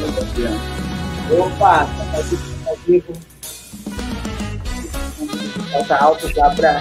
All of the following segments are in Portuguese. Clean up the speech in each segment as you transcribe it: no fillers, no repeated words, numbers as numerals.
Opa, tá vivo. Tá alto já pra...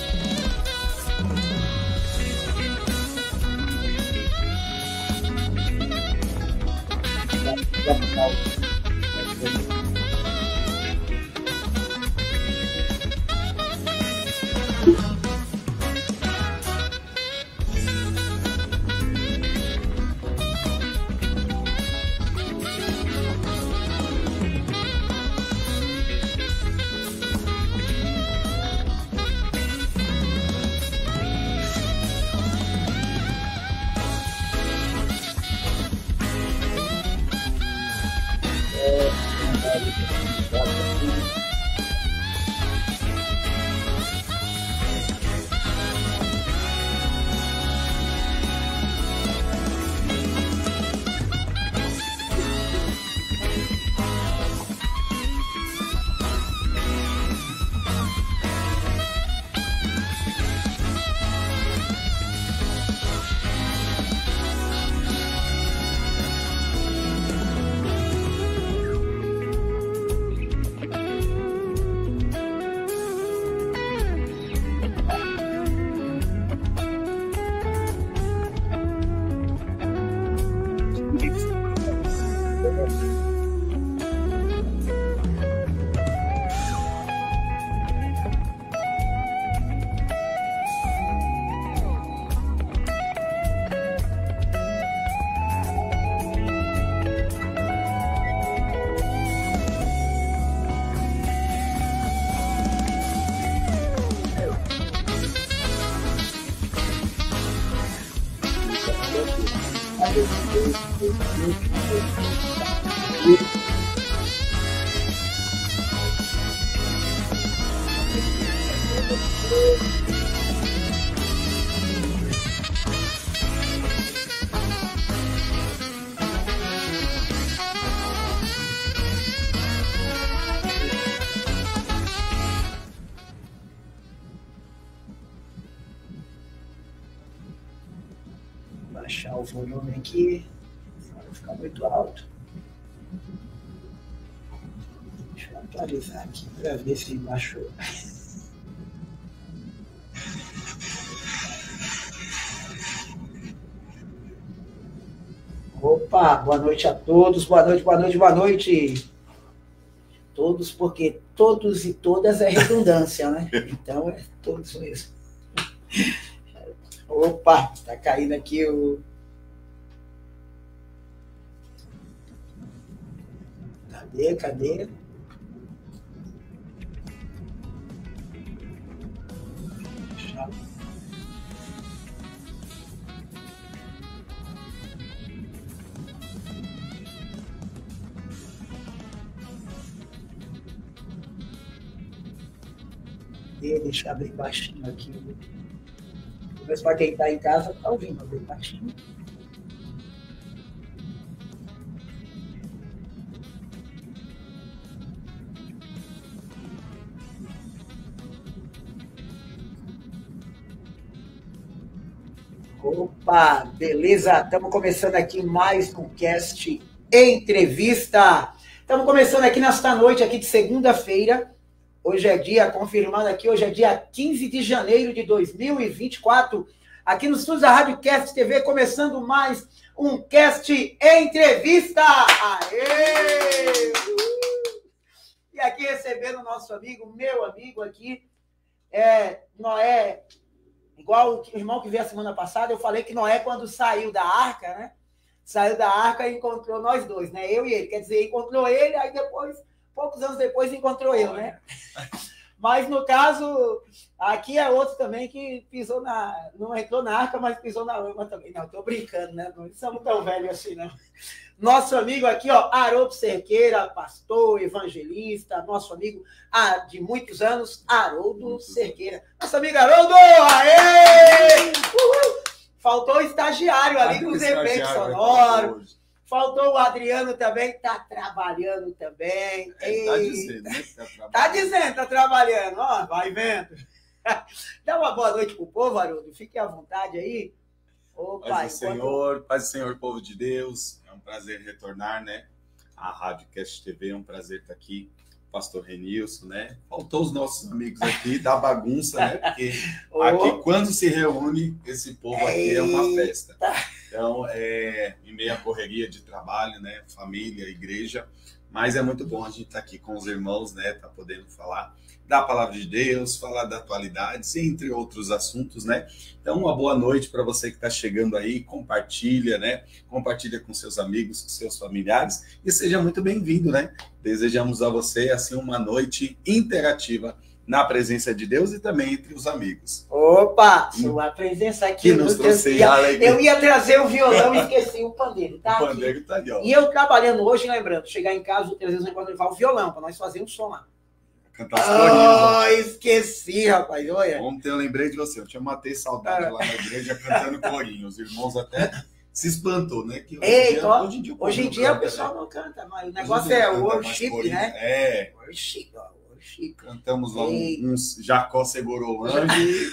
Baixar o volume aqui, para ficar muito alto. Deixa eu atualizar aqui para ver se baixou. Opa, boa noite a todos, boa noite, boa noite, boa noite. Todos, porque todos e todas é redundância, né? Então é todos mesmo. Opa, tá caindo aqui o... Cadê? Deixa eu abrir baixinho aqui. Mas para quem está em casa, está ouvindo, abrir baixinho. Opa, beleza? Estamos começando aqui mais um cast entrevista. Estamos começando aqui nesta noite aqui de segunda-feira. Hoje é dia, confirmando aqui, hoje é dia 15 de janeiro de 2024. Aqui no estúdio da Rádio Cast TV, começando mais um cast entrevista. Aê! E aqui recebendo o nosso amigo, meu amigo aqui, Noé. Igual o irmão que veio a semana passada, eu falei que Noé, quando saiu da arca, né? Saiu da arca e encontrou nós dois, né? Eu e ele. Quer dizer, encontrou ele, aí depois... Poucos anos depois encontrou eu, né? Mas no caso, aqui é outro também que pisou não entrou na arca, mas pisou na lama também. Não, tô brincando, né? Não somos tão velhos assim, não. Nosso amigo aqui, ó, Haroldo Cerqueira, pastor, evangelista, nosso amigo de muitos anos, Haroldo Cerqueira. Nosso amigo Haroldo! Aê! Uhul! Faltou o estagiário ali com os efeitos sonoros. Faltou o Adriano também, está trabalhando também. Está dizendo, né? Está dizendo, está trabalhando. Ó, vai vendo. Dá uma boa noite para o povo, Haroldo. Fique à vontade aí. Ô, Pai, paz do Senhor, povo de Deus. É um prazer retornar, né? a Rádio Cast TV. É um prazer estar aqui, pastor Renilson, né? Faltou os nossos amigos aqui da bagunça, né? Porque aqui, quando se reúne, esse povo aqui é uma festa. Então, em meio à correria de trabalho, né? Família, igreja, mas é muito bom a gente estar aqui com os irmãos, né? Tá podendo falar da palavra de Deus, falar da atualidade, entre outros assuntos, né? Então, uma boa noite para você que está chegando aí, compartilha, né? Compartilha com seus amigos, com seus familiares e seja muito bem-vindo, né? Desejamos a você, assim, uma noite interativa na presença de Deus e também entre os amigos. Opa, sua presença aqui. Que nos trouxe alegria. Eu ia trazer o violão e esqueci o pandeiro, tá? O pandeiro tá ali, ó. E eu trabalhando hoje, lembrando, chegar em casa, o 300 quando levar o violão, para nós fazermos som lá. Cantar os corinhos. Esqueci, rapaz, olha. Ontem eu lembrei de você, eu tinha matei saudade lá na igreja cantando corinho. Os irmãos até se espantou, né? Que hoje em dia o pessoal não canta, mas o negócio é o worship, né? É. Worship. Cantamos lá uns Jacó segurou o anjo.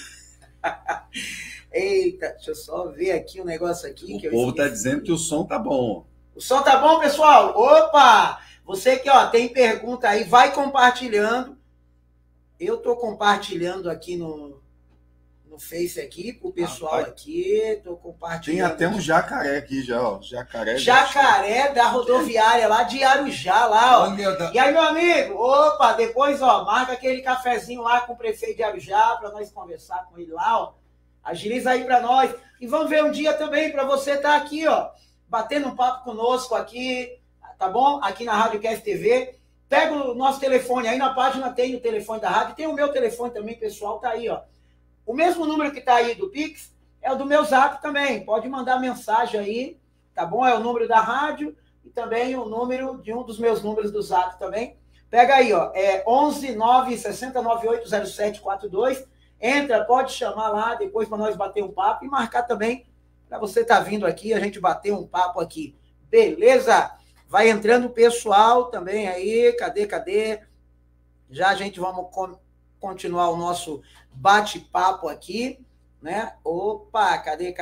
Eita, deixa eu só ver aqui um negócio aqui. O povo tá dizendo que o som tá bom. O som tá bom, pessoal? Opa! Você que tem pergunta aí, vai compartilhando. Eu tô compartilhando aqui no Face aqui, pro pessoal aqui. Tô compartilhando. Tem até um jacaré aqui já, ó. Jacaré da rodoviária lá de Arujá, lá, ó. E aí, meu amigo, opa, depois, marca aquele cafezinho lá com o prefeito de Arujá para nós conversar com ele lá, ó. Agiliza aí para nós. E vamos ver um dia também para você estar aqui, ó, batendo um papo conosco aqui, tá bom? Aqui na Rádio Cast TV. Pega o nosso telefone, aí na página tem o telefone da rádio, tem o meu telefone também, pessoal, tá aí, ó. O mesmo número que tá aí do Pix é o do meu Zap também. Pode mandar mensagem aí, tá bom? É o número da rádio e também o número de um dos meus números do Zap também. Pega aí, ó, 11 960 980742. Entra, pode chamar lá depois para nós bater um papo e marcar também para você estar vindo aqui, a gente bater um papo aqui. Beleza? Vai entrando o pessoal também aí. Cadê? Já a gente vamos continuar o nosso bate-papo aqui, né? Opa, cadê?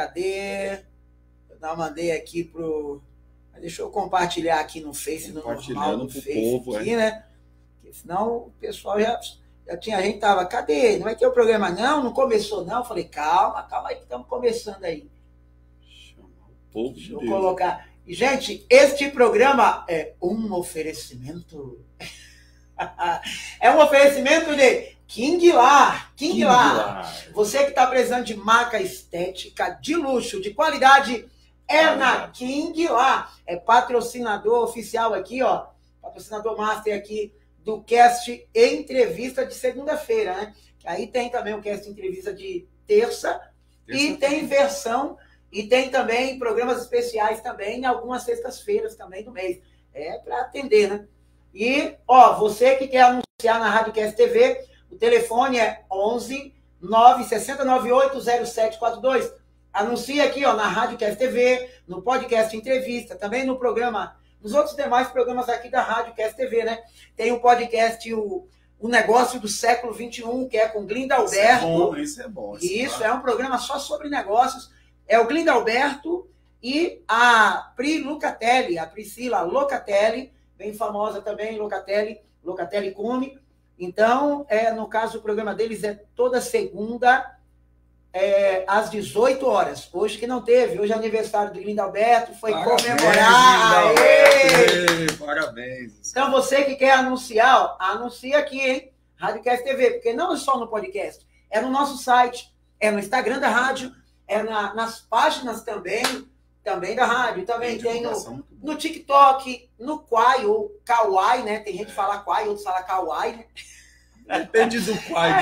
Eu mandei aqui pro... Deixa eu compartilhar aqui no Face, no normal do Face povo, aqui, né? Porque senão o pessoal já tinha, a gente tava, cadê? Não vai ter o programa não começou não. Eu falei, calma aí que estamos começando aí. Deixa eu colocar. E, gente, este programa é um oferecimento. É um oferecimento de King Lar. Você que está precisando de marca estética, de luxo, de qualidade, é na King Lar. É patrocinador oficial aqui, ó. Patrocinador master aqui do Cast Entrevista de segunda-feira, né? Aí tem também o Cast Entrevista de terça e tem versão, e tem também programas especiais também em algumas sextas-feiras também do mês. É para atender, né? E, você que quer anunciar na Rádio Cast TV, o telefone é 11 960 980742. Anuncia aqui, na Rádio Cast TV, no podcast Entrevista, também no programa, nos outros demais programas aqui da Rádio Cast TV, né? Tem o podcast, o Negócio do Século XXI, que é com Glinda Alberto. Isso é bom. Isso, é um programa só sobre negócios. É o Glinda Alberto e a Lucatelli, a Priscila Locatelli, bem famosa também, Locatelli Come. Então, no caso, o programa deles é toda segunda, às 18 horas. Hoje que não teve, hoje é aniversário do Glinda Alberto, foi comemorar. Parabéns. Então, você que quer anunciar, anuncia aqui, hein? Rádio Cast TV, porque não é só no podcast, é no nosso site, é no Instagram da rádio, é nas páginas também da rádio, também tem no TikTok, no Quai, ou Kawaii, né? Tem gente que fala Quai, outros falam Kawaii, né? Depende do Quai.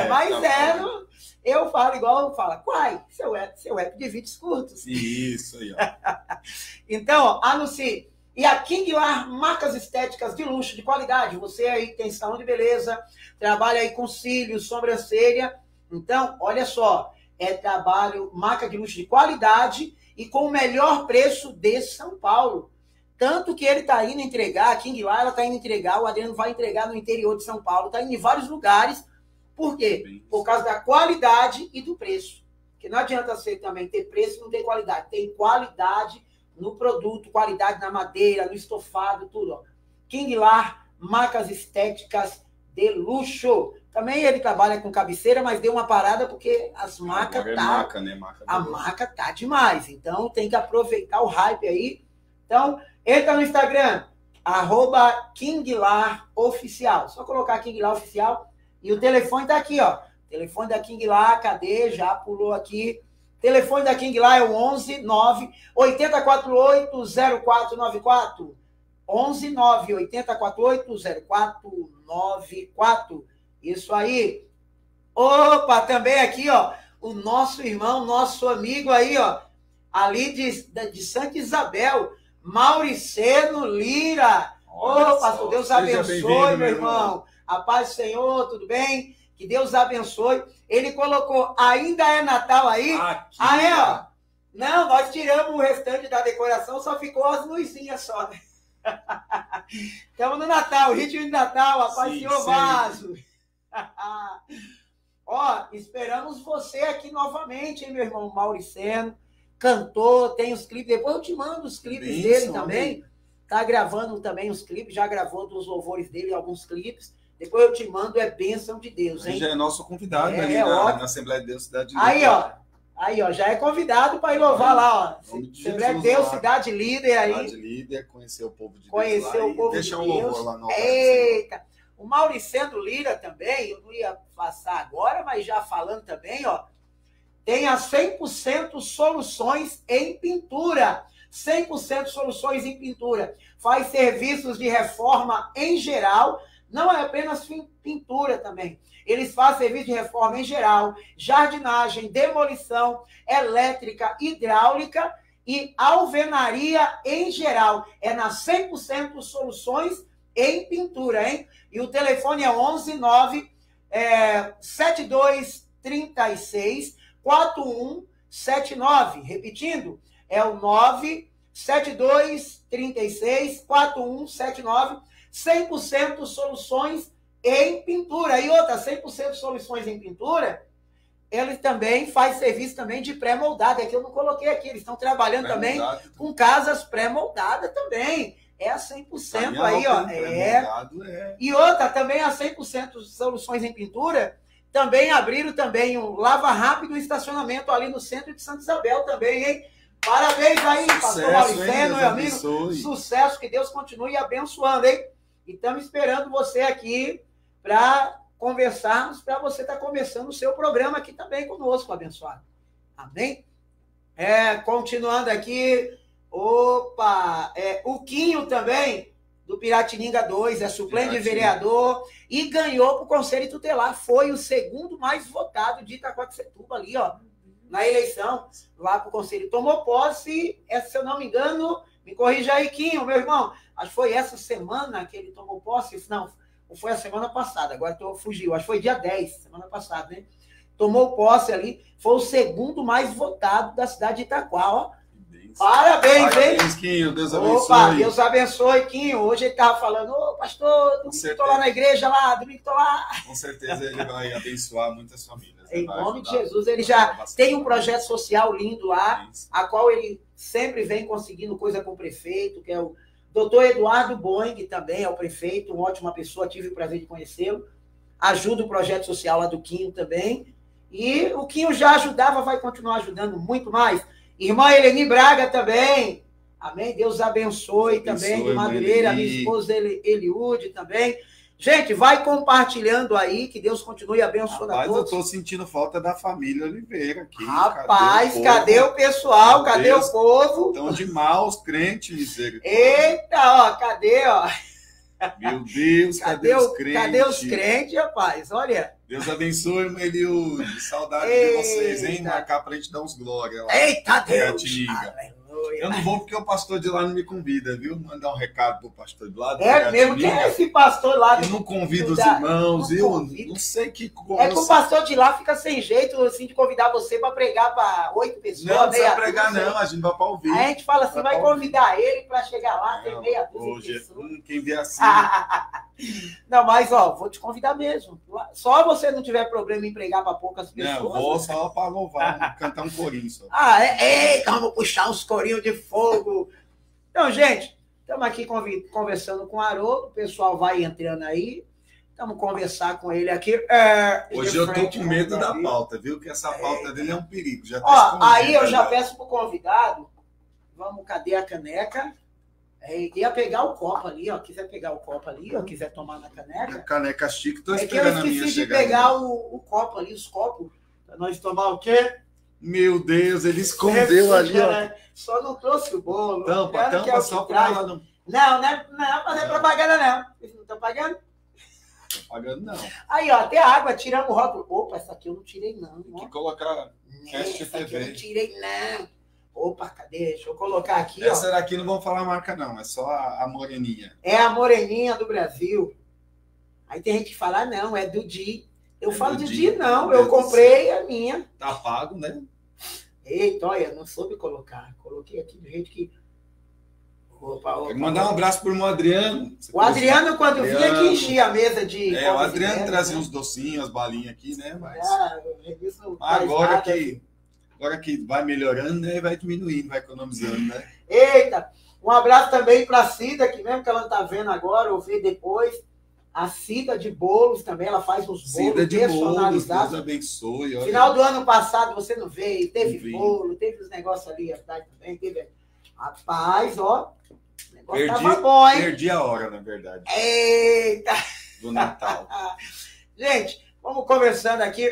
Eu falo igual eu falo, Quai, seu app de vídeos curtos. Isso aí, ó. Então, anuncie. E a King Lar, marcas estéticas de luxo, de qualidade. Você aí que tem salão de beleza, trabalha aí com cílios, sobrancelha. Então, olha só, trabalho, marca de luxo de qualidade e com o melhor preço de São Paulo. Tanto que ele está indo entregar, a King Lar, ela está indo entregar, o Adriano vai entregar no interior de São Paulo, está indo em vários lugares. Por quê? Por causa da qualidade e do preço. Porque não adianta você também ter preço e não ter qualidade. Tem qualidade no produto, qualidade na madeira, no estofado, tudo. Ó. King Lar, marcas estéticas de luxo. Também ele trabalha com cabeceira, mas deu uma parada porque as marcas a marca tá demais. Então tem que aproveitar o hype aí. Então, entra no Instagram, @KingLarOficial. Só colocar King Lar Oficial. E o telefone tá aqui, ó. Telefone da King Lar, cadê? Já pulou aqui. Telefone da King Lar é o 11 9 8048 0494. 11 9 8048 0494. Isso aí. Opa, também aqui, ó, o nosso irmão, nosso amigo aí, ó, ali de Santa Isabel, Mauriceno Lira. Ô, pastor, Deus abençoe, meu irmão. A paz do Senhor, tudo bem? Que Deus abençoe. Ele colocou, ainda é Natal aí? Aí, ó. Não, nós tiramos o restante da decoração, só ficou as luzinhas só, né? Estamos no Natal, ritmo de Natal, a paz do Senhor Vaso. Ó, esperamos você aqui novamente, hein, meu irmão Mauriceno, cantor, tem os clipes, depois eu te mando os clipes dele também, tá gravando também os clipes, já gravou dos louvores dele alguns clipes, depois eu te mando, é bênção de Deus, hein? Já é nosso convidado ali na Assembleia de Deus Cidade Líder. Aí, ó, já é convidado para ir louvar lá, ó. Assembleia de Deus, Cidade Líder aí. Cidade Líder, conhecer o povo de Deus. Conhecer o povo de Deus. Deixa um louvor lá no altar. Eita! O Mauriceno Lira também, eu não ia passar agora, mas já falando também, ó, tem as 100% soluções em pintura. 100% soluções em pintura. Faz serviços de reforma em geral, não é apenas pintura também. Eles fazem serviço de reforma em geral, jardinagem, demolição, elétrica, hidráulica e alvenaria em geral. É nas 100% soluções em pintura, hein? E o telefone é 11 9 7236 4179. Repetindo, é o 9 7236 4179. 100% soluções em pintura. E outra, 100% soluções em pintura, eles também fazem serviço também de pré-moldado. É que eu não coloquei aqui. Eles estão trabalhando também com casas pré-moldadas também. É a 100% aí, ó. E outra, também a 100% soluções em pintura, também abriram também um lava rápido e estacionamento ali no centro de Santa Isabel também, hein? Parabéns aí, pastor Mauriceno, meu amigo. Sucesso, que Deus continue abençoando, hein? E estamos esperando você aqui para conversarmos, para você estar começando o seu programa aqui também conosco, abençoado. Amém? Continuando aqui, o Quinho também, do Piratininga 2, é suplente de vereador e ganhou para o Conselho Tutelar. Foi o segundo mais votado de Itaquaquecetuba ali, ó, na eleição, lá para o Conselho. Tomou posse, se eu não me engano, me corrija aí, Quinho, meu irmão, acho que foi essa semana que ele tomou posse, não, foi a semana passada, agora fugiu, acho que foi dia 10, semana passada, né? Tomou posse ali, foi o segundo mais votado da cidade de Itaquá, ó. Parabéns, hein? Quinho, Deus abençoe. Opa, Deus abençoe, Quinho. Hoje ele estava falando, pastor, domingo estou lá na igreja, domingo estou lá. Com certeza ele vai abençoar muitas famílias. Em nome de Jesus, ele já tem um projeto social lindo lá, a qual ele sempre vem conseguindo coisa com o prefeito, que é o doutor Eduardo Boing, também é o prefeito, uma ótima pessoa, tive o prazer de conhecê-lo. Ajuda o projeto social lá do Quinho também. E o Quinho já ajudava, vai continuar ajudando muito mais. Irmã Eleni Braga também. Amém? Deus abençoe também, de Madureira, minha esposa Eliude também. Gente, vai compartilhando aí, que Deus continue abençoando a todos. Eu estou sentindo falta da família Oliveira aqui. Rapaz, cadê o pessoal? Cadê o povo? Estão de maus crentes. Eita, ó, cadê, ó? Meu Deus, cadê os crentes? Cadê os crentes, rapaz? Olha. Deus abençoe, irmã Eliude. Saudade de vocês, hein? Marcar pra gente dar uns glória lá. Eita, Deus! Eu não vou porque o pastor de lá não me convida, viu? Mandar um recado pro pastor de lá. Mesmo? Quem é esse pastor lá? E não convida os irmãos, viu? Não sei que... É que o pastor de lá fica sem jeito, assim, de convidar você para pregar para 8 pessoas. Não precisa pregar, não. A gente vai para ouvir. Aí a gente fala assim, vai convidar ele para chegar lá, tem meia dúzia de pessoas. Quem vê assim... Não, mas, ó, vou te convidar mesmo. Só você não tiver problema em pregar para poucas pessoas. Não, vou só para louvar, cantar um corinho só. Então vamos puxar uns corinhos. tamborinho de fogo. Então, gente, estamos aqui conversando com o Haroldo, o pessoal vai entrando aí. Vamos conversar com ele aqui. Hoje eu tô com medo da pauta, viu? Que essa pauta dele é um perigo. Já tá aí eu já peço pro convidado, cadê a caneca? Ia pegar o copo ali, ó. Quiser pegar o copo ali, ó. Quiser tomar na caneca. A caneca chique, tô esperando a minha chegar. Eu esqueci de pegar o copo ali, os copos. Pra nós tomar o quê? Meu Deus, ele escondeu ali, ó. Só não trouxe o bolo. Tampa só pra ela não... Não, mas é propaganda não. Vocês não estão pagando? Pagando não. Aí, ó, até a água, tiramos o rótulo. Opa, essa aqui eu não tirei não. Tem que colocar Cast essa TV. Aqui eu não tirei não. Opa, cadê? Deixa eu colocar aqui, essa daqui não vão falar marca não, é só a moreninha. É a moreninha do Brasil. Aí tem gente que fala, não, é do Di. Eu falo do Di, não. Eu comprei a minha. Tá pago, né? Eita, olha, não soube colocar. Coloquei aqui do jeito que... Opa. Quero mandar um abraço pro irmão Adriano. O Adriano, quando vinha aqui, enchia a mesa de... o Adriano trazia uns docinhos, as balinhas aqui, né? Mas... Agora que vai melhorando, né? Vai diminuindo, vai economizando, né? Eita! Um abraço também para a Cida, que mesmo que ela não tá vendo agora, ou ver depois. A Cida de Bolos também, ela faz os bolos personalizados. Deus abençoe. Olha. Final do ano passado, você não veio, teve bolo, teve os negócios ali atrás também, teve... Rapaz, ó, o negócio tava bom, hein? Perdi a hora, na verdade. Eita! Do Natal. Gente, vamos conversando aqui.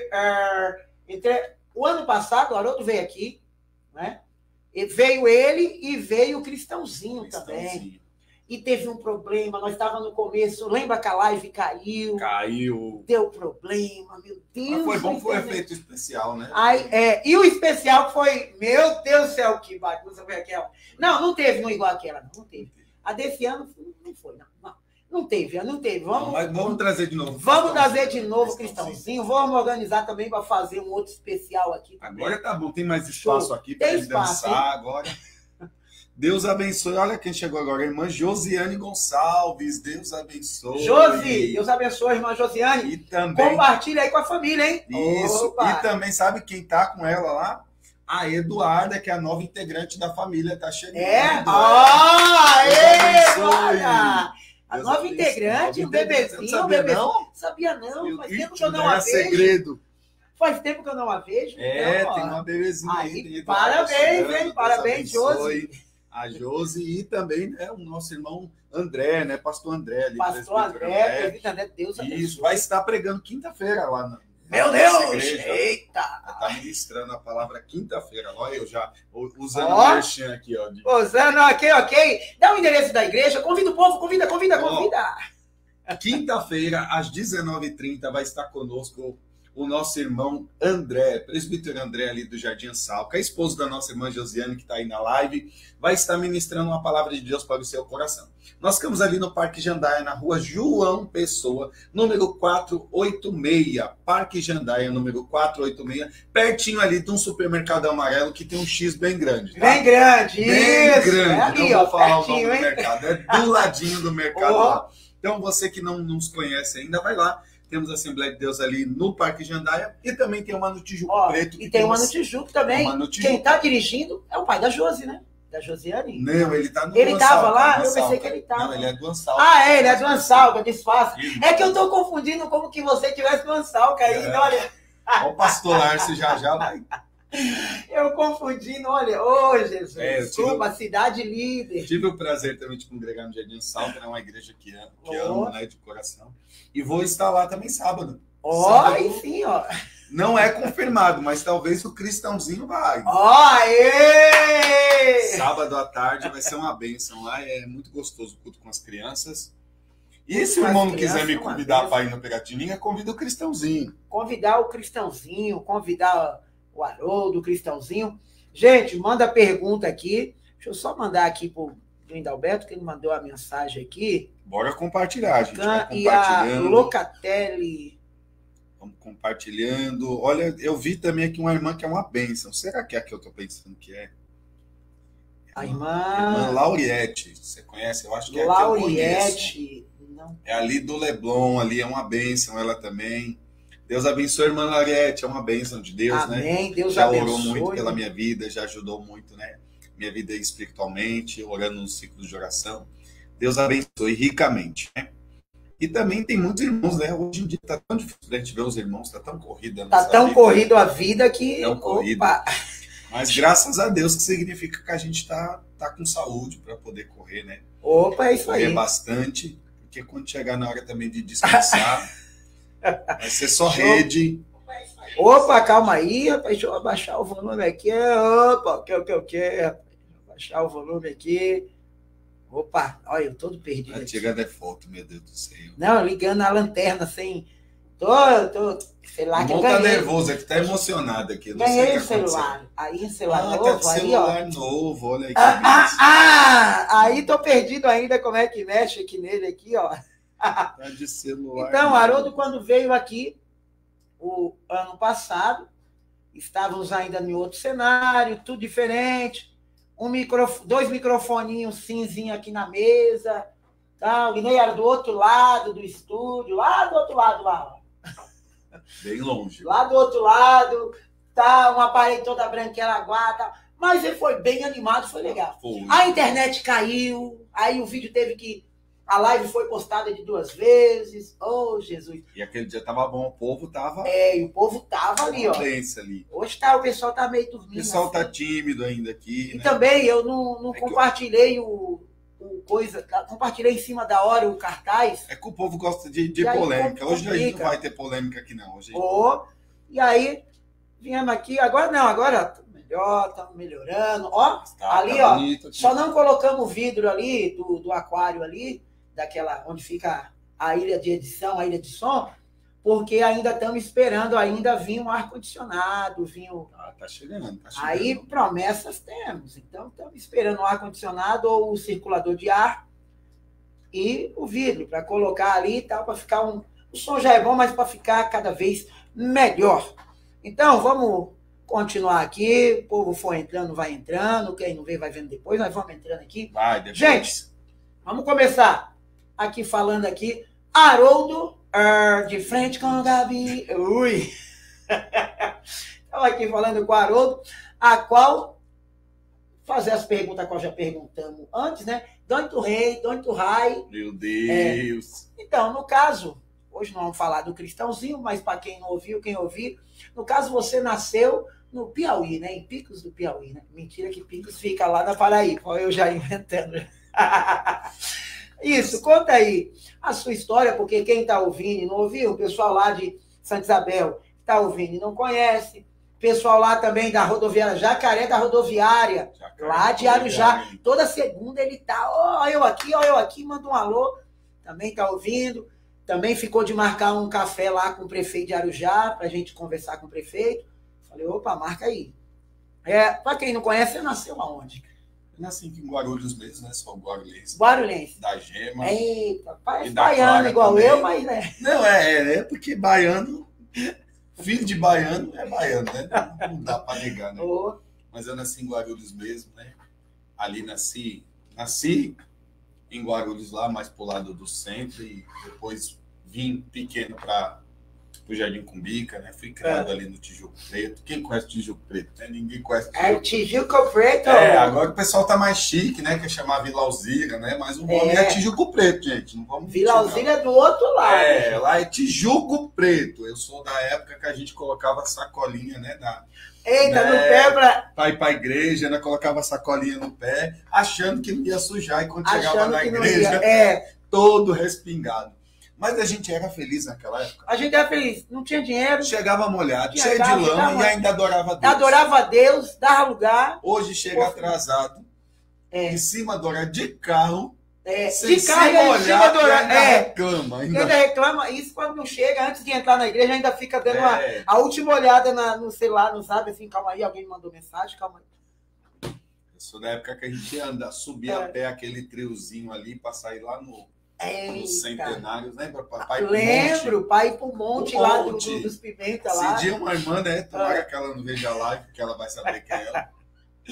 O ano passado, o Haroldo veio aqui, né? E veio ele e veio o Cristãozinho também. E teve um problema, nós estávamos no começo, lembra que a live caiu? Caiu. Deu problema, meu Deus. Mas foi bom, foi um efeito especial, né? Aí, e o especial foi, meu Deus do céu, que bagunça foi aquela. Não teve igual aquela, não teve. A desse ano não foi, não teve. Mas vamos trazer de novo. Vamos trazer de novo o Cristãozinho. Vamos organizar também para fazer um outro especial aqui também. Agora tá bom, tem mais espaço aqui para ele dançar agora. Deus abençoe. Olha quem chegou agora, a irmã Josiane Gonçalves. Deus abençoe. Josi, Deus abençoe, irmã Josiane. E também... Compartilha aí com a família, hein? Isso. Opa. E também, sabe quem tá com ela lá? A Eduarda, que é a nova integrante da família, tá chegando. Olha! A nova integrante, o bebezinho, Sabia não, faz tempo que eu não a vejo. Segredo. Faz tempo que eu não a vejo. Tem uma bebezinha aí. Parabéns, hein? Parabéns, Josi. A Josi e também, né, o nosso irmão André, né? Pastor André. Ali, Pastor André, Deus abençoe. Isso, vai estar pregando quinta-feira lá na Meu Deus! Eita! Está ministrando a palavra quinta-feira. Olha, eu já usando o merchan aqui, ó. Usando, ok. Dá o endereço da igreja, convida o povo, convida. Quinta-feira, às 19h30, vai estar conosco o nosso irmão André, presbítero André ali do Jardim Salca, a esposa da nossa irmã Josiane, que está aí na live, vai estar ministrando uma palavra de Deus para o seu coração. Nós ficamos ali no Parque Jandaia, na rua João Pessoa, número 486, Parque Jandaia, número 486, pertinho ali de um supermercado amarelo que tem um X bem grande. Tá? Bem grande, bem grande. É ali, não vou falar o nome do mercado, é do ladinho do mercado lá. Então você que não nos conhece ainda, vai lá. Temos a Assembleia de Deus ali no Parque Jandaia e também tem uma no Tijuco Preto. E tem uma no Tijuco também. Quem está dirigindo é o pai da Josi, né? Da Josiane. Não, ele está no Ele estava lá? Eu pensei que ele estava. Não, ele é do Ansalca. Ele é do Ansalca, disfarce. É que eu estou confundindo como que você tivesse do Ansalca aí, olha. Olha o pastor Lárcio já vai. Eu confundindo, olha, Jesus, desculpa, cidade líder. Tive o prazer também de congregar no Jardim Salta, é uma igreja que amo, né, de coração. E vou estar lá também sábado. Aí sim, ó. Não é confirmado, mas talvez o Cristãozinho vai. Sábado à tarde vai ser uma bênção lá, é muito gostoso o culto com as crianças. E se o irmão não quiser me convidar para ir no Piratininga, convida o Cristãozinho. Convidar o Cristãozinho, convidar o Haroldo, o Cristãozinho. Gente, manda pergunta aqui. Deixa eu só mandar aqui pro Lindalberto, que ele mandou a mensagem aqui. Bora compartilhar, gente. E a Locatelli. Vamos compartilhando. Olha, eu vi também aqui uma irmã que é uma bênção. Será que é a que eu tô pensando que é? A irmã Lauriette. Você conhece? Eu acho que é a que eu conheço. Não. É ali do Leblon, ali é uma bênção, ela também. Deus abençoe a irmã Lauriette, é uma bênção de Deus, amém, né? Deus já abençoe. Orou muito pela minha vida, já ajudou muito, né? minha vida espiritualmente, orando no ciclo de oração. Deus abençoe ricamente, né? E também tem muitos irmãos, né? Hoje em dia tá tão difícil a gente ver os irmãos, tá tão corrida. Tá tão corrido a vida que... Tão corrida. Mas graças a Deus, que significa que a gente tá com saúde para poder correr, né? Opa, é isso correr aí. Correr bastante, porque quando chegar na hora também de descansar, vai ser só rede. Opa, calma aí, rapaz, deixa eu abaixar o volume aqui. Opa, o que? Abaixar o volume aqui. Opa, olha, eu todo perdido. Tá chegando é foto, meu Deus do céu. Não, ligando a lanterna sem... Tô, sei lá, que eu ganhei. Tá nervoso, é que tá emocionado aqui. Ganhei o celular. Aí, celular novo, tá de aí, celular novo, olha aí. Aí tô perdido ainda como é que mexe aqui nele, aqui, ó. Tá de celular. Então, Haroldo, quando veio aqui, o ano passado, estávamos ainda em outro cenário, tudo diferente. Dois microfoninhos cinzinhos aqui na mesa, tal. E nem era do outro lado do estúdio, lá do outro lado, lá. Bem longe. Lá do outro lado, tá, uma parede toda branquela, mas ele foi bem animado, foi legal. Foi. A internet caiu, aí o vídeo teve que... A live foi postada de 2 vezes. Oh, Jesus. E aquele dia tava bom, o povo tava... E o povo tava ali, ó. Ali. Hoje o pessoal tá meio dormindo. O pessoal assim. Tá tímido ainda aqui, E né? também eu não compartilhei compartilhei em cima da hora o cartaz. É que o povo gosta de polêmica. Hoje a gente não vai ter polêmica aqui, não. Hoje E aí, viemos aqui, agora estamos melhorando. Ó, ali, tá ó, bonito, só não colocamos o vidro ali, do aquário ali, daquela, onde fica a ilha de edição, a ilha de som, porque ainda estamos esperando ainda vir um ar-condicionado, Tá chegando. Aí promessas temos, então estamos esperando o ar-condicionado ou o circulador de ar e o vidro, para colocar ali e tal, para ficar o som já é bom, mas para ficar cada vez melhor. Então, vamos continuar aqui, o povo for entrando, vai entrando, quem não vê vai vendo depois, nós vamos entrando aqui. Vai, depois. Gente, vamos começar aqui falando aqui, Haroldo, de frente com o Gabi, ui. Estava aqui falando com o Haroldo, a qual fazer as perguntas que nós já perguntamos antes, né? Don't rei, don't rai. Meu Deus. Então, no caso, hoje não vamos falar do cristãozinho, mas para quem não ouviu, quem ouvir, no caso você nasceu no Piauí, né? Em Picos do Piauí, né? Mentira que Picos fica lá na Paraíba, eu já inventando. Isso, conta aí a sua história, porque quem está ouvindo e não ouviu, o pessoal lá de Santa Isabel está ouvindo e não conhece, pessoal lá também da rodoviária, Jacaré da rodoviária, lá de Arujá, toda segunda ele tá, ó eu aqui, manda um alô, também tá ouvindo, também ficou de marcar um café lá com o prefeito de Arujá, pra gente conversar com o prefeito, falei, opa, marca aí. Pra quem não conhece, você nasceu aonde? Eu nasci aqui em Guarulhos mesmo, né, sou guarulhense. Guarulhense. Da Gema. Eita, pai, baiano igual também. Eu, mas né. Não, porque baiano... Filho de baiano é baiano, né? Não dá para negar, né? Mas eu nasci em Guarulhos mesmo, né? Ali nasci em Guarulhos lá, mais pro lado do centro, e depois vim pequeno para o Jardim Cumbica, né? Fui criado ali no Tijuco Preto. Quem conhece o Tijuco Preto? Né? Ninguém conhece o Tijuco. Tijuco Preto? Agora o pessoal tá mais chique, né? Quer chamar Vila Alzira, né? Mas o nome é Tijuco Preto, gente. Não vamos Vila Alzira é do outro lado. Lá é Tijuco Preto. Eu sou da época que a gente colocava sacolinha, né? Eita, no pé pra ir pra igreja, né? Colocava sacolinha no pé, achando que não ia sujar. E quando chegava na igreja, todo respingado. Mas a gente era feliz naquela época. A gente era feliz. Não tinha dinheiro. Chegava molhado, cheio de lama e ainda adorava Deus. Adorava Deus, dava lugar. Hoje chega atrasado, em cima da hora de carro, sem de carro e em cima da hora. Reclama. Ainda reclama. Isso quando não chega, antes de entrar na igreja, ainda fica dando a última olhada no celular, não sabe? Assim, calma aí, alguém mandou mensagem, calma aí. Eu sou da época que a gente ia subir a pé aquele triozinho ali para sair lá no Centenários, lembra? Lembro, pai ir pro monte lá dos Pimenta lá. Se dia uma irmã, né? Tomara que ela não veja a live, porque ela vai saber que é ela.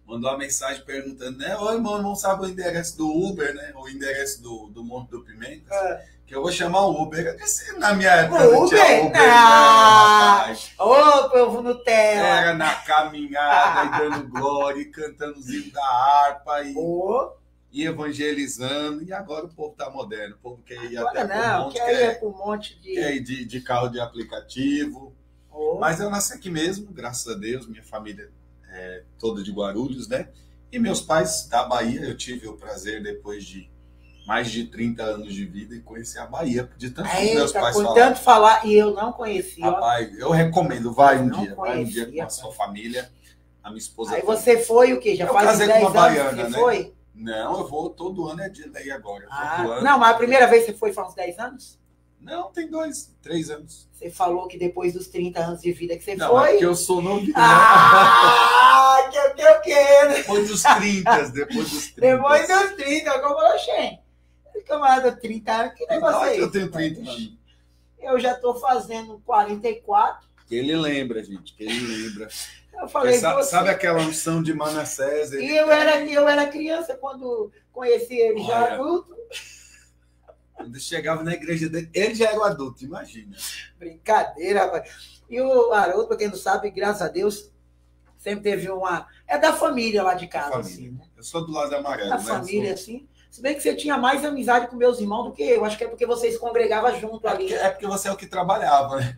mandou uma mensagem perguntando, né? Ô, irmão, não sabe o endereço do Uber, né? O endereço do Monte do Pimenta. Que eu vou chamar o Uber. Eu disse, na minha época não tinha Uber, rapaz. Ô, povo Nutella. Era na caminhada e dando glória, e cantando os hinos da harpa e evangelizando. E agora o povo tá moderno. O povo quer ir até pro monte. Quer ir pro monte de... Quer ir de carro de aplicativo. Mas eu nasci aqui mesmo, graças a Deus. Minha família é toda de Guarulhos, né? E meus pais da Bahia. Eu tive o prazer, depois de mais de 30 anos de vida, e conhecer a Bahia. De tanto que meus pais falaram. Tanto falar, e eu não conhecia. Rapaz, eu recomendo, vai um dia com a sua família. A minha esposa. Aí você foi o quê? Já faz 10 anos baiana, que você né? foi? Não, eu vou todo ano, é de lei agora. Não, mas a primeira vez que você foi uns 10 anos? Não, tem 3 anos. Você falou que depois dos 30 anos de vida que você foi... Não, é porque eu sou novinho. Que quero. Depois dos 30. Depois dos 30, como eu achei. Camarada, 30 anos, que negócio é esse? Eu tenho 30 anos. Eu já tô fazendo 44. Que ele lembra, gente, que ele lembra. Eu falei, sabe aquela unção de Manassés? E eu era criança quando conheci ele, já adulto. Quando chegava na igreja dele, ele já era o adulto, imagina. Brincadeira, rapaz. E o Haroldo, para quem não sabe, graças a Deus, sempre teve uma... É da família lá de casa, assim, né? Eu sou do lado amarelo, da família, assim. Se bem que você tinha mais amizade com meus irmãos do que eu. Acho que é porque vocês congregavam junto ali. É porque você é o que trabalhava, né?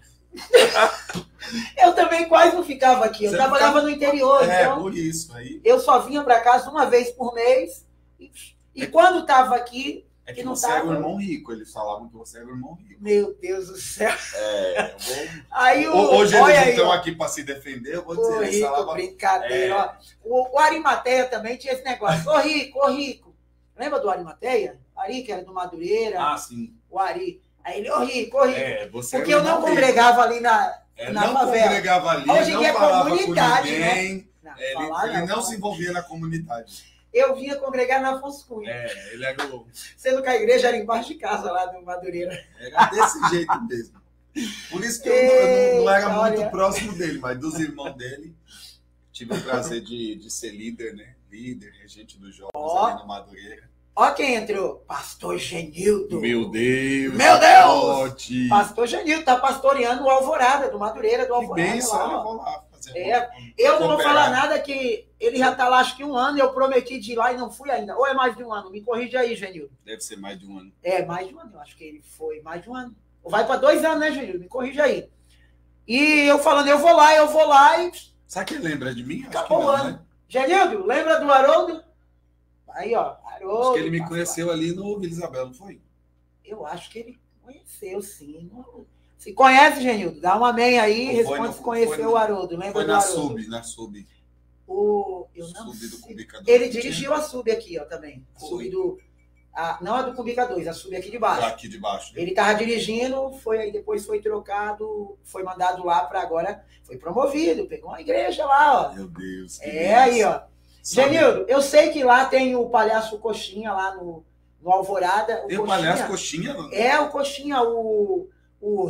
Eu também quase não ficava aqui. Eu trabalhava no interior. Então por isso. Aí... Eu só vinha para casa uma vez por mês. E quando estava aqui... É que você era o irmão rico. Eles falavam que você era o irmão rico. Meu Deus do céu. Aí hoje eles estão aqui para se defender. Eu vou dizer. O rico, falava... brincadeira. O Arimateia também tinha esse negócio. Ô rico. Lembra do Arimateia? Ari, que era do Madureira. Ah, sim. O Ari. Aí ele, ô rico. Porque eu não congregava ali na favela. Congregava ali, hoje não é falava comunidade, com ninguém. Né? Ele não se envolvia na comunidade. Eu vinha congregar na Afonso Cunha. Ele era o... Sendo que a igreja era embaixo de casa, lá do Madureira. Era desse jeito mesmo. Por isso que eu não era muito próximo dele, mas dos irmãos dele, tive o prazer de ser líder, né? Líder, regente dos jovens ali no Madureira. Ó quem entrou. Pastor Genildo. Meu Deus! Pastor Genildo tá pastoreando o Alvorada, do Madureira, do Alvorada. Que bênção, eu vou lá. Eu não vou falar nada que ele já tá lá acho que 1 ano e eu prometi de ir lá e não fui ainda. Ou é mais de 1 ano? Me corrige aí, Genildo. Deve ser mais de 1 ano. É, mais de 1 ano. Eu acho que ele foi mais de 1 ano. Ou vai para 2 anos, né, Genildo? Me corrige aí. E eu falando, eu vou lá e... Sabe quem lembra de mim? Acabou o ano. Né? Genildo, lembra do Haroldo? Aí, ó. Haroldo. Acho que ele me conheceu ali no Vila Isabel, não foi? Eu acho que ele conheceu, sim. Se conhece, Genildo, dá um amém aí, responde se conheceu o Haroldo. Lembra do Haroldo? Na Sub. Eu não Sub do Cumbica 2. Ele dirigiu a Sub aqui, ó, também. Sub não a do Cumbica 2, a Sub aqui de baixo. Aqui de baixo. Ele tava dirigindo, depois foi trocado, foi mandado lá para agora, foi promovido, pegou uma igreja lá, ó. Meu Deus. Aí, ó. Genildo, eu sei que lá tem o Palhaço Coxinha, lá no Alvorada. Tem o Palhaço Coxinha? O Coxinha, o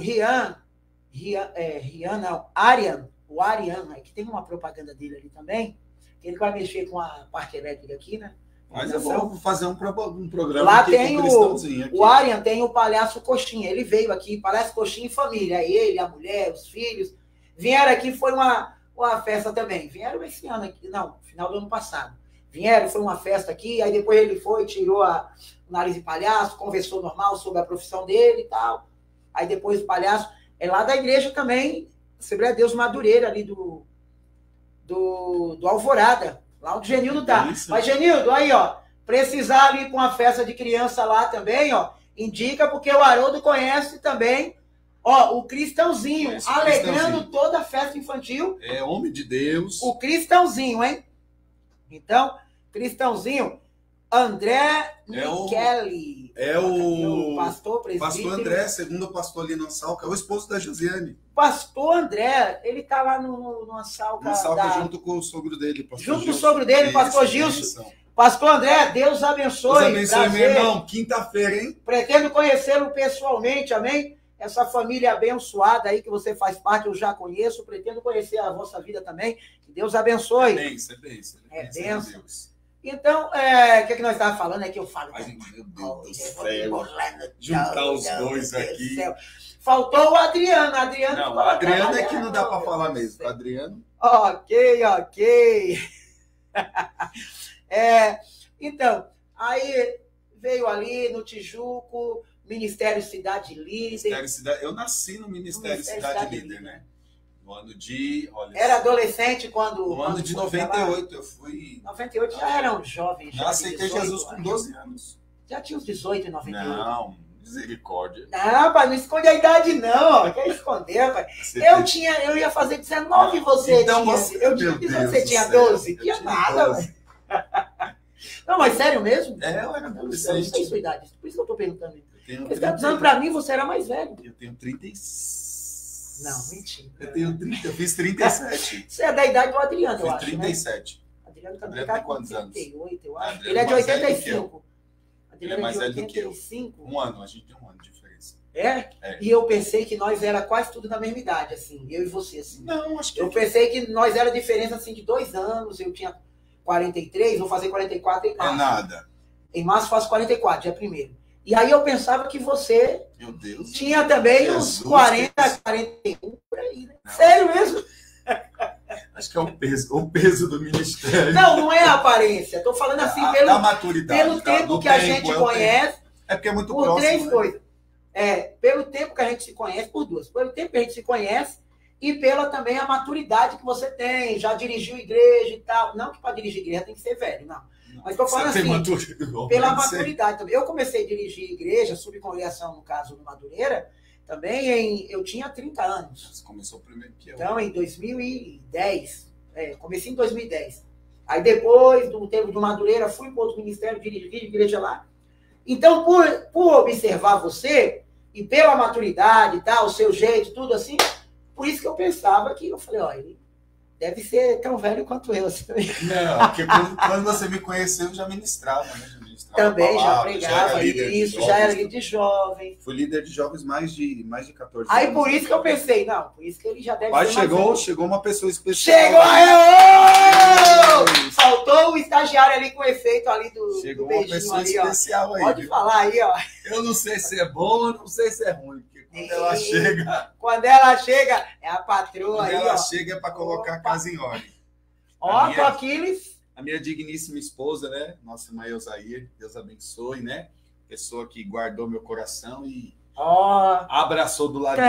Arian, que tem uma propaganda dele ali também, que ele vai mexer com a parte elétrica aqui, né? Mas eu vou fazer um programa lá aqui tem com o Cristãozinho aqui. O Arian tem o Palhaço Coxinha, ele veio aqui, Palhaço Coxinha e família, ele, a mulher, os filhos, vieram aqui, foi uma festa também, vieram esse ano aqui, não, final do ano passado, vieram, foi uma festa aqui, aí depois ele foi, tirou o nariz de palhaço, conversou normal sobre a profissão dele e tal, aí depois o palhaço, é lá da igreja também, Assembleia de Deus Madureira, ali do Alvorada, lá onde o Genildo tá. Isso. Mas, Genildo, aí, ó, precisar ali com a festa de criança lá também, ó, indica, porque o Haroldo conhece também, ó, o Cristãozinho, alegrando toda a festa infantil. É homem de Deus. O Cristãozinho, hein? Então, Cristãozinho, André Michele. O pastor presbítero. Pastor André, segundo o pastor ali no Salca, é o esposo da Josiane. Pastor André, ele tá lá no Salca. No Salca junto com o sogro dele, pastor Junto com o sogro dele, pastor Gilson. Pastor André, Deus abençoe. Deus abençoe, meu irmão. Quinta-feira, hein? Pretendo conhecê-lo pessoalmente, amém? essa família abençoada aí que você faz parte, eu já conheço, pretendo conhecer a vossa vida também. Que Deus abençoe. É bênção. É bênção. Então, o que nós estávamos falando aqui? Eu falo. Ai, meu Deus do céu. Juntar os dois aqui. Faltou o Adriano. Não, o Adriano é que não dá para falar mesmo. O Adriano. Ok. Então, aí veio ali no Tijuco, Ministério Cidade Líder. Eu nasci no Ministério Cidade Líder, né? No ano de... Olha, era adolescente quando... No ano de 98, eu fui... 98 já era um jovem. Já aceitei Jesus com 12 anos. Já tinha uns 18 em 98. Não, misericórdia. Não, rapaz, não esconde a idade não, ó. Quer esconder, rapaz? Eu ia fazer 19 e você então, tinha... Você tinha 12? Tinha nada, velho. Não, mas sério mesmo? Eu era adolescente. Eu não sei sua idade, por isso que eu tô perguntando. Você está dizendo pra mim, você era mais velho. Eu tenho 36. Não, mentira. Eu fiz 37. Você é da idade do Adriano, eu acho, 37. Né? Adriano tem quantos anos? 38, eu acho. Adriano Ele é de 85. Ele é mais velho do que eu. 85. Um ano, a gente tem um ano de diferença. É? E eu pensei que nós era quase tudo da mesma idade, assim, eu e você, assim. Não, acho que... Eu pensei que nós era diferença, assim, de 2 anos, eu tinha 43, vou fazer 44 em março. É nada. Em março faço 44, dia 1º. E aí eu pensava que você... Meu Deus. Tinha também uns 40, 41, por aí, né? Não. Sério mesmo? Acho que é o peso do ministério. Não é a aparência. Estou falando assim da maturidade, pelo tempo que a gente conhece. É porque é muito por próximo. 3 coisas. Pelo tempo que a gente se conhece, por 2. Pelo tempo que a gente se conhece e pela também a maturidade que você tem. Já dirigiu igreja e tal. Não que para dirigir igreja tem que ser velho, não. Mas estou falando assim, pela maturidade também. Eu comecei a dirigir igreja, subcongregação, no caso, no Madureira, também eu tinha 30 anos. Você começou primeiro que eu. Então, em 2010. Comecei em 2010. Aí depois, do tempo do Madureira, fui para outro ministério, dirigi igreja lá. Então, por observar você, e pela maturidade e tal, o seu jeito, tudo assim, por isso que eu pensava que, eu falei, ó, ele deve ser tão velho quanto eu. Assim. Não, porque quando você me conheceu, eu já ministrava, né? Também já pregava isso, já era líder de jovem. Fui líder de jovens mais de 14 anos. Aí por isso que eu pensei, não, por isso que ele já deve ser chegou uma pessoa especial. Chegou aí! Faltou o estagiário ali com o efeito ali do Chegou uma pessoa ali, especial aí. Pode falar aí, ó. Eu não sei se é bom, eu não sei se é ruim. Ela chega... Quando ela chega, é a patroa aí, Quando ela chega é para colocar a casa em ordem. Ó, com Aquiles. A minha digníssima esposa, né? Nossa mãe Eusair, Deus abençoe, né? Pessoa que guardou meu coração e abraçou do lado de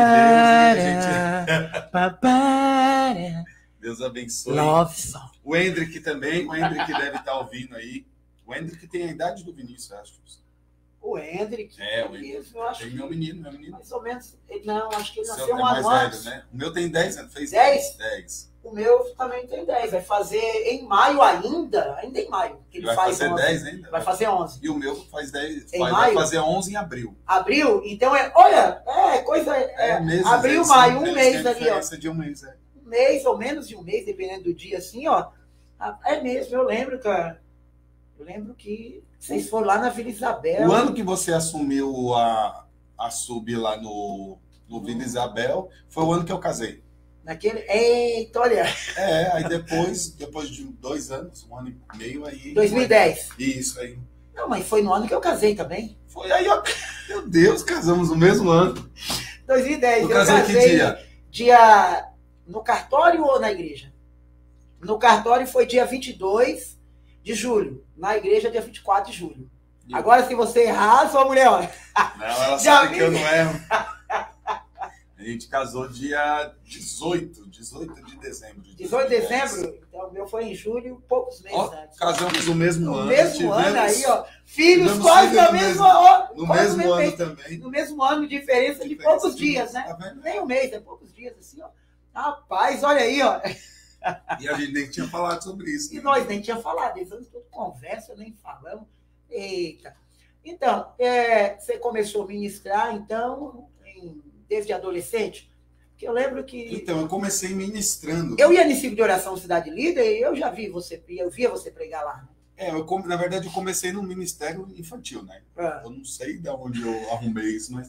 Deus. E a gente... Deus abençoe. Love song. O Hendrick também, o Hendrick deve estar ouvindo aí. O Hendrick tem a idade do Vinícius, acho. O Hendrick. O Hendrick. Eu acho tem meu menino. Mais ou menos. Não, acho que ele nasceu um ano antes. Velho, né? O meu tem 10 anos. Fez 10? O meu também tem 10. Vai fazer em maio ainda em maio. Que ele vai fazer 11. 10 ainda? Vai fazer 11. E o meu faz 10. Vai fazer 11 em abril. Abril? Então olha, coisa... meses, abril, maio, um mês ali, ó. De um mês, Um mês ou menos de um mês, dependendo do dia, assim, ó. É mesmo, eu lembro, cara. Eu lembro que vocês foram lá na Vila Isabel. O ano que você assumiu a sub lá no Vila Isabel foi o ano que eu casei. Eita, olha. Aí depois de 2 anos, 1 ano e meio, aí... 2010. Isso aí. Não, mas foi no ano que eu casei também. Foi aí, ó. Meu Deus, casamos no mesmo ano. 2010. Eu casei que dia? No cartório ou na igreja? No cartório foi dia 22 de julho. Na igreja, dia 24 de julho. Agora, se você errar, sua mulher, olha. Não, ela sabe que eu não erro. A gente casou dia 18 de dezembro. 18 de dezembro? Então, o meu foi em julho, poucos meses antes. Casamos no mesmo ano. No mesmo ano aí, ó. Filhos quase no mesmo ano. No mesmo ano também. No mesmo ano, diferença de poucos dias, né? Tá nem um mês, é poucos dias, assim, ó. Rapaz, olha aí, ó. E a gente nem tinha falado sobre isso. E nós nem tínhamos falado. Eles anos tudo conversa, nem falamos. Eita. Então, você começou a ministrar, então, desde adolescente? Porque eu lembro que... Então, eu comecei ministrando. Eu ia no ciclo de oração Cidade Líder e eu já vi você, eu via você pregar lá. Na verdade, eu comecei no ministério infantil, né? Eu não sei de onde eu arrumei isso, mas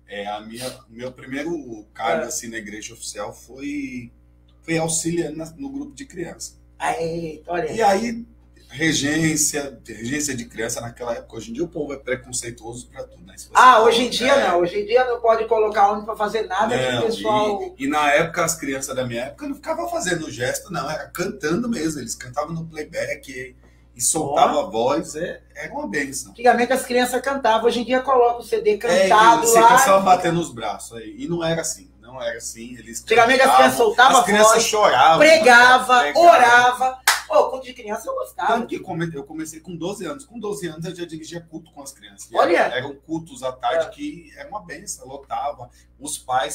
Meu primeiro cargo assim, na igreja oficial foi auxiliando no grupo de criança. Olha. E aí, regência de criança naquela época. Hoje em dia o povo é preconceituoso para tudo, né? Hoje em dia não. Hoje em dia não pode colocar homem para fazer nada. Não, pessoal... e na época, as crianças da minha época não ficavam fazendo gesto, não. Era cantando mesmo. Eles cantavam no playback e soltavam a voz. Era uma bênção. Antigamente as crianças cantavam. Hoje em dia coloca o CD cantado você lá. Você só batendo os braços. E não era assim. Não era assim. Eles antigamente as crianças soltavam a voz. As crianças choravam. Pregava, orava. Culto de criança eu gostava. Tanto que eu comecei com 12 anos. Com 12 anos eu já dirigia culto com as crianças. Olha! Eram cultos à tarde que era uma benção, lotava. Os pais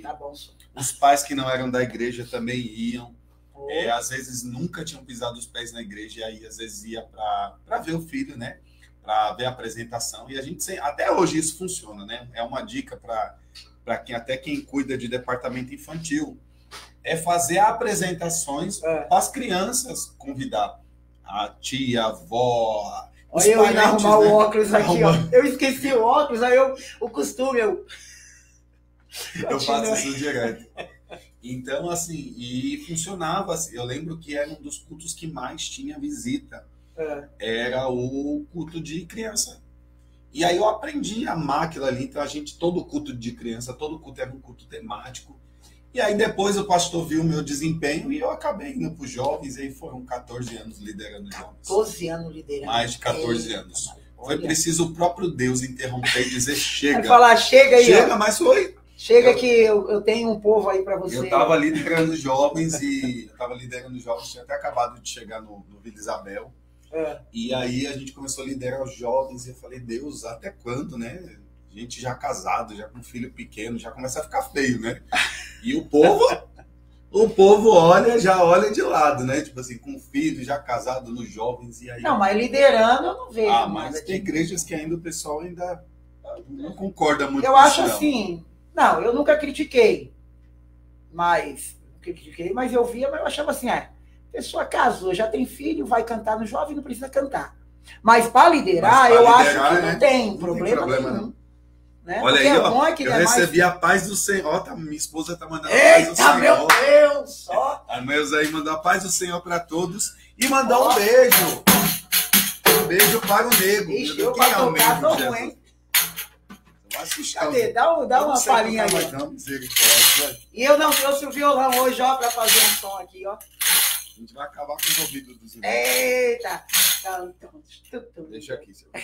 que não eram da igreja também iam. Às vezes nunca tinham pisado os pés na igreja, e aí às vezes ia para ver o filho, né? Para ver a apresentação. E a gente até hoje isso funciona, né? É uma dica para quem cuida de departamento infantil. É fazer apresentações para as crianças, convidar a tia, a avó, os eu parentes, ia arrumar o óculos aqui, ó. Eu esqueci o óculos, aí o costume, eu faço isso direto. Então, assim, e funcionava assim. Eu lembro que era um dos cultos que mais tinha visita. Era o culto de criança. E aí eu aprendi a amar aquilo ali. Então, todo culto de criança, todo culto era um culto temático. E aí depois o pastor viu o meu desempenho e eu acabei indo para os jovens, e aí foram 14 anos liderando jovens. 14 anos liderando. Mais de 14 anos. Foi preciso o próprio Deus interromper e dizer chega. Vai falar chega aí. Chega, mas foi. Chega que eu tenho um povo aí para você. Eu estava liderando jovens tinha até acabado de chegar no Vila Isabel. E aí a gente começou a liderar os jovens e eu falei, Deus, até quando, né? Gente já casado, já com filho pequeno, já começa a ficar feio, né? E o povo olha de lado, né? Tipo assim, com filho, já casado nos jovens, e aí... Não, mas liderando eu não vejo. Mas tem igrejas que ainda o pessoal ainda não concorda muito com isso. Eu acho assim... Não, eu nunca critiquei. Mas eu via, mas eu achava assim, a pessoa casou, já tem filho, vai cantar no jovem, não precisa cantar. Mas para liderar, acho que não tem problema nenhum. Né? Olha porque aí, ó, eu recebi a paz do Senhor. Minha esposa tá mandando a paz do Senhor. Meu Deus! A Neuza aí mandou a paz do Senhor para todos e mandou um beijo. Um beijo para o nego. Ixi, eu para tocar tô ruim. Cadê? Dá uma palhinha aí. E eu não trouxe o violão hoje, ó, para fazer um som aqui, ó. A gente vai acabar com os ouvidos dos irmãos. Eita! Deixa aqui, seu.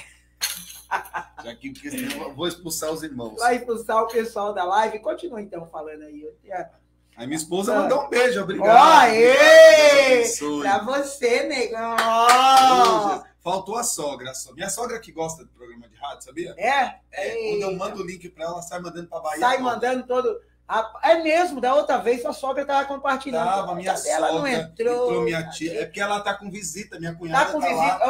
Já que, porque senão eu vou expulsar os irmãos. Vai expulsar o pessoal da live. Continua então falando aí. Aí minha esposa mandou um beijo, obrigado. Pra você, negão. Faltou a sogra. Minha sogra que gosta do programa de rádio, sabia? Quando eu mando o link pra ela, sai mandando pra Bahia. Sai mandando todo. É mesmo, da outra vez a sogra tava compartilhando. Tava, minha sogra. Ela não entrou. Minha tia. É porque ela tá com visita, minha cunhada. Tá com visita. Lá.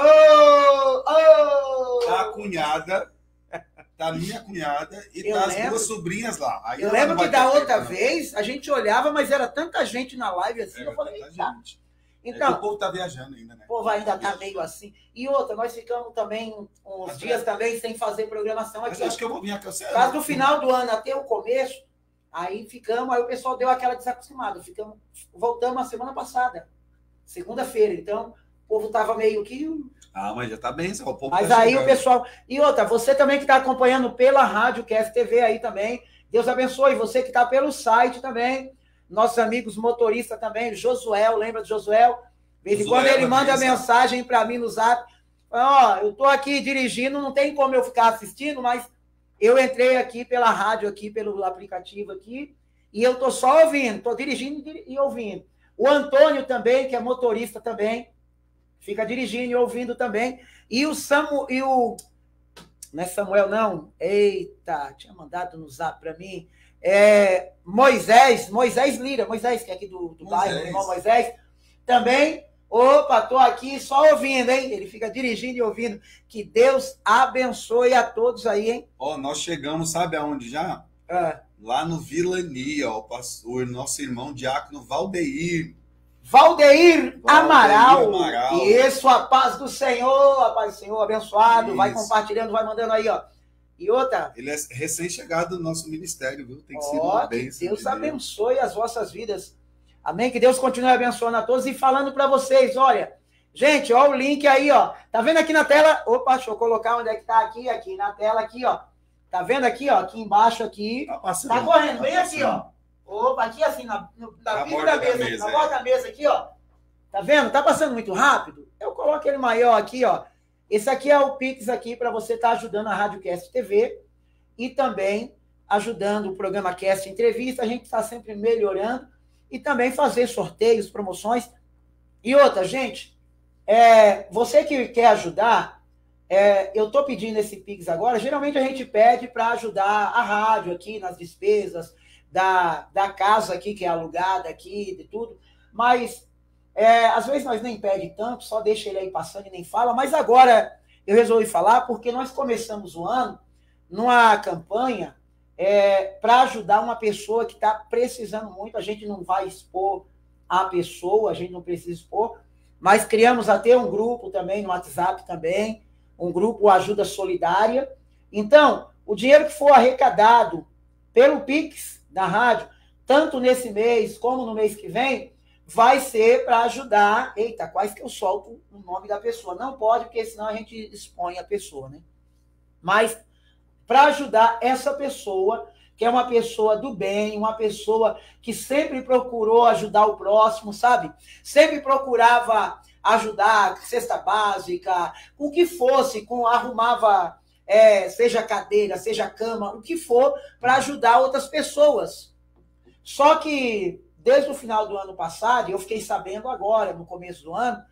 Tá a cunhada. Tá minha cunhada e tá as duas sobrinhas lá. Aí eu lembro que da outra vez a gente olhava, mas era tanta gente na live assim. Eu falei, tá. Então, o povo tá viajando ainda, né? O povo ainda tá meio assim. E outra, nós ficamos também uns dias também sem fazer programação aqui. Mas acho que eu vou vir aqui. Quase no final do ano até o começo. Aí o pessoal deu aquela desacostumada. Voltamos a semana passada, segunda-feira. Então, o povo tava meio que... mas já tá bem, o povo Mas tá aí chegando. O pessoal... E outra, você também que está acompanhando pela rádio, QS TV aí também, Deus abençoe. Você que está pelo site também, nossos amigos motoristas também, Josuel, lembra do Josuel? De vez em quando ele manda mensagem para mim no Zap. Eu tô aqui dirigindo, não tem como eu ficar assistindo, mas... Eu entrei aqui pela rádio, aqui pelo aplicativo aqui, e eu tô só ouvindo, tô dirigindo e ouvindo. O Antônio também, que é motorista também, fica dirigindo e ouvindo também. E o Samuel, não é Samuel, não? Eita, tinha mandado no Zap para mim. Moisés Lira, que é aqui do bairro, o irmão Moisés, também. Opa, tô aqui só ouvindo, hein? Ele fica dirigindo e ouvindo. Que Deus abençoe a todos aí, hein? Nós chegamos, sabe aonde já? Lá no Vilania, o nosso irmão diácono Valdeir Amaral. Isso, a paz do Senhor, abençoado. Isso. Vai compartilhando, vai mandando aí, ó. E outra... Ele é recém-chegado no nosso ministério, viu? Tem sido uma bênção. Deus abençoe as vossas vidas. Amém? Que Deus continue abençoando a todos e falando para vocês, olha, gente, ó o link aí, ó. Tá vendo aqui na tela? Opa, deixa eu colocar onde é que tá aqui na tela aqui, ó. Tá vendo aqui, ó? Aqui embaixo aqui. Tá correndo bem aqui, ó. Opa, aqui assim, na bico da mesa, na borda da mesa aqui, ó. Tá vendo? Tá passando muito rápido? Eu coloco ele maior aqui, ó. Esse aqui é o Pix aqui para você estar ajudando a Rádio Cast TV e também ajudando o programa Cast Entrevista. A gente está sempre melhorando e também fazer sorteios, promoções. E outra, gente, você que quer ajudar, eu estou pedindo esse Pix agora. Geralmente a gente pede para ajudar a rádio aqui nas despesas da casa aqui, que é alugada aqui, de tudo. Mas às vezes nós nem pede tanto, só deixa ele aí passando e nem fala. Mas agora eu resolvi falar porque nós começamos o ano numa campanha para ajudar uma pessoa que está precisando muito. A gente não vai expor a pessoa, a gente não precisa expor, mas criamos até um grupo também no WhatsApp também, um grupo Ajuda Solidária. Então, o dinheiro que for arrecadado pelo Pix da rádio, tanto nesse mês como no mês que vem, vai ser para ajudar... Eita, quase que eu solto o nome da pessoa. Não pode, porque senão a gente expõe a pessoa, né? Mas para ajudar essa pessoa, que é uma pessoa do bem, uma pessoa que sempre procurou ajudar o próximo, sabe? Sempre procurava ajudar, cesta básica, com o que fosse, arrumava, seja cadeira, seja cama, o que for, para ajudar outras pessoas. Só que, desde o final do ano passado, eu fiquei sabendo agora, no começo do ano,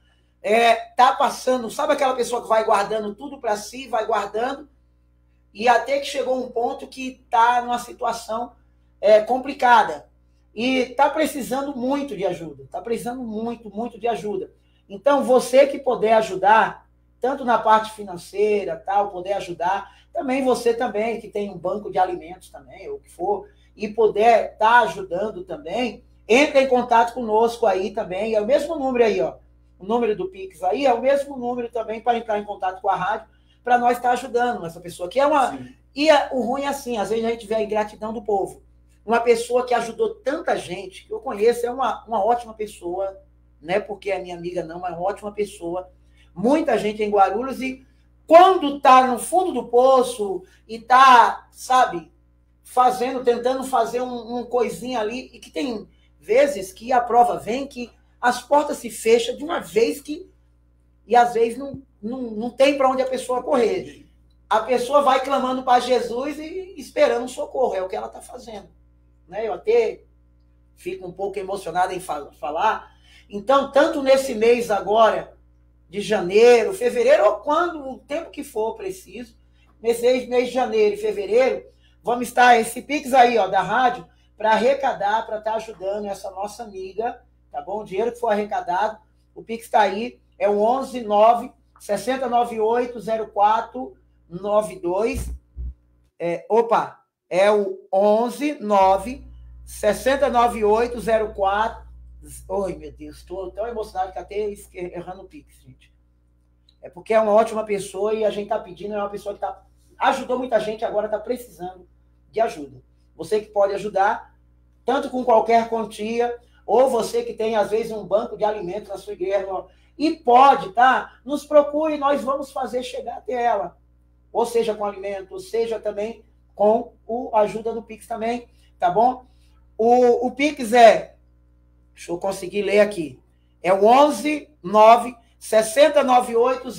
tá passando, sabe aquela pessoa que vai guardando tudo para si, vai guardando, e até que chegou um ponto que está numa situação complicada. E está precisando muito de ajuda. Está precisando muito, muito de ajuda. Então, você que puder ajudar, tanto na parte financeira, tal, poder ajudar, também você também, que tem um banco de alimentos também, ou o que for, e puder estar ajudando também, entre em contato conosco aí também. É o mesmo número aí, ó. O número do Pix aí é o mesmo número também para entrar em contato com a rádio, para nós estar ajudando essa pessoa, que é uma... Sim. E o ruim é assim, às vezes a gente vê a ingratidão do povo. Uma pessoa que ajudou tanta gente, que eu conheço, é uma ótima pessoa, não é porque é minha amiga não, mas é uma ótima pessoa. Muita gente em Guarulhos, e quando está no fundo do poço e está, sabe, tentando fazer um coisinha ali, e que tem vezes que a prova vem que as portas se fecham de uma vez e às vezes não tem para onde a pessoa correr. A pessoa vai clamando para Jesus e esperando socorro, é o que ela está fazendo. Né? Eu até fico um pouco emocionado em falar. Então, tanto nesse mês agora, de janeiro, fevereiro, ou quando, o tempo que for preciso, nesse mês de janeiro e fevereiro, vamos estar, esse Pix aí, ó, da rádio, para arrecadar, para estar ajudando essa nossa amiga, tá bom? O dinheiro que for arrecadado, o Pix está aí, é o 11 6098 0492. É o 11 6098 04. Oi, meu Deus, estou tão emocionado que até errando o Pix, gente. É porque é uma ótima pessoa e a gente está pedindo, é uma pessoa que ajudou muita gente, agora está precisando de ajuda. Você que pode ajudar, tanto com qualquer quantia, ou você que tem, às vezes, um banco de alimentos na sua igreja, e pode, tá? Nos procure, nós vamos fazer chegar até ela. Ou seja, com alimento, ou seja também com a ajuda do Pix também, tá bom? O Pix deixa eu conseguir ler aqui, é o 11 9 6098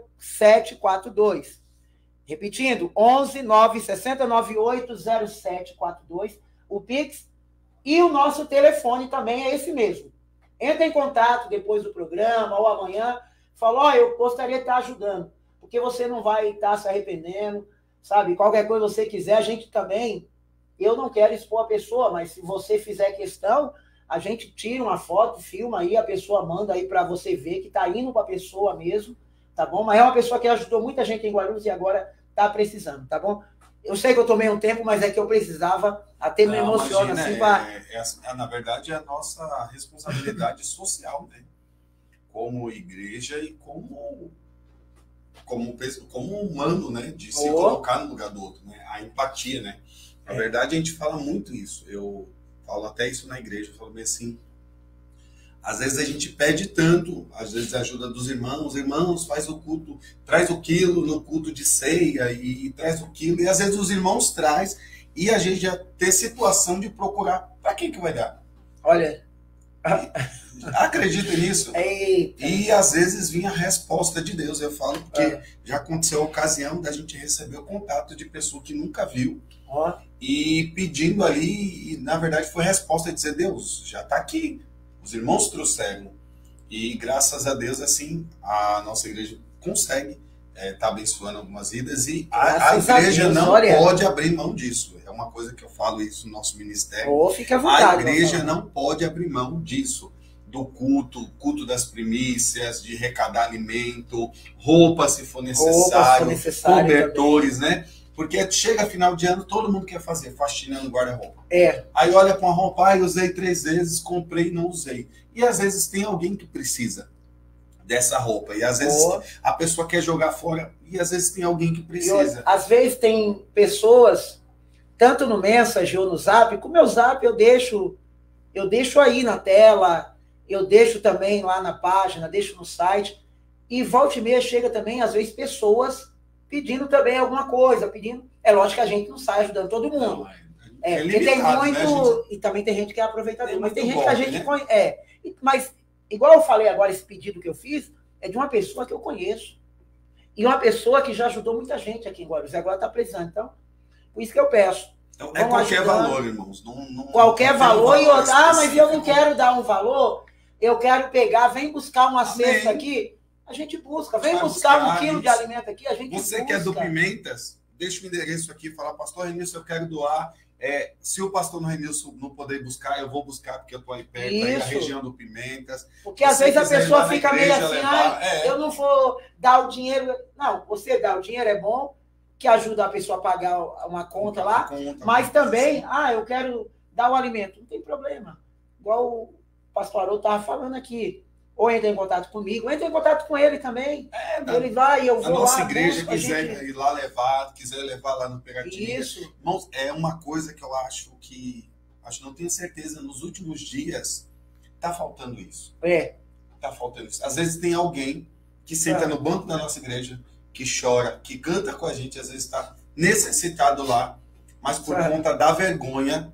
0742. Repetindo, 11 9 6098 0742, o Pix, e o nosso telefone também é esse mesmo. Entra em contato depois do programa ou amanhã, fala, eu gostaria de estar ajudando, porque você não vai estar se arrependendo, sabe? Qualquer coisa você quiser, a gente também, eu não quero expor a pessoa, mas se você fizer questão, a gente tira uma foto, filma aí, a pessoa manda aí para você ver que está indo para a pessoa mesmo, tá bom? Mas é uma pessoa que ajudou muita gente em Guarulhos e agora está precisando, tá bom? Eu sei que eu tomei um tempo, mas é que eu precisava, até me emociona. Assim, na verdade, é a nossa responsabilidade social, né? Como igreja e como como humano, né? De se colocar no lugar do outro, né? A empatia, né? Na verdade, a gente fala muito isso. Eu falo até isso na igreja, eu falo bem assim, às vezes a gente pede tanto, às vezes a ajuda dos irmãos, faz o culto, traz o quilo no culto de ceia e traz o quilo, e às vezes os irmãos traz e a gente já tem situação de procurar, para quem que vai dar? Olha, acredita nisso? Eita. E às vezes vinha a resposta de Deus, eu falo, porque já aconteceu a ocasião da gente receber o contato de pessoa que nunca viu, e pedindo ali, e na verdade foi a resposta de dizer, Deus, já está aqui. Os irmãos trouxeram. E graças a Deus, assim, a nossa igreja consegue tá abençoando algumas vidas. E a igreja não pode abrir mão disso. É uma coisa que eu falo isso no nosso ministério. Fica à vontade, a igreja não pode abrir mão disso. Do culto das primícias, de arrecadar alimento, roupa se for necessário, cobertores, também, né? Porque chega final de ano, todo mundo quer fazer faxina no guarda-roupa. Aí olha para uma roupa, usei 3 vezes, comprei e não usei. E às vezes tem alguém que precisa dessa roupa. E às vezes a pessoa quer jogar fora e às vezes tem alguém que precisa. Às vezes tem pessoas, tanto no Message ou no Zap, com o meu Zap eu deixo aí na tela, eu deixo também lá na página, deixo no site. E volta e meia chega também, às vezes, pessoas pedindo também alguma coisa, pedindo. É lógico que a gente não sai ajudando todo mundo. Porque tem muito. Né, gente... E também tem gente que é aproveitador. Mas tem gente que a gente conhece. Mas, igual eu falei agora, esse pedido que eu fiz é de uma pessoa que eu conheço. E uma pessoa que já ajudou muita gente aqui em Guarulhos. Agora está precisando. Então, por isso que eu peço. Então, é qualquer valor, irmãos. Qualquer valor. E outra, mas eu não quero dar um valor. Eu quero pegar, vem buscar uma cesta aqui. A gente busca. Vem buscar 1 quilo de alimento aqui, a gente busca. Você quer do Pimentas? Deixa o endereço aqui, fala, pastor Renilson, eu quero doar. Se o pastor Renilson não poder buscar, eu vou buscar, porque eu estou aí perto, aí na região do Pimentas. Porque às vezes a pessoa fica meio assim, eu não vou dar o dinheiro. Não, você dá o dinheiro, é bom, que ajuda a pessoa a pagar uma conta lá, mas também, eu quero dar o alimento. Não tem problema. Igual o pastor Haroldo estava falando aqui. Ou entra em contato comigo, ou entra em contato com ele também. Ele vai, eu vou lá. A nossa igreja quiser ir lá levar, quiser levar lá no Pegatinha. Isso. Irmãos, é uma coisa que eu acho que, não tenho certeza, nos últimos dias, tá faltando isso. Tá faltando isso. Às vezes tem alguém que senta no banco da nossa igreja, que chora, que canta com a gente, às vezes está necessitado lá, mas por conta da vergonha,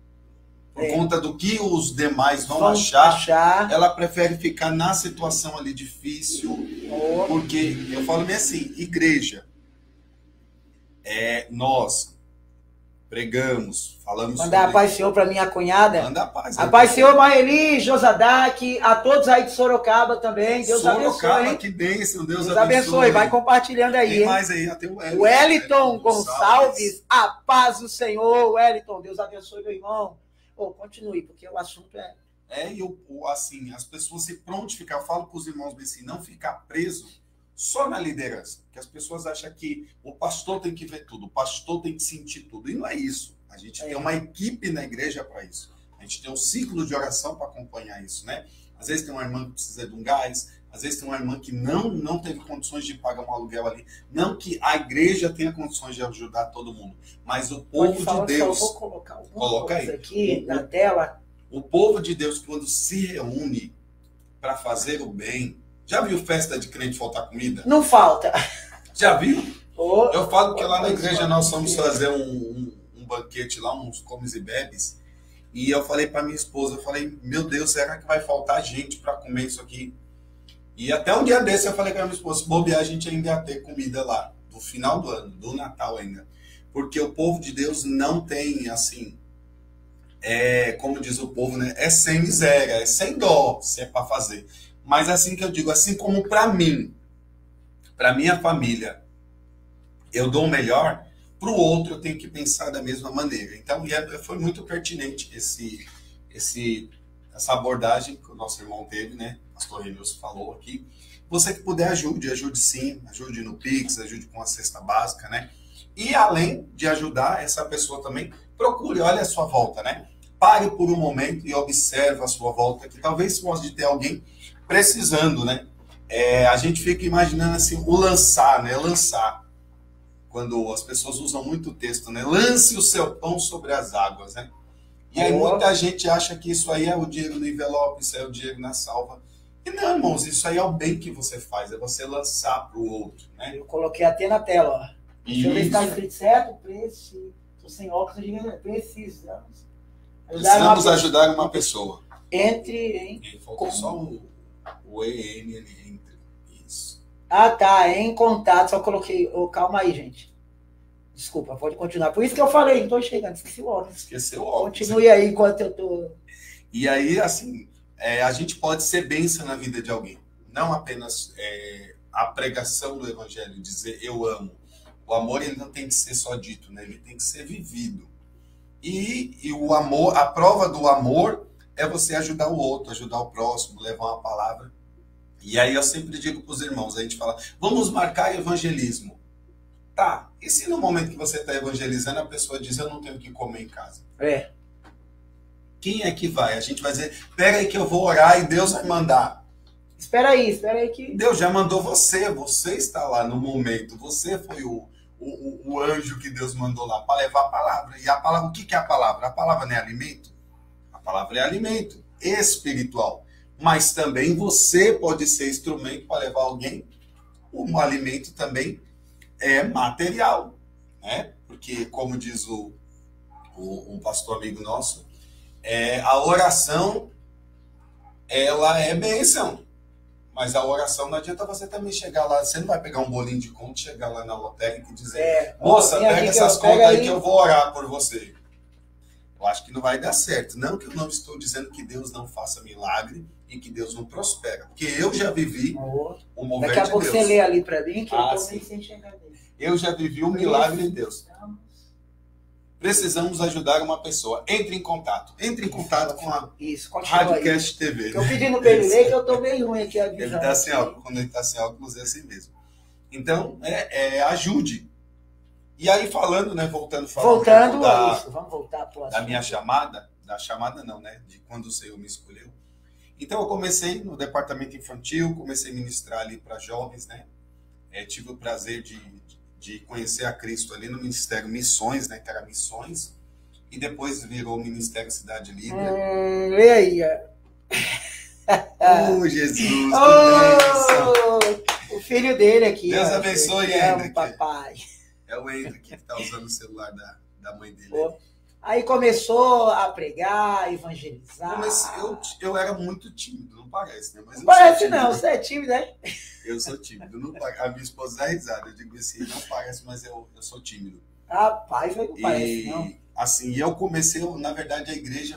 por conta do que os demais vão achar, ela prefere ficar na situação ali difícil, porque eu falo bem assim, igreja, nós pregamos, falamos Mandar a paz do Senhor para minha cunhada. Manda a paz. A paz do Senhor, Maeli, Josadac, a todos aí de Sorocaba também. Deus abençoe. Sorocaba, que bênção. Deus abençoe. Vai compartilhando aí. Tem mais aí, até o Wellington Gonçalves. A paz do Senhor, Wellington. Deus abençoe, meu irmão. Continue, porque o assunto assim, as pessoas se prontificar, eu falo para os irmãos bem assim, não ficar preso só na liderança, que as pessoas acham que o pastor tem que ver tudo, o pastor tem que sentir tudo, e não é isso. A gente tem uma equipe na igreja para isso. A gente tem um ciclo de oração para acompanhar isso, né? Às vezes tem uma irmã que precisa de um gás, às vezes tem uma irmã que não teve condições de pagar um aluguel ali. Não que a igreja tenha condições de ajudar todo mundo, mas o povo de Deus... Só vou colocar coloca aí aqui na tela. O povo de Deus, quando se reúne para fazer o bem... Já viu festa de crente faltar comida? Não falta. Já viu? Eu falo que lá na igreja nós vamos fazer um banquete lá, uns comes e bebes. E eu falei para minha esposa, eu falei, meu Deus, será que vai faltar gente para comer isso aqui? E até um dia desse eu falei com a minha esposa, se bobear, a gente ainda ia ter comida lá, do final do ano, do Natal ainda. Porque o povo de Deus não tem, assim, como diz o povo, né? É sem miséria, é sem dó, se é para fazer. Mas assim que eu digo, assim como para mim, para minha família, eu dou o melhor, para o outro eu tenho que pensar da mesma maneira. Então, foi muito pertinente essa abordagem que o nosso irmão teve, né? O pastor Renilson falou aqui. Você que puder, ajude sim, ajude no Pix, ajude com a cesta básica, né? E além de ajudar essa pessoa também, procure, olha a sua volta, né? Pare por um momento e observe a sua volta, que talvez possa ter alguém precisando, né? a gente fica imaginando assim, o lançar, né? Lançar. Quando as pessoas usam muito o texto, né? Lance o seu pão sobre as águas, né? E aí muita gente acha que isso aí é o dinheiro no envelope, isso aí é o dinheiro na salva. E não, irmãos, isso aí é o bem que você faz, é você lançar para o outro, né? Eu coloquei até na tela, ó. Deixa eu ver se está escrito certo. Estou sem óculos, precisamos ajudar uma pessoa. Faltou só o EN ali, entre. Isso. Ah, tá, em contato, só coloquei. Calma aí, gente. Desculpa, pode continuar. Por isso que eu falei, não estou chegando, esqueci o óculos. Esqueceu o óculos. Continue aí enquanto eu estou. E aí, assim, a gente pode ser bênção na vida de alguém. Não apenas a pregação do evangelho, dizer eu amo. O amor, ele não tem que ser só dito, né? Ele tem que ser vivido. E o amor, a prova do amor é você ajudar o outro, ajudar o próximo, levar uma palavra. E aí eu sempre digo para os irmãos, a gente fala, vamos marcar evangelismo. Tá, e se no momento que você está evangelizando, a pessoa diz, eu não tenho o que comer em casa? Quem é que vai? A gente vai dizer, pera aí que eu vou orar e Deus vai mandar. Espera aí que... Deus já mandou você está lá no momento, você foi o anjo que Deus mandou lá para levar a palavra. E a palavra, o que é a palavra? A palavra não é alimento? A palavra é alimento espiritual. Mas também você pode ser instrumento para levar alguém. Um alimento também é material, né? Porque, como diz um pastor amigo nosso, a oração, ela é bênção. Mas a oração não adianta você também chegar lá, você não vai pegar um bolinho de conta, chegar lá na lotérica e dizer, moça, pega essas contas aí que eu vou orar por você. Eu acho que não vai dar certo. Não que eu não estou dizendo que Deus não faça milagre e que Deus não prospera. Porque eu já vivi o mover de Deus. Daqui a pouco você lê ali para mim, que eu estou meio sem enxergar dele. Eu já vivi o milagre de Deus. Precisamos ajudar uma pessoa. Entre em contato. Entre em contato com a Radcast TV. Eu pedindo para ele ler que eu estou bem ruim aqui. Ele está sem óculos. Quando ele está sem óculos é assim mesmo. Então, ajude. E aí falando, né, voltando a isso, vamos voltar para o assunto. Da minha chamada, de quando o Senhor me escolheu. Então eu comecei no departamento infantil, comecei a ministrar ali para jovens, né? Tive o prazer de conhecer a Cristo ali no Ministério Missões, né, que era Missões, e depois virou o Ministério Cidade Livre. E aí? Jesus! O filho dele aqui. Deus abençoe ele. Papai. É o Hendrick que está usando o celular da mãe dele. Aí começou a pregar, evangelizar. Mas eu era muito tímido, não parece, né? Mas não parece não, você é tímido, né? Eu sou tímido. A minha esposa dá risada. Eu digo assim, não parece, mas eu sou tímido. Rapaz, não parece não. Assim, eu comecei, na verdade a igreja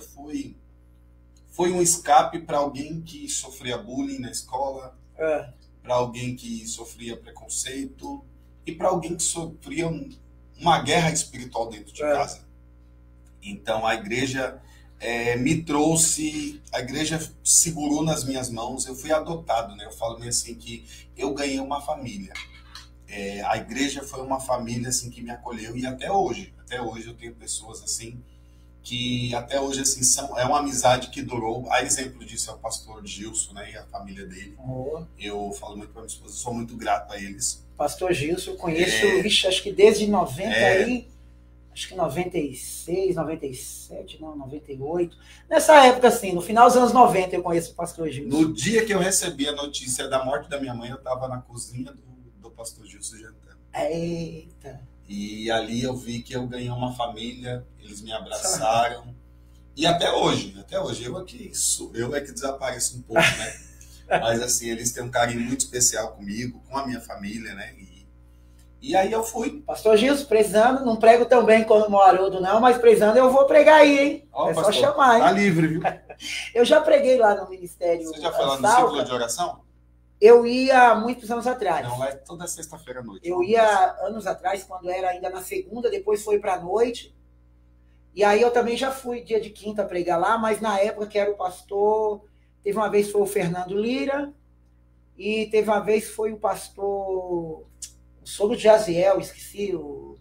foi um escape para alguém que sofria bullying na escola, para alguém que sofria preconceito, e para alguém que sofria uma guerra espiritual dentro de casa. Então a igreja me trouxe, a igreja segurou nas minhas mãos, eu fui adotado, né? Eu falo meio assim que eu ganhei uma família. A igreja foi uma família assim que me acolheu e até hoje eu tenho pessoas assim que até hoje assim é uma amizade que durou. A exemplo disso é o pastor Gilson, né, e a família dele. Eu falo muito para minha esposa, sou muito grato a eles. Pastor Gilson, eu conheço, acho que desde 90 aí, acho que 96, 97, não, 98. Nessa época, assim, no final dos anos 90 eu conheço o pastor Gilson. No dia que eu recebi a notícia da morte da minha mãe, eu estava na cozinha do pastor Gilson jantando. Eita! E ali eu vi que eu ganhei uma família, eles me abraçaram. E até hoje, eu é que desapareço um pouco, né? Mas assim, eles têm um carinho muito especial comigo, com a minha família, né? E aí eu fui. Pastor Gilson, precisando, não prego tão bem como o Haroldo não, mas precisando eu vou pregar aí, hein? Pastor, só chamar, hein? Tá livre, viu? Eu já preguei lá no Ministério. Você já foi lá no círculo de oração? Eu ia há muitos anos atrás. Não, lá é toda sexta-feira à noite. Eu ia anos atrás, quando era ainda na segunda, depois foi para a noite. E aí eu também já fui dia de quinta pregar lá, mas na época que era o pastor, teve uma vez foi o Fernando Lira, e teve uma vez foi o pastor, o sogro de Jaziel, esqueci, o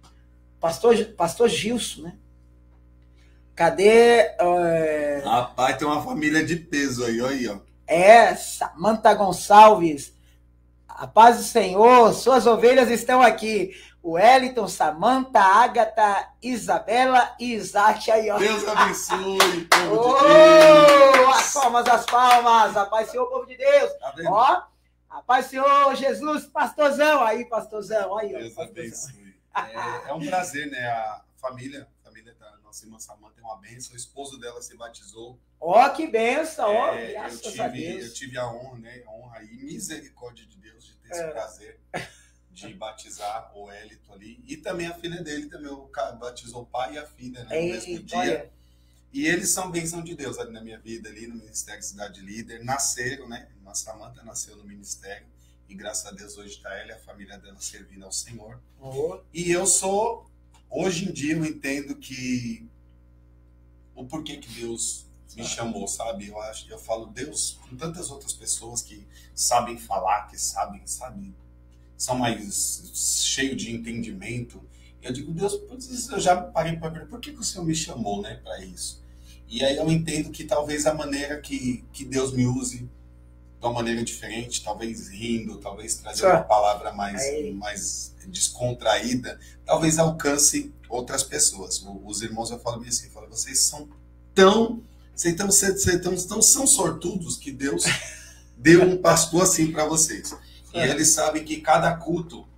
pastor Gilson, né? Cadê? Rapaz, tem uma família de peso aí, ó. Samanta Gonçalves. A paz do Senhor, suas ovelhas estão aqui. O Wellington, Samanta, Ágata, Isabela e Isaac aí, ó. Deus abençoe, povo de Deus. As palmas. A paz do Senhor, povo de Deus. Tá vendo? Ó, a paz do Senhor, Jesus, pastorzão. Aí, pastorzão. Aí, ó, Deus pastorzão. abençoe. É um prazer, né? A família da nossa irmã Samanta é uma bênção. O esposo dela se batizou. Ó, que benção, ó. Graças a Deus. Eu tive a honra, né? A honra e misericórdia de Deus de ter esse prazer de batizar o Elito ali. E também a filha dele também batizou o pai e a filha, né, no mesmo dia. Olha. E eles são bênção de Deus ali na minha vida, ali no Ministério Cidade Líder. Nasceram, né? A Samanta nasceu no ministério. E graças a Deus hoje está ela e a família dela servindo ao Senhor. E eu sou, hoje em dia eu entendo que o porquê que Deus me chamou, sabe? Eu falo Deus com tantas outras pessoas que sabem falar, que sabem, são mais cheios de entendimento. Eu digo, Deus, eu já parei para ver por que o Senhor me chamou, né, para isso. E aí eu entendo que talvez a maneira que Deus me use de uma maneira diferente, talvez rindo, talvez trazendo uma palavra mais descontraída, talvez alcance outras pessoas. Os irmãos, eu falo bem assim, vocês são tão sortudos que Deus deu um pastor assim para vocês. E eles sabem que cada culto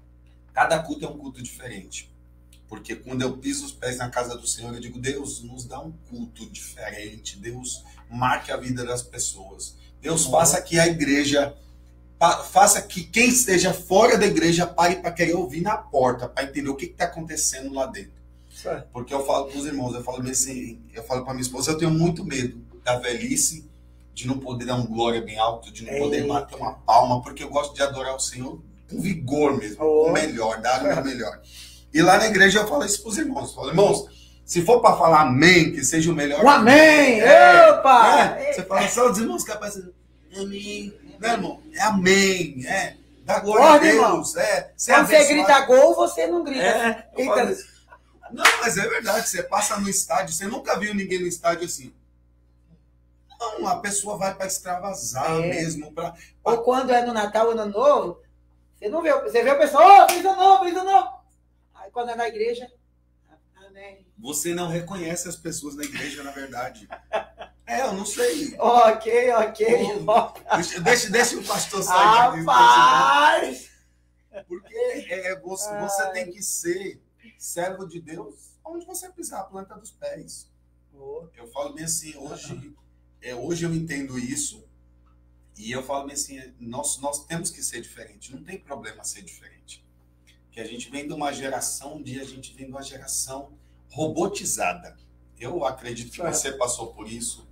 é um culto diferente. Porque quando eu piso os pés na casa do Senhor, eu digo, Deus, nos dá um culto diferente. Deus marque a vida das pessoas. Deus faça que a igreja, faça que quem esteja fora da igreja pare para querer ouvir na porta, para entender o que está acontecendo lá dentro. Porque eu falo para os irmãos, eu falo para minha esposa, eu tenho muito medo da velhice, de não poder dar um glória bem alto, de não poder bater uma palma, porque eu gosto de adorar o Senhor com vigor mesmo, com o melhor, dar o meu melhor. E lá na igreja eu falo isso para os irmãos. Eu falo, irmãos, se for para falar amém, que seja o melhor. Um amém! Opa! Você fala só os irmãos capazes de amém. Não, irmão, é amém. Dá glória a Deus. Quando você grita gol, você não grita. Não, mas é verdade. Você passa no estádio, você nunca viu ninguém no estádio assim. Não, a pessoa vai para extravasar mesmo. Ou quando é no Natal ou no Ano Novo, você vê o pessoal, feliz ano novo, feliz ano novo. Aí quando é na igreja, amém. Você não reconhece as pessoas na igreja, na verdade. Eu não sei. Ok. Deixa o pastor sair. Rapaz! Porque você tem que ser servo de Deus onde você pisar a planta dos pés. Eu falo bem assim, hoje eu entendo isso, e eu falo bem assim, nós temos que ser diferente, não tem problema ser diferente. Que a gente vem de uma geração, a gente vem de uma geração robotizada. Eu acredito que você passou por isso,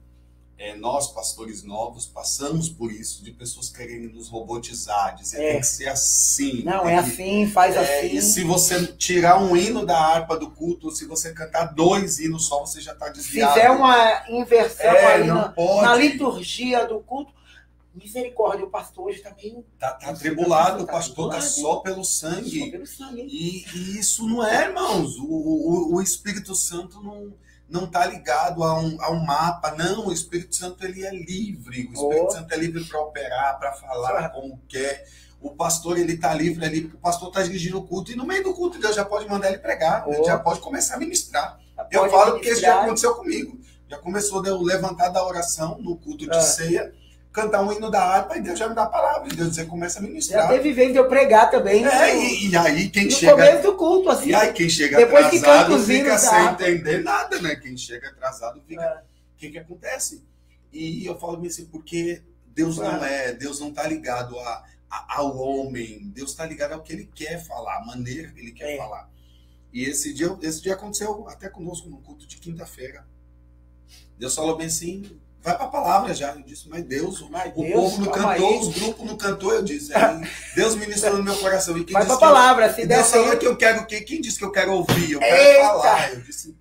nós, pastores novos, passamos por isso, de pessoas querendo nos robotizar, dizer tem que ser assim. Não, assim, faz assim. E se você tirar um hino da harpa do culto, se você cantar 2 hinos só, você já está desviado. Fizer uma inversão ali na liturgia do culto, misericórdia, o pastor hoje está meio... Tá atribulado, o pastor está só pelo sangue. Só pelo sangue. E isso não é, irmãos. O Espírito Santo não está ligado a um mapa, não. O Espírito Santo ele é livre. O Espírito Santo é livre para operar, para falar como quer. O pastor ele está livre ali, o pastor está dirigindo o culto, e no meio do culto Deus já pode mandar ele pregar, ele já pode começar a ministrar. Eu falo porque isso já aconteceu comigo. Já começou de eu levantar da oração no culto de ceia, cantar um hino da harpa, e Deus já me dá a palavra, e Deus já começa a ministrar. Já teve vez de eu pregar também. E aí quem no chega... No começo do culto, assim. E aí quem chega depois atrasado que fica sem entender nada, né? Quem chega atrasado fica... O que acontece? E eu falo assim, porque Deus não está ligado ao homem, Deus está ligado ao que ele quer falar, a maneira que ele quer falar. E esse dia aconteceu até conosco no culto de quinta-feira. Deus falou bem assim, vai para a palavra já. Eu disse, mas Deus, o povo não cantou, os grupos não cantou, eu disse. Aí, Deus ministrou no meu coração. E quem vai para a palavra, se Deus falou que eu quero, quem disse que eu quero ouvir? Eu quero falar. Eu disse,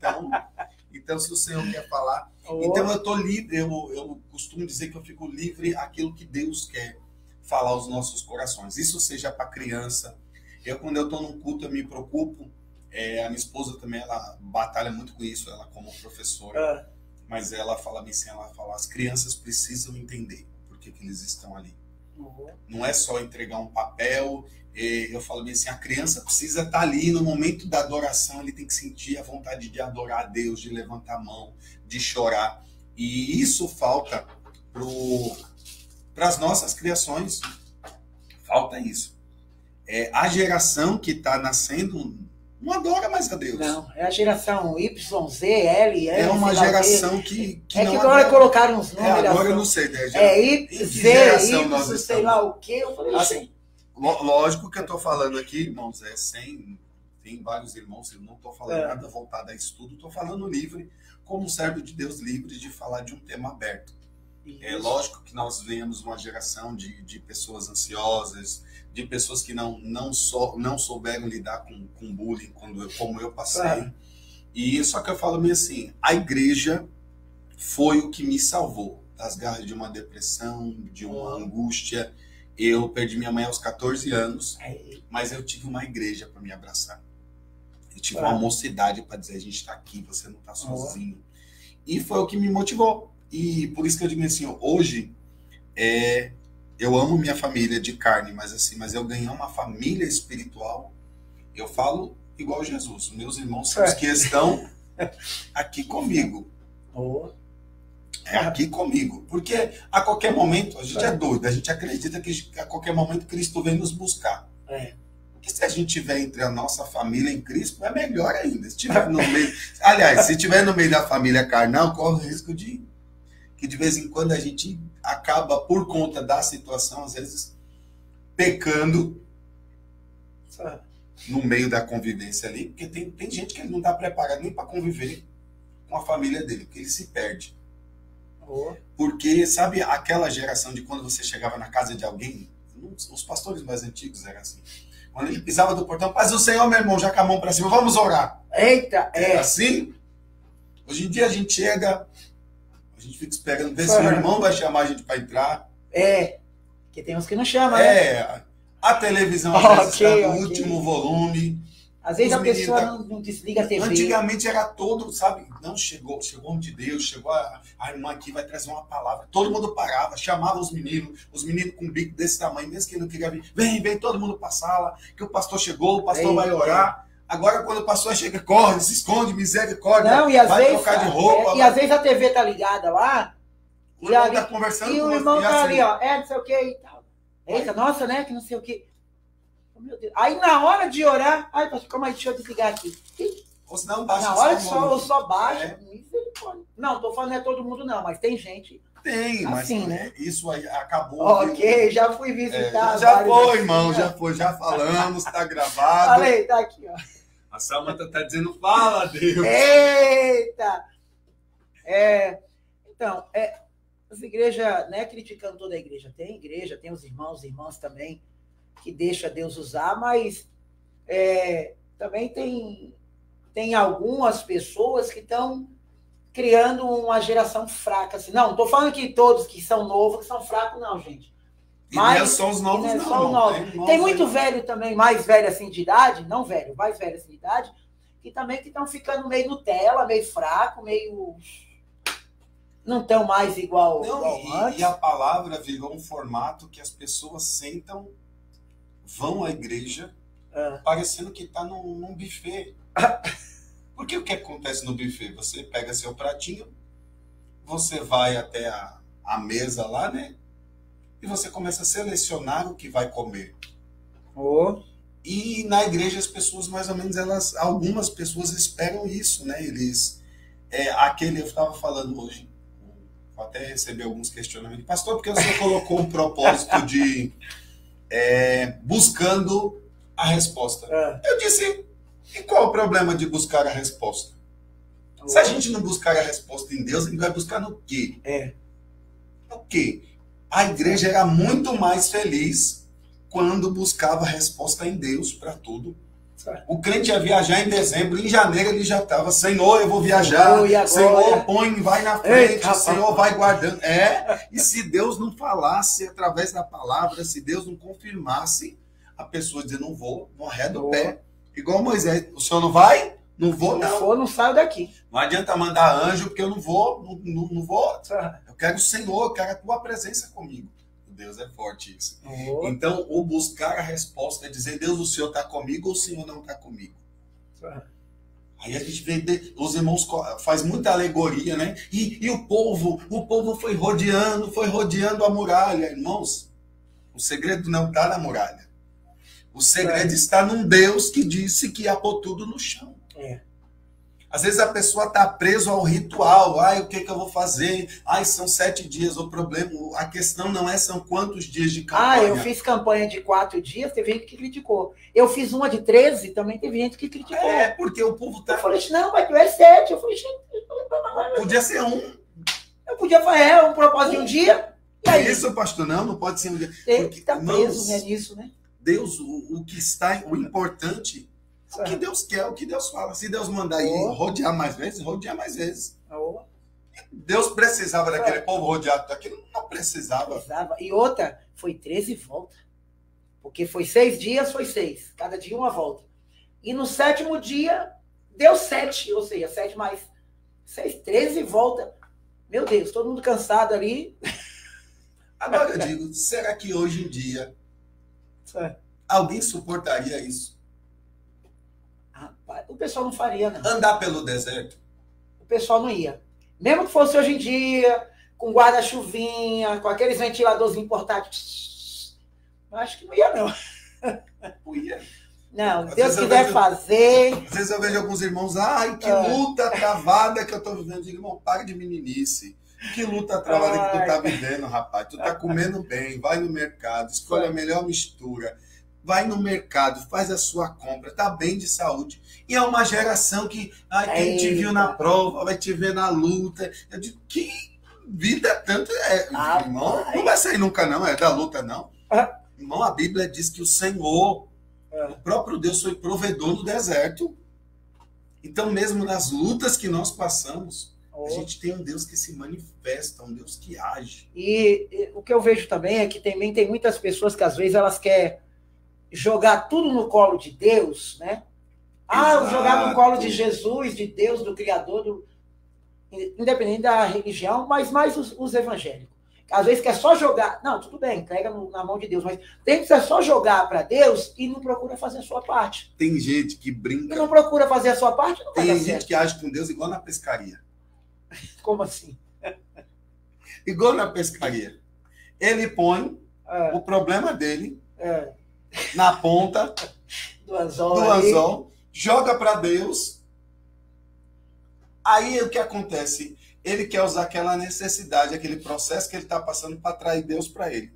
então se o Senhor quer falar, então eu estou livre, eu costumo dizer que eu fico livre aquilo que Deus quer falar aos nossos corações. Isso seja para criança. Quando eu estou num culto, eu me preocupo. A minha esposa também, ela batalha muito com isso, ela como professora. Mas ela fala bem assim, as crianças precisam entender. que eles estão ali. Não é só entregar um papel. Eu falo bem assim, a criança precisa estar ali no momento da adoração, ele tem que sentir a vontade de adorar a Deus, de levantar a mão, de chorar. E isso falta para as nossas criações. Falta isso. A geração que está nascendo não adora mais a Deus. Não, é a geração Y, Z, L. É uma geração que é não que agora colocaram uns números. Agora eu não sei. Y, Z, Y, sei lá o quê. Eu falei assim. Lógico que eu estou falando aqui, irmãos, tem vários irmãos, eu não estou falando nada voltado a estudo, estou falando livre, como um servo de Deus livre de falar de um tema aberto. É lógico que nós vemos uma geração de pessoas ansiosas, de pessoas que não souberam lidar com bullying como eu passei. E só que eu falo meio assim, a igreja foi o que me salvou das garras de uma depressão, de uma angústia. Eu perdi minha mãe aos 14 anos, mas eu tive uma igreja para me abraçar. Eu tive uma mocidade para dizer, a gente está aqui, você não está sozinho. E foi o que me motivou. E por isso que eu digo assim, hoje, eu amo minha família de carne, mas eu ganhei uma família espiritual. Eu falo igual Jesus. Meus irmãos são os que estão aqui comigo. Aqui comigo. Porque a qualquer momento, a gente é doido, a gente acredita que a qualquer momento Cristo vem nos buscar. Porque se a gente estiver entre a nossa família em Cristo, é melhor ainda. Se tiver no meio, aliás, se estiver no meio da família carnal, corre o risco que de vez em quando a gente acaba, por conta da situação, às vezes, pecando no meio da convivência ali, porque tem gente que ele não está preparado nem para conviver com a família dele, porque ele se perde. Porque, sabe, aquela geração de quando você chegava na casa de alguém, os pastores mais antigos eram assim, quando ele pisava do portão, paz do Senhor, meu irmão, já com a mão para cima, vamos orar. Eita, assim? Hoje em dia a gente chega, a gente fica esperando ver se o irmão vai chamar a gente para entrar. Que tem uns que não chamam, né? A televisão às vezes está no último volume. Às vezes a pessoa não desliga a TV. Antigamente era todo, sabe? Não, chegou um de Deus, chegou a irmã aqui, vai trazer uma palavra. Todo mundo parava, chamava os meninos com um bico desse tamanho, mesmo que não queria vir. Vem todo mundo para a sala, que o pastor chegou, o pastor vai orar. Agora, quando o pastor chega, corre, se esconde, misericórdia, não, e às vai vezes, trocar de roupa. E às vezes a TV tá ligada lá, o irmão tá conversando e o irmão tá ali, ó, não sei o que e tal. Eita, nossa, né, que não sei o que. Meu Deus. Aí na hora de orar, calma aí, deixa eu desligar aqui. Ou senão baixa. Na hora que só baixa, misericórdia. Não, tô falando não é todo mundo não, mas tem gente. Tem, assim, mas né? Isso aí acabou. Ok, já fui visitar. Já foi, irmão, já foi, já falamos, tá gravado. Falei, tá aqui, ó. A Samanta tá dizendo, fala, Deus. Eita! Então, as igrejas, não é criticando toda a igreja, tem os irmãos e irmãs também, que deixa Deus usar, mas também tem algumas pessoas que estão criando uma geração fraca. Assim. Não estou falando que todos que são novos que são fracos, não, gente. Mas, e não são os novos, não. Só novos. Tem muito velho também, mais velho assim de idade, não velho, mais velho assim de idade, que também estão ficando meio Nutella, meio fraco, meio... Não estão mais igual antes. E a palavra virou um formato que as pessoas sentam, vão à igreja, parecendo que está num buffet. Porque o que acontece no buffet? Você pega seu pratinho, você vai até a mesa lá, né? E você começa a selecionar o que vai comer. E na igreja as pessoas, mais ou menos, algumas pessoas esperam isso, né? Eu estava falando hoje, vou até receber alguns questionamentos. Pastor, por que você colocou um propósito de buscando a resposta? Eu disse, e qual o problema de buscar a resposta? Se a gente não buscar a resposta em Deus, a gente vai buscar no quê? No quê? A igreja era muito mais feliz quando buscava a resposta em Deus para tudo. O crente ia viajar em dezembro, em janeiro ele já estava, Senhor, eu vou viajar, Senhor, vai na frente, Senhor, vai guardando. E se Deus não falasse através da palavra, se Deus não confirmasse, a pessoa dizia, não vou, não arreda o pé. Igual Moisés, o senhor não vai? Não vou, não. Se for, não saio daqui. Não adianta mandar anjo, porque eu não vou, não vou. Eu quero o Senhor, eu quero a tua presença comigo. Deus, é forte isso. Então, o buscar a resposta é dizer, Deus, o Senhor está comigo ou o Senhor não está comigo? Aí a gente vê, os irmãos faz muita alegoria, né? E o povo foi rodeando a muralha. Irmãos, o segredo não está na muralha. O segredo está num Deus que disse que ia pôr tudo no chão. Às vezes a pessoa está presa ao ritual. Ai, o que eu vou fazer? Ai, são 7 dias. O problema, a questão não é são quantos dias de campanha. Eu fiz campanha de 4 dias, teve gente que criticou. Eu fiz uma de 13, também teve gente que criticou. Porque o povo tá... Eu falei, não, mas tu é 7. Eu falei, gente... Podia ser um. Eu podia fazer um propósito de um dia. E aí? Isso, pastor, não pode ser um dia. Tem que estar preso nisso, né? Deus, o que está, o importante... O que Deus quer, o que Deus fala. Se Deus mandar ir rodear mais vezes, rodear mais vezes. Deus precisava daquele povo rodeado daquilo? Não precisava. E outra, foi 13 voltas. Porque foi 6 dias, foi 6. Cada dia uma volta. E no 7º dia, deu 7. Ou seja, 7 mais 6, 13 voltas. Meu Deus, todo mundo cansado ali. Agora eu digo, será que hoje em dia alguém suportaria isso? O pessoal não faria, não. Andar pelo deserto? O pessoal não ia. Mesmo que fosse hoje em dia, com guarda-chuvinha, com aqueles ventiladorzinhos portáteis. Eu acho que não ia, não. Não ia. Não, se Deus quiser fazer... Às vezes eu vejo alguns irmãos, ai, que luta travada que eu tô vivendo. Eu digo, irmão, para de meninice. Que luta travada que tu tá vivendo, rapaz. Tu tá comendo bem, vai no mercado, escolhe a melhor mistura. Vai no mercado, faz a sua compra, tá bem de saúde. E é uma geração que, quem te viu na prova, vai te ver na luta. Eu digo, que vida tanto irmão, não vai sair nunca não, é da luta não. Irmão, a Bíblia diz que o Senhor, o próprio Deus foi provedor no deserto. Então mesmo nas lutas que nós passamos, a gente tem um Deus que se manifesta, um Deus que age. E o que eu vejo também é que também tem muitas pessoas que às vezes elas querem jogar tudo no colo de Deus, né? Jogar no colo de Jesus, de Deus, do Criador, independente da religião, mas mais os evangélicos. Às vezes quer só jogar... Não, tudo bem, entrega na mão de Deus, mas tem que ser só jogar para Deus e não procura fazer a sua parte. Tem gente que brinca... E não procura fazer a sua parte, não vai dar certo. Tem gente que age com Deus igual na pescaria. Como assim? Igual na pescaria. Ele põe o problema dele na ponta do anzol, joga para Deus. Aí o que acontece? Ele quer usar aquela necessidade, aquele processo que ele está passando para atrair Deus para ele.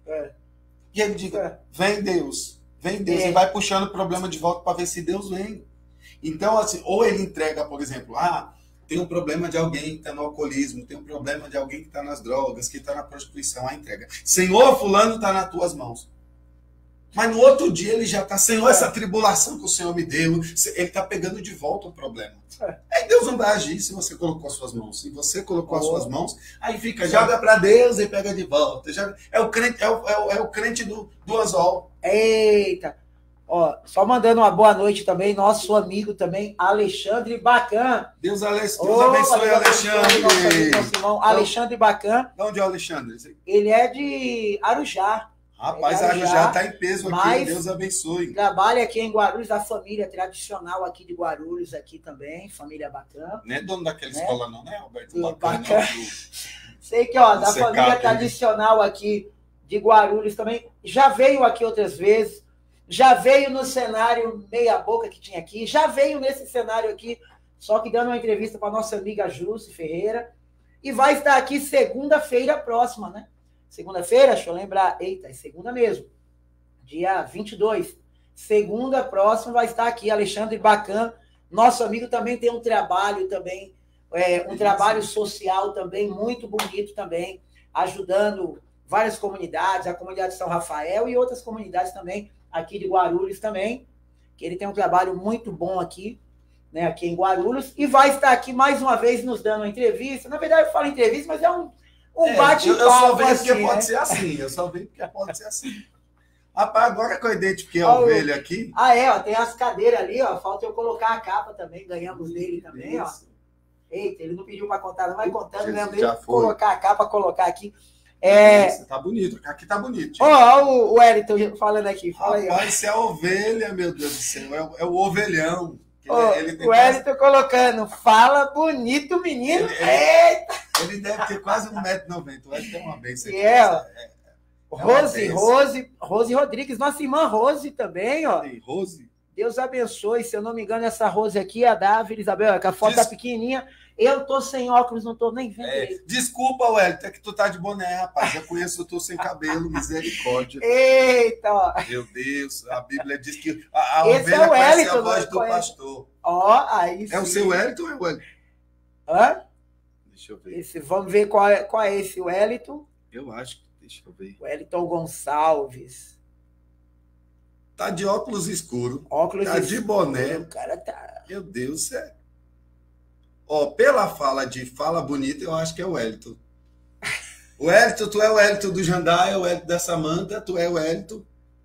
E ele diz, vem Deus, e vai puxando o problema de volta para ver se Deus vem. Então, assim, ou ele entrega, por exemplo, tem um problema de alguém que está no alcoolismo, tem um problema de alguém que está nas drogas, que está na prostituição, a entrega. Senhor, fulano está nas tuas mãos. Mas no outro dia ele já está, Senhor, essa tribulação que o Senhor me deu, ele está pegando de volta o problema. Aí Deus não vai agir se você colocou as suas mãos. Se você colocou as suas mãos, aí fica, joga para Deus e pega de volta. É o crente do anzol. Eita! Só mandando uma boa noite também, nosso amigo também, Alexandre Bacan. Deus abençoe, Alexandre. Nosso irmão Alexandre Bacan. De onde é o Alexandre? Ele é de Arujá. Rapaz, Arujá está em peso aqui, Deus abençoe. Trabalha aqui em Guarulhos, a família tradicional aqui de Guarulhos, aqui também, família Bacan. Não é dono daquela escola não, né, Alberto? Bacan. Sei que, da família tradicional aqui de Guarulhos também. Já veio aqui outras vezes, já veio no cenário meia boca que tinha aqui, já veio nesse cenário aqui, só que dando uma entrevista para nossa amiga Jússi Ferreira, e vai estar aqui segunda-feira próxima, né? Segunda-feira, deixa eu lembrar. Eita, é segunda mesmo. Dia 22. Segunda próxima vai estar aqui Alexandre Bacan. Nosso amigo também tem um trabalho também, um trabalho social também, muito bonito também, ajudando várias comunidades, a comunidade de São Rafael e outras comunidades também, aqui de Guarulhos também, que ele tem um trabalho muito bom aqui, né, aqui em Guarulhos, e vai estar aqui mais uma vez nos dando uma entrevista. Na verdade, eu falo entrevista, mas é um bate-papo. Eu só venho porque assim, pode ser assim. Eu só venho porque pode ser assim. Rapaz, agora que eu identifiquei a ovelha aqui... tem as cadeiras ali, falta eu colocar a capa também, ganhamos dele também, Eita, ele não pediu para contar, não vai contando, né? Colocar a capa, colocar aqui. Tá bonito, aqui tá bonito. Ó, o Wellington falando aqui. Fala aí, rapaz, isso é ovelha, meu Deus do céu. É o ovelhão. O Wellington colocando, fala bonito, menino. Eita! Ele deve ter quase 1,90 m. O Wellington tem uma bênção. Rose Rodrigues, nossa irmã Rose também, ó. Ei, Rose? Deus abençoe. Se eu não me engano, essa Rose aqui é a Davi Isabel, que a foto tá pequenininha. Eu tô sem óculos, não tô nem vendo. Desculpa, Wellington, é que tu tá de boné, rapaz. Eu conheço, eu tô sem cabelo, misericórdia. Eita, ó. Meu Deus, a Bíblia diz que a esse ovelha é o Wellington, a voz do pastor. Ó, aí sim. É o seu Wellington ou é o Wellington? Hã? Deixa eu ver. Vamos ver qual é esse Wellington. Eu acho que, deixa eu ver. Wellington Gonçalves. Tá de óculos escuro. Óculos tá de boné. O cara tá... Meu Deus, Ó, pela fala bonita, eu acho que é o Wellington. O Wellington, tu é o Wellington do Jandai, é o Wellington da Samanta, tu é o Wellington.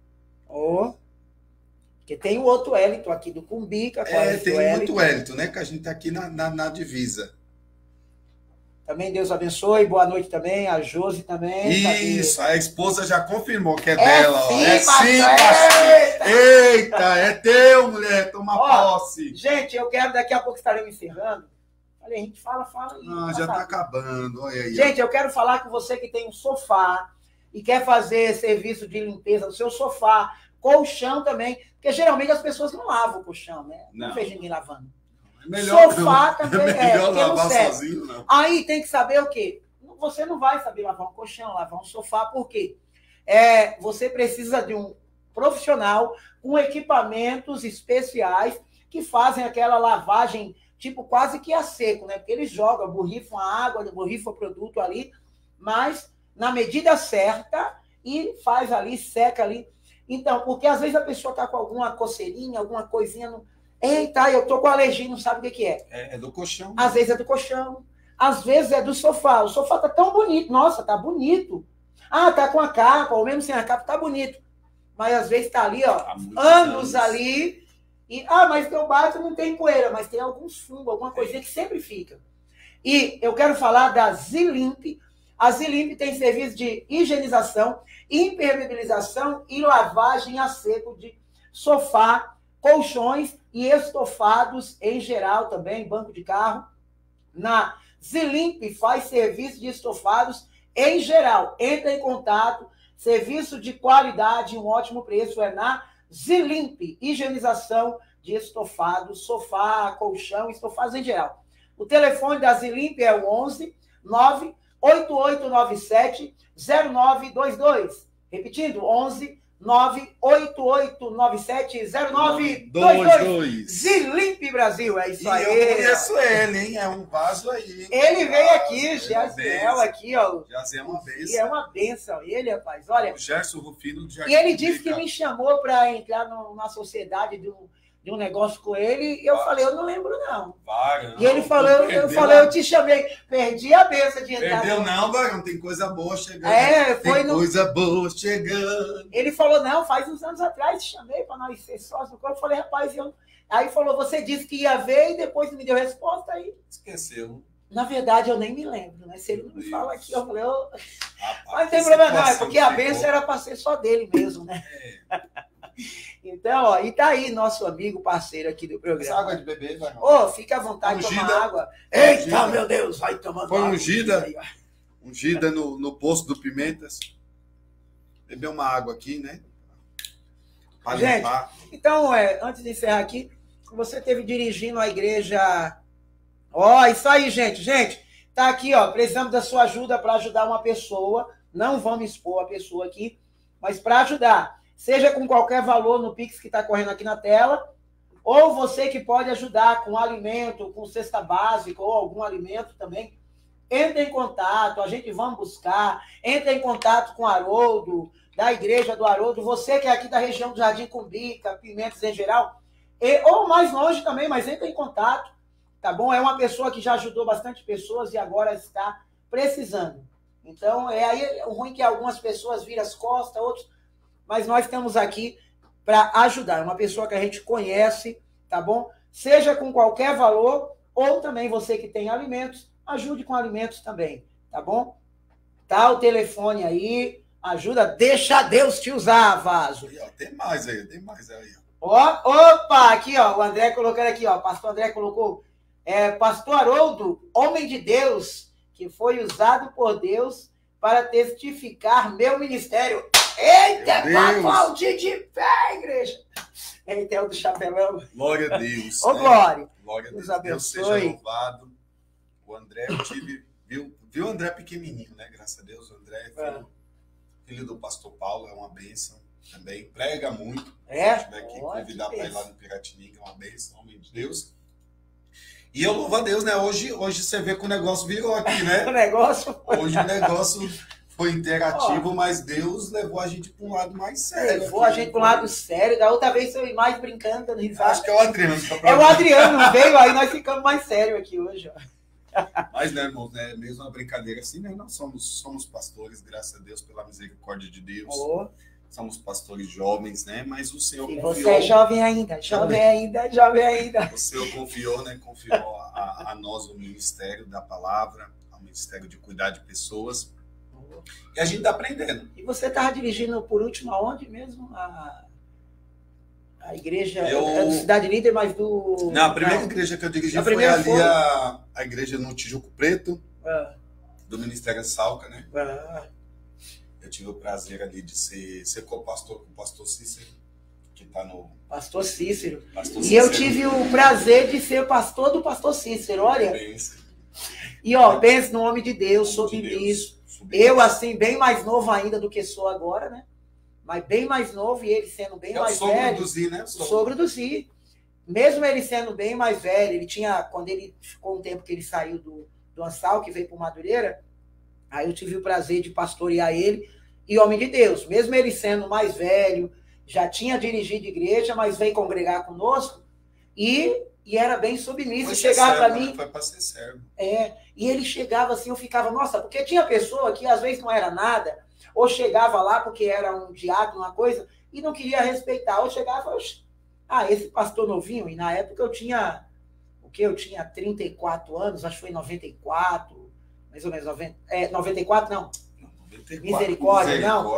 Porque tem o outro Wellington aqui do Cumbica. Tem muito Wellington, né? Que a gente tá aqui na divisa. Também Deus abençoe, boa noite também, a Josi também. Isso, a esposa já confirmou que é dela. Sim, pastor. Eita, é teu, mulher, toma posse. Gente, eu quero, daqui a pouco estaremos encerrando. Falei, a gente fala aí. Não, já tá acabando, olha aí. Gente, eu quero falar com você que tem um sofá e quer fazer serviço de limpeza do seu sofá, colchão também, porque geralmente as pessoas não lavam o colchão, né? Não vejo ninguém lavando. Sofá também melhor lavar sozinho, não. Aí tem que saber o quê? Você não vai saber lavar um colchão, lavar um sofá, por quê? Você precisa de um profissional com equipamentos especiais que fazem aquela lavagem, tipo quase que a seco, né? Porque eles jogam, borrifam a água, borrifam o produto ali, mas na medida certa e faz ali, seca ali. Então, porque às vezes a pessoa está com alguma coceirinha, alguma coisinha no... Eita, eu tô com alergia, não sabe o que é. É do colchão. Às vezes é do colchão. Às vezes é do sofá. O sofá tá tão bonito. Nossa, tá bonito. Ah, tá com a capa, ou mesmo sem a capa, tá bonito. Mas às vezes tá ali, ó, anos ali. Mas teu bato não tem poeira, mas tem alguns fungos, alguma coisinha que sempre fica. E eu quero falar da Zilimp. A Zilimp tem serviço de higienização, impermeabilização e lavagem a seco de sofá, colchões e estofados em geral também, banco de carro. Na Zilimp faz serviço de estofados em geral. Entra em contato, serviço de qualidade, um ótimo preço é na Zilimp, higienização de estofados, sofá, colchão, estofados em geral. O telefone da Zilimp é o 11 98897 0922. Repetindo, 11 988970922. Zilimp Brasil, é isso aí. Eu conheço ele, hein? É um vaso aí. Ele veio aqui, Jaziel, aqui, ó. Jaziel é uma benção. E é uma benção. Ele, rapaz, olha. O Gerson Rufino do Jardim. E ele disse que me chamou para entrar na sociedade de um negócio com ele, e eu falei, eu não lembro, não. Varão, e ele falou, eu te chamei, perdi a benção de entrar. Perdeu não, Varão, tem coisa boa chegando. Coisa boa chegando. Ele falou, não, faz uns anos atrás, te chamei para nós ser sócios. Eu falei, rapaz, aí falou, você disse que ia ver, e depois não me deu resposta, aí... Esqueceu. Na verdade, eu nem me lembro, né? Se ele não me fala aqui, eu falei, mas não tem problema não, é porque a benção era para ser só dele mesmo, né? Então, ó, e tá aí nosso amigo, parceiro aqui do programa. Essa água de beber, vai. Fica à vontade de tomar água. Eita, meu Deus, vai tomando água. Foi ungida. Ungida no poço do Pimentas. Beber uma água aqui, né? Pra gente, limpar. Então, antes de encerrar aqui, você esteve dirigindo a igreja... isso aí, gente. Gente, tá aqui, ó. Precisamos da sua ajuda para ajudar uma pessoa. Não vamos expor a pessoa aqui, mas para ajudar. Seja com qualquer valor no Pix que está correndo aqui na tela, ou você que pode ajudar com alimento, com cesta básica, ou algum alimento também, entre em contato, a gente vai buscar, entre em contato com o Haroldo, da igreja do Haroldo, você que é aqui da região do Jardim Cumbica, Pimentas em geral, ou mais longe também, mas entre em contato, tá bom? É uma pessoa que já ajudou bastante pessoas e agora está precisando. Então, aí o ruim é que algumas pessoas viram as costas, outros... Mas nós estamos aqui para ajudar. É uma pessoa que a gente conhece, tá bom? Seja com qualquer valor, ou também você que tem alimentos, ajude com alimentos também, tá bom? Tá o telefone aí. Ajuda, deixa Deus te usar, Vaso. E, ó, tem mais aí. Opa, aqui, ó, o André colocando aqui, ó, pastor André colocou, pastor Haroldo, homem de Deus, que foi usado por Deus para testificar meu ministério. Eita, aplaudir de pé, igreja. Eita, é o do chapelão. Glória a Deus. Ô, Glória. Glória a Deus. Deus seja louvado. O André, viu o André pequenininho, né? Graças a Deus, o André é filho do pastor Paulo, é uma bênção também. Prega muito. Se tiver que convidar para ir lá no Piratininga, é uma bênção, homem de Deus. E eu louvo a Deus, né? Hoje você vê que o negócio virou aqui, né? Hoje o negócio foi interativo, mas Deus levou a gente para um lado mais sério. Levou a gente para um lado sério. Da outra vez foi mais brincando, dando risada. Acho que é o Adriano. É o Adriano, veio, aí nós ficamos mais sérios aqui hoje, ó. Mas, né, irmãos, né, mesmo uma brincadeira assim, né, nós somos pastores, graças a Deus, pela misericórdia de Deus. Somos pastores jovens, né, mas o Senhor confiou... Você é jovem ainda. O Senhor confiou, né, a nós o ministério da palavra, o ministério de cuidar de pessoas. E a gente está aprendendo. E você estava dirigindo, por último, aonde mesmo? A igreja do Cidade Líder, mas do... Não, a primeira igreja que eu dirigi foi ali a igreja no Tijuco Preto, do Ministério Salca, né? Eu tive o prazer ali de ser co-pastor com o pastor Cícero, que está no... Pastor Cícero. Eu tive o prazer de ser pastor do pastor Cícero, olha. E, ó, pense no homem de Deus, sobre isso. Eu, assim, bem mais novo ainda do que sou agora, né? Mas bem mais novo e ele sendo bem mais velho. Do Zi, né? Sogro do Zi. Mesmo ele sendo bem mais velho, ele tinha, quando ele ficou um tempo que ele saiu do Ansal, que veio para o Madureira, aí eu tive o prazer de pastorear ele, e homem de Deus, mesmo ele sendo mais velho, já tinha dirigido igreja, mas veio congregar conosco, e era bem submisso. Foi chegava para mim. Foi para ser servo. E ele chegava assim, eu ficava, nossa, porque tinha pessoa que às vezes não era nada, ou chegava lá porque era um diácono, uma coisa, e não queria respeitar. Ou chegava, esse pastor novinho, e na época eu tinha, eu tinha 34 anos, acho que foi em 94, mais ou menos, 94 não, 94, misericórdia, não,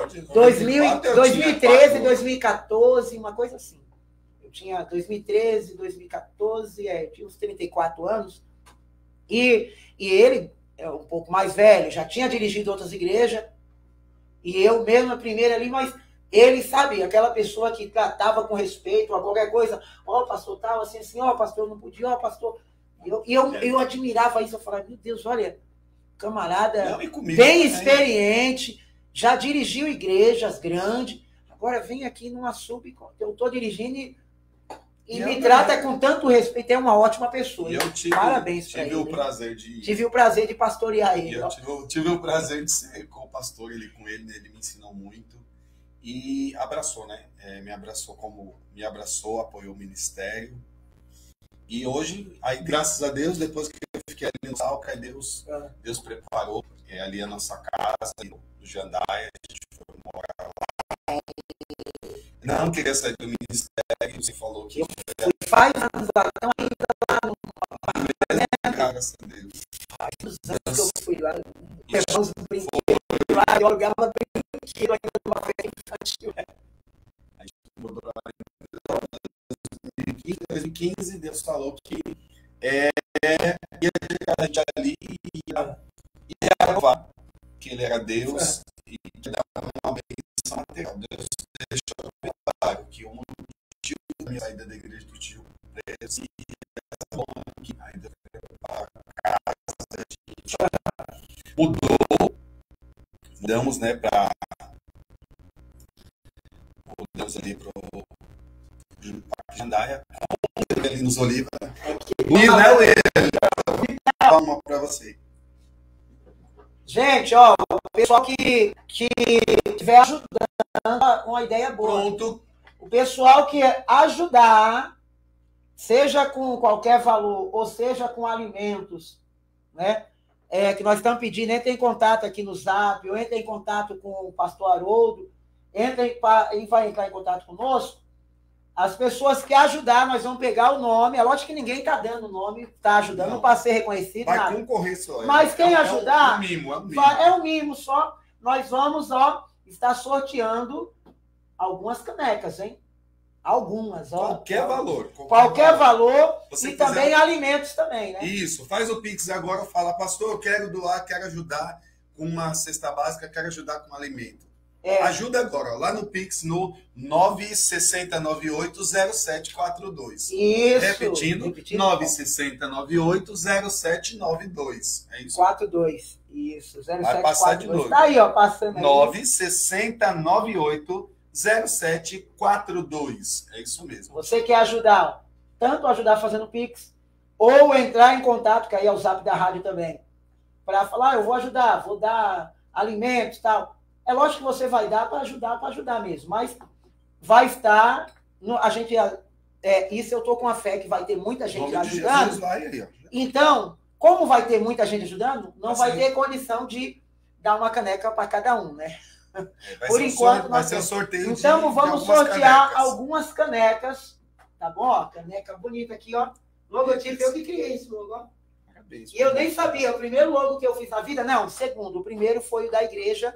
2013, 2014, uma coisa assim. Eu tinha 2013, 2014, tinha uns 34 anos, e ele é um pouco mais velho, já tinha dirigido outras igrejas, e eu mesmo a primeira ali, mas ele, sabe, aquela pessoa que tratava com respeito a qualquer coisa, pastor, tal, assim, pastor, não podia, pastor. Eu admirava isso, eu falava, meu Deus, olha, camarada bem experiente, já dirigiu igrejas grandes, agora vem aqui numa eu estou dirigindo e me trata com tanto respeito, é uma ótima pessoa. Parabéns para ele. Tive o prazer de pastorear ele. Eu tive o prazer de ser co-pastor com ele, né? Ele me ensinou muito e abraçou, né? Me abraçou, apoiou o ministério. E hoje, aí graças a Deus, depois que eu fiquei ali no Salca, Deus preparou ali a nossa casa, no Jandaia, a gente foi morar lá. Não queria sair do ministério, você falou que... Faz anos, então ainda lá no... Graças a Deus. Faz anos que eu fui lá, levava os brinquedos lá, eu alugava brinquedo ainda numa festa infantil. A gente mudou lá em 2015, Deus falou que ia chegar a gente ali e ia provar que ele era Deus e que dava uma benção material. Deus deixou claro que o motivo da minha saída da igreja do tio Preto e essa bomba que ainda para a casa da gente mudamos, né, mudamos ali para o Parque Jandaia, ali nos Olivas. Bonito, né, William? Palma para você. Gente, o pessoal que estiver ajudando, uma ideia boa. Pronto. O pessoal que ajudar, seja com qualquer valor, ou seja com alimentos, né? Que nós estamos pedindo, entre em contato aqui no Zap, ou entre em contato com o pastor Haroldo, e vai entrar em contato conosco. As pessoas que ajudar, nós vamos pegar o nome. É lógico que ninguém está dando o nome, está ajudando para ser reconhecido. Vai nada. concorrer só. Mas quem ajudar... É um mimo, é um mimo só. Nós vamos, estar sorteando algumas canecas, hein? Algumas, Qualquer valor. Qualquer valor. E também alimentos também, né? Isso. Faz o Pix agora, fala, pastor, eu quero doar, quero ajudar com uma cesta básica, quero ajudar com alimento. Ajuda agora, lá no Pix, no 960980742. Isso. Repetindo. 960980792. É isso? 42. Isso, 0742. Vai passar de novo. Tá aí, passando aí. 960980742. É isso mesmo. Você quer ajudar, tanto ajudar fazendo Pix, ou entrar em contato, que aí é o zap da rádio também, para falar, eu vou ajudar, vou dar alimentos e tal. É lógico que você vai dar para ajudar mesmo, mas vai estar, a gente, isso eu estou com a fé que vai ter muita gente ajudando. Então, como vai ter muita gente ajudando, não vai ter condição de dar uma caneca para cada um, né? Por enquanto, vai ser um sorteio. Então, vamos sortear algumas canecas, tá bom? Caneca bonita aqui, logotipo, eu que criei esse logo, Parabéns. E eu nem sabia, o primeiro logo que eu fiz na vida, não, o segundo, o primeiro foi o da igreja.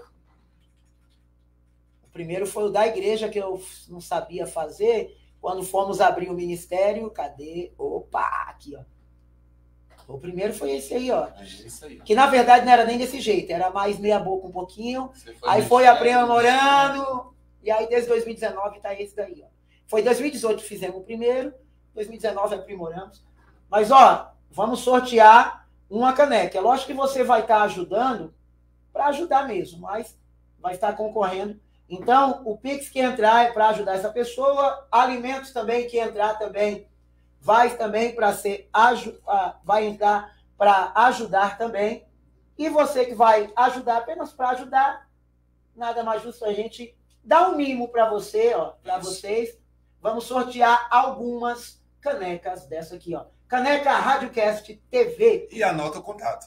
O primeiro foi o da igreja, que eu não sabia fazer, quando fomos abrir o ministério, cadê? Opa, aqui, O primeiro foi esse aí, Esse aí. Que na verdade não era nem desse jeito, era mais meia boca um pouquinho, aí foi aprimorando, e aí desde 2019 tá esse daí, Foi 2018 que fizemos o primeiro, 2019 aprimoramos. Mas, vamos sortear uma caneca. É lógico que você vai estar ajudando, para ajudar mesmo, mas vai estar concorrendo. Então, o Pix que entrar é para ajudar essa pessoa, alimentos também que entrar também, vai também para vai entrar para ajudar também. E você que vai ajudar apenas para ajudar, nada mais justo a gente dar um mimo para você, para vocês. Vamos sortear algumas canecas dessa aqui, Caneca RádioCast TV. E anota o contato,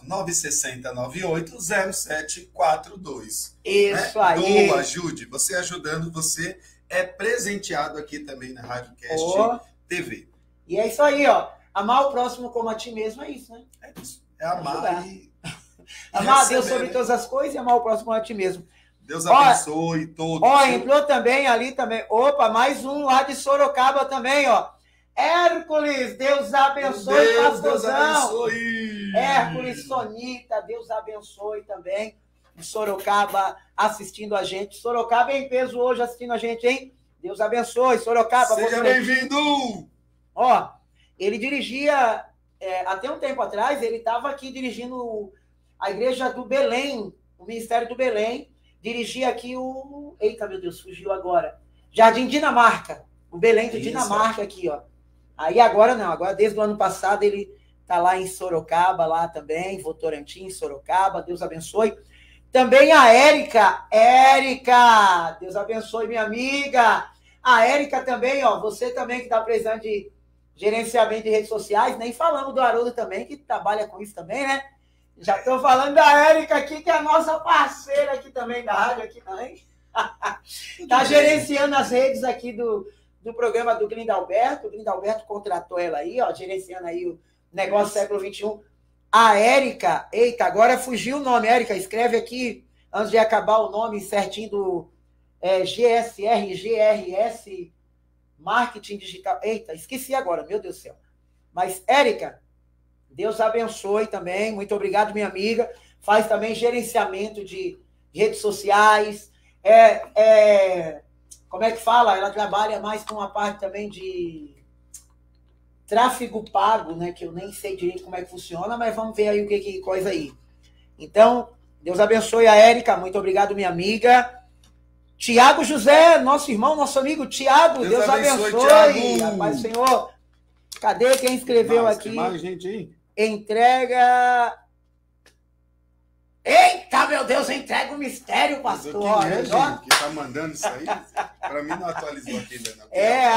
960980742. Isso aí. Doa, ajude. Você ajudando, você é presenteado aqui também na RádioCast TV. E é isso aí, Amar o próximo como a ti mesmo, é isso, né? É isso. É amar e amar a Deus sobre todas as coisas e amar o próximo como a ti mesmo. Deus abençoe todos. Entrou também ali também. Opa, mais um lá de Sorocaba também, Hércules, Deus abençoe, pastorzão. Hércules, Sonita, Deus abençoe também. De Sorocaba assistindo a gente. Sorocaba em peso hoje assistindo a gente, hein? Deus abençoe, Sorocaba. Seja bem-vindo! Ele dirigia, até um tempo atrás, ele estava aqui dirigindo a igreja do Belém, o Ministério do Belém. Dirigia aqui o... Eita, meu Deus, fugiu agora. Jardim Dinamarca. O Belém do Dinamarca aqui, Aí agora não, agora desde o ano passado ele está lá em Sorocaba, lá também, Votorantim, Sorocaba, Deus abençoe. Também a Érica, Deus abençoe, minha amiga. A Érica também, você também que está precisando de gerenciamento de redes sociais, nem falamos do Haroldo também, que trabalha com isso também, né? Já estou falando da Érica aqui, que é a nossa parceira aqui também, da rádio aqui também. Está gerenciando as redes aqui do programa do Glindalberto. O Glindalberto contratou ela aí, gerenciando aí o negócio século XXI. A Érica, eita, agora fugiu o nome, Érica, escreve aqui, antes de acabar o nome certinho do GRS Marketing Digital. Eita, esqueci agora, meu Deus do céu. Mas, Érica, Deus abençoe também, muito obrigado, minha amiga. Faz também gerenciamento de redes sociais, como é que fala? Ela trabalha mais com uma parte também de tráfego pago, né? Que eu nem sei direito como é que funciona, mas vamos ver aí o que coisa aí. Então, Deus abençoe a Érica, muito obrigado, minha amiga. Tiago José, nosso irmão, nosso amigo Tiago, Deus abençoe. Rapaz, Senhor, cadê quem escreveu aqui? Tem mais gente aí? Entrega... Eita, meu Deus, entrega o mistério, pastor. Quem é, gente, que tá mandando isso aí? Para mim não atualizou aqui ainda.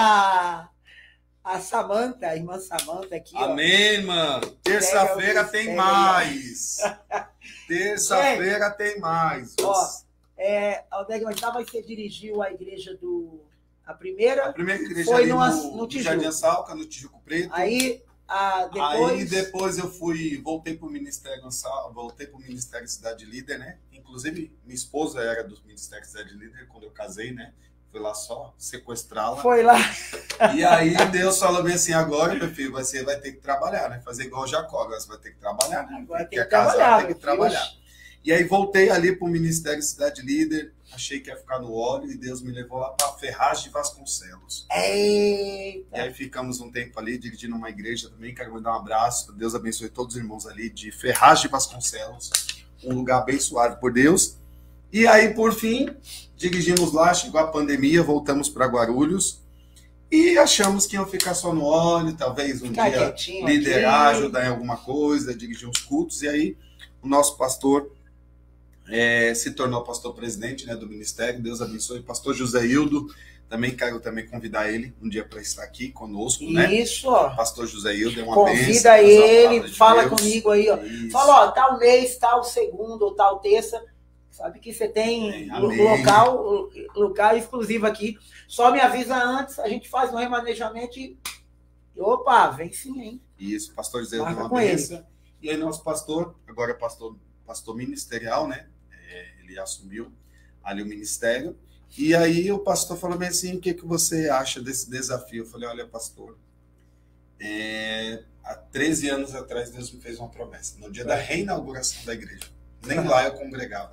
A Samanta, a irmã Samanta aqui. Amém, irmã. Terça-feira tem mais. Terça-feira tem mais. Onde é que nós estávamos? Você dirigiu a igreja do... A primeira igreja foi ali no Tijuco. Jardim Salca, no Tijuco Preto. Aí depois eu voltei para o Ministério Cidade Líder, né? Inclusive, minha esposa era do Ministério Cidade Líder quando eu casei, né? Fui lá só sequestrá-la. Foi lá. E aí Deus falou bem assim, agora, meu filho, você vai ter que trabalhar, né? Fazer igual o Jacó, agora você vai ter que trabalhar, né? Agora tem que trabalhar, tem que trabalhar. E aí voltei ali para o Ministério Cidade Líder, achei que ia ficar no óleo, e Deus me levou lá para Ferraz de Vasconcelos. Eita. E aí ficamos um tempo ali, dirigindo uma igreja também, quero mandar um abraço, Deus abençoe todos os irmãos ali de Ferraz de Vasconcelos, um lugar abençoado por Deus. E aí, por fim, dirigimos lá, chegou a pandemia, voltamos para Guarulhos, e achamos que iam ficar só no óleo, talvez um dia liderar, ajudar em alguma coisa, dirigir uns cultos, e aí o nosso pastor se tornou pastor-presidente, né, do ministério, Deus abençoe, pastor José Hildo, quero convidar ele um dia para estar aqui conosco, né? Isso, ó. Pastor José Hildo é uma bênção. Convida ele, fala comigo aí, ó. Isso. Fala, ó, tal mês, tal segundo, ou tal terça, sabe que você tem local exclusivo aqui. Só me avisa antes, a gente faz um remanejamento e... Opa, vem sim, hein? Isso, pastor José Hildo é uma bênção. E aí nosso pastor, agora pastor ministerial, né? Ele assumiu ali o ministério. E aí o pastor falou bem assim, o que você acha desse desafio? Eu falei, olha, pastor, há 13 anos atrás Deus me fez uma promessa, no dia da reinauguração da igreja. Nem lá eu congregava.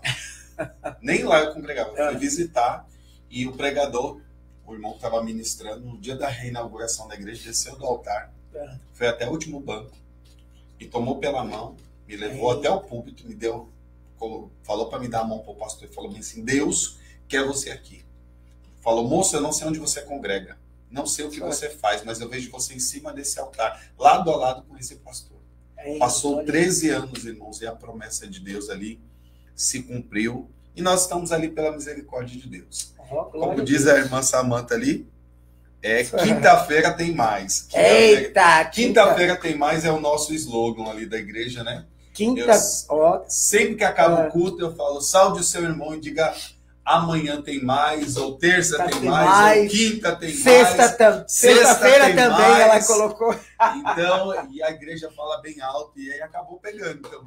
Eu fui visitar e o pregador, o irmão que estava ministrando, no dia da reinauguração da igreja, desceu do altar, foi até o último banco e tomou pela mão, me levou até o púlpito, falou para me dar a mão para o pastor e falou bem assim, Deus quer você aqui. Falou, moço, eu não sei onde você congrega, não sei o que você faz, mas eu vejo você em cima desse altar, lado a lado com esse pastor. Passou 13 anos, irmãos, e a promessa de Deus ali se cumpriu, e nós estamos ali pela misericórdia de Deus. Como diz a irmã Samanta ali, quinta-feira tem mais. Quinta-feira tem mais é o nosso slogan ali da igreja, né? Sempre que acaba o culto, eu falo, salve o seu irmão e diga, amanhã tem mais, ou terça tem mais, ou quinta tem mais. Sexta-feira também mais. Ela colocou. Então, e a igreja fala bem alto, e aí acabou pegando. Então,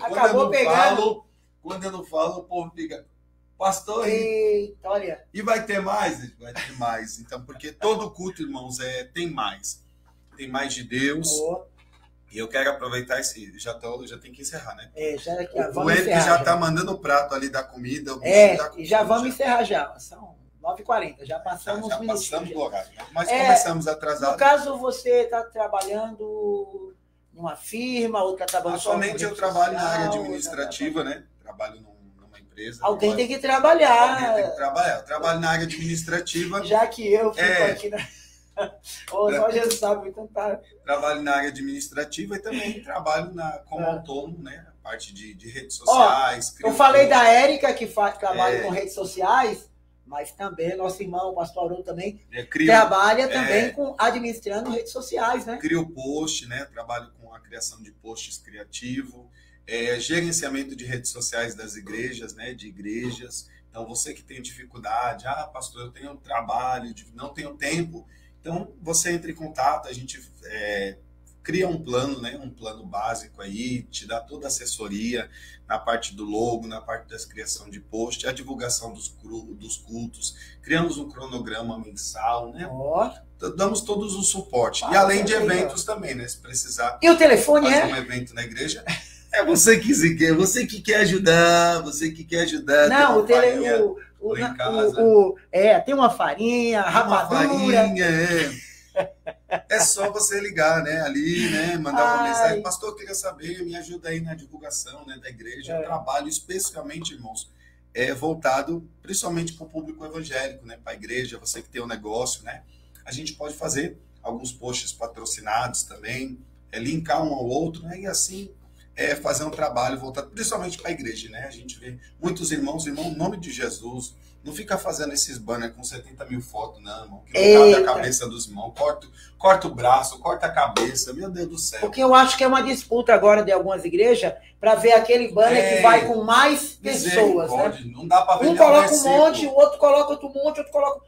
quando eu não falo, o povo fica, pastor, olha. E vai ter mais? Vai ter mais. Então, porque todo culto, irmãos, tem mais. Tem mais de Deus. E eu quero aproveitar já tem que encerrar, né? O Henrique já está mandando o prato ali da comida. E já vamos encerrar já. São 9h40, já passamos uns minutos. Já passamos do horário, né? Mas começamos atrasados. No caso, você está trabalhando numa firma, ou está trabalhando... Atualmente eu trabalho na área administrativa, né? Trabalho numa empresa. Alguém tem que trabalhar. Eu trabalho na área administrativa. Já que eu fico aqui na... Só Jesus sabe, então tá. Trabalho na área administrativa e também trabalho como autônomo, né? A parte de redes sociais. Eu falei da Érica, que faz trabalho com redes sociais, mas também nosso irmão, o pastor Aurão, também trabalha também administrando redes sociais, né? Crio post, né? Trabalho com a criação de posts criativo, gerenciamento de redes sociais das igrejas, né? De igrejas. Então, você que tem dificuldade, pastor, eu tenho trabalho, não tenho tempo. Então, você entra em contato, a gente cria um plano, né? Um plano básico aí, te dá toda a assessoria na parte do logo, na parte da criação de post, a divulgação dos cultos, criamos um cronograma mensal, né? Damos todos o suporte. E além de eventos também, né? Se precisar e o telefone fazer um evento na igreja... você que quer ajudar, Não, tem uma farinha, rapadura. É só você ligar, né? Ali, né? Mandar uma mensagem. Pastor, eu queria saber, me ajuda aí na divulgação, né, da igreja. Eu trabalho especificamente, irmãos, voltado principalmente para o público evangélico, né? Para a igreja, você que tem um negócio, né? A gente pode fazer alguns posts patrocinados também, linkar um ao outro, né? E assim... fazer um trabalho voltado principalmente para a igreja, né? A gente vê muitos irmãos, em nome de Jesus, não fica fazendo esses banners com 70 mil fotos, não, irmão. Que não cabe a cabeça dos irmãos. Corta o braço, corta a cabeça, meu Deus do céu. Porque eu acho que é uma disputa agora de algumas igrejas para ver aquele banner que vai com mais pessoas, né? Não dá para ver. Um coloca um monte, o outro coloca outro monte, outro coloca...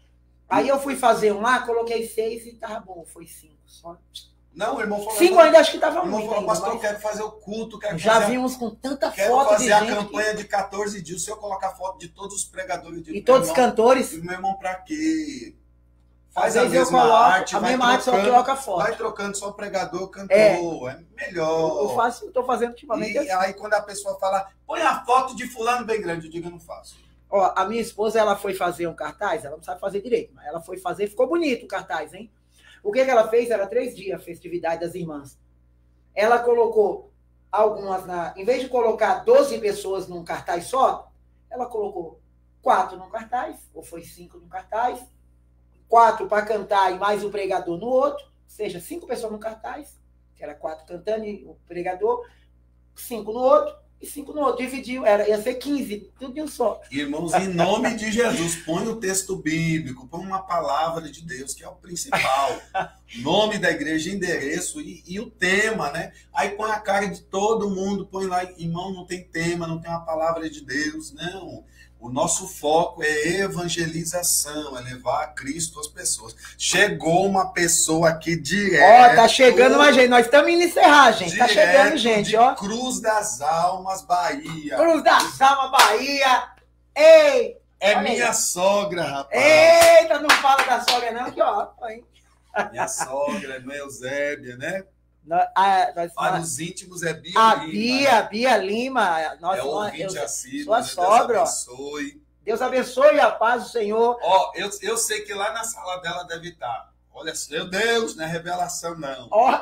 Aí eu fui fazer um lá, coloquei 6 e tava bom, foi 5 só. Não, o irmão falou. 5 ainda acho que tava muito. O irmão falou, pastor, eu quero fazer o culto, já vimos com tanta quero foto fazer de a gente campanha de 14 dias. Se eu colocar foto de todos os pregadores de e todos os cantores. meu irmão, pra quê? Faz a mesma arte, a mesma arte, só troca foto. Vai trocando só pregador, cantor, é melhor. Eu faço, estou fazendo ultimamente assim. Aí quando a pessoa fala, põe a foto de fulano bem grande, eu digo, eu não faço. Ó, a minha esposa, ela foi fazer um cartaz, ela não sabe fazer direito, mas ela foi fazer, ficou bonito o cartaz, hein? O que ela fez? Era 3 dias, a festividade das irmãs. Ela colocou algumas em vez de colocar 12 pessoas num cartaz só, ela colocou 4 num cartaz, ou foi 5 num cartaz, 4 para cantar e mais o pregador no outro, ou seja, 5 pessoas no cartaz, que era 4 cantando e o pregador, 5 no outro e 5 no outro. Dividiu, ia ser 15, tudo de um só. Irmãos, em nome de Jesus, põe o texto bíblico, põe uma palavra de Deus, que é o principal. Nome da igreja, endereço e o tema, né? Aí põe a cara de todo mundo, põe lá, irmão, não tem tema, não tem uma palavra de Deus, não. O nosso foco é evangelização, é levar a Cristo às pessoas. Chegou uma pessoa aqui direto. Ó, tá chegando mais gente. Nós estamos indo encerrar, gente. Tá chegando gente, ó. Cruz das Almas, Bahia. Cruz das Almas, Bahia. Ei! É minha sogra, rapaz. Eita, não fala da sogra, não, que ó. Minha sogra, irmã Eusébia, né? Para os íntimos é Bia Lima. Bia Lima. Nossa, é ouvinte assíduo. Sua sogra. Deus abençoe. Deus abençoe a paz do Senhor. Ó, eu sei que lá na sala dela deve estar. Olha, meu Deus, não é revelação, não. Ó.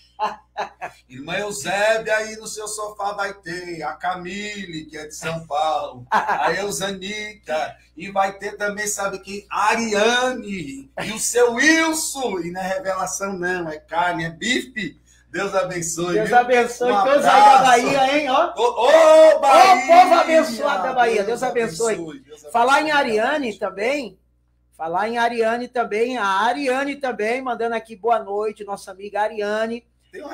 Irmã Eusébia, aí no seu sofá vai ter a Camille, que é de São Paulo, a Eusanita, e vai ter também, sabe quem? A Ariane, e o seu Wilson, e não é revelação não, é carne, é bife. Deus abençoe. Deus abençoe todos aí da Bahia, hein? Ó. Ô, Bahia! Ô, povo abençoado da Bahia, Deus abençoe. Deus abençoe. Falar em Ariane também, a Ariane também, mandando aqui boa noite, nossa amiga Ariane.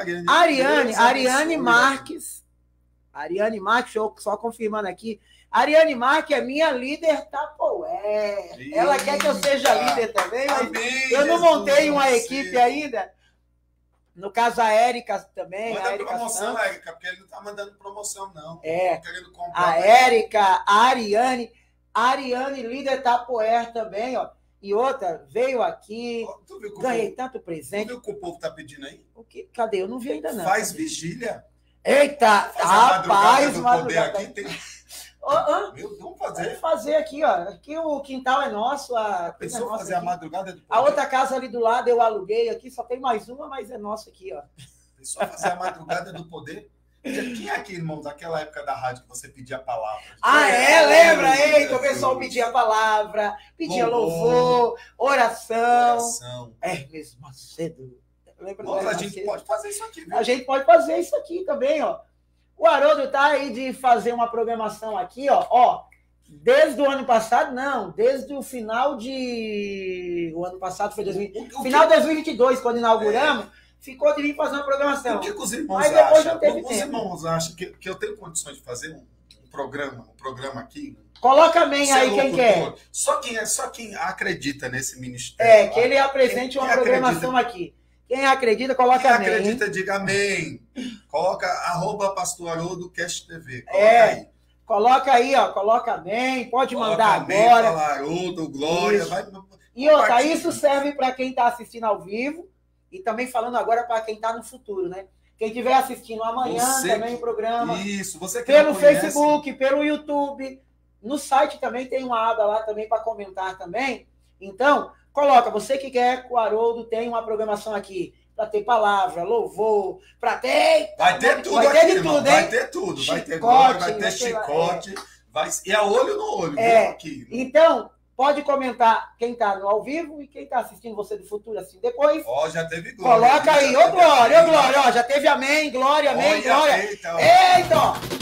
Ariane Marques. Ariane Marques, só confirmando aqui. Ariane Marques é minha líder Tapoé. Ela quer que eu seja líder também, mas amém, eu não montei uma equipe ainda. No caso, a Érica também. Manda a Érica promoção, Érica, porque ele não tá mandando promoção, não. Querendo comprar, a Érica, a Ariane, líder Tapoé também, ó. E outra, veio aqui, ganhei tanto presente. Tu viu o que o povo tá pedindo aí? O que? Cadê? Eu não vi ainda, não. Faz vigília. Eita, rapaz, madrugada. Aqui tem... Meu, vamos fazer. Vamos fazer aqui, ó. Aqui o quintal é nosso. Pensou fazer aqui a madrugada do poder? A outra casa ali do lado eu aluguei aqui, só tem mais uma, mas é nossa aqui, ó. Pensou fazer a madrugada do poder? Quem é aqui, irmãos, daquela época da rádio que você pedia a palavra? Lembra? Eita, o pessoal pedia a palavra, pedia louvor, oração. Hermes Macedo. Nossa, a gente pode fazer isso aqui, viu? A gente pode fazer isso aqui também, ó. O Haroldo tá aí de fazer uma programação aqui, ó. Desde o ano passado, não, desde o final de... O ano passado foi final de 2022, quando inauguramos, ficou de vir fazer uma programação. O que os irmãos mas depois acham? não teve tempo. Os irmãos acham que eu tenho condições de fazer um programa aqui? Coloca amém aí quem quer. Só quem acredita nesse ministério. Que ele apresente uma programação aqui. Quem acredita, coloca amém. Quem acredita, diga amém. Coloca @PastorHaroldoCastTV. Coloca aí. Coloca aí, ó. Coloca amém. Pode mandar amém, agora. Fala Haroldo, glória. E outra, isso serve para quem está assistindo ao vivo e também falando agora para quem está no futuro, né? Quem estiver assistindo amanhã também o programa. Isso, você que pelo Facebook, pelo YouTube. No site também tem uma aba lá também para comentar também. Então, coloca, você que quer que o Haroldo tenha uma programação aqui, para ter palavra, louvor, para ter... Vai ter tudo aqui, irmão. Vai ter tudo. Vai ter glória, vai ter chicote. E é olho no olho. Aqui. Então, pode comentar quem está no ao vivo e quem está assistindo você do futuro, assim, depois. Já teve glória. Coloca aí, glória, já teve amém, glória, amém, glória. Eita,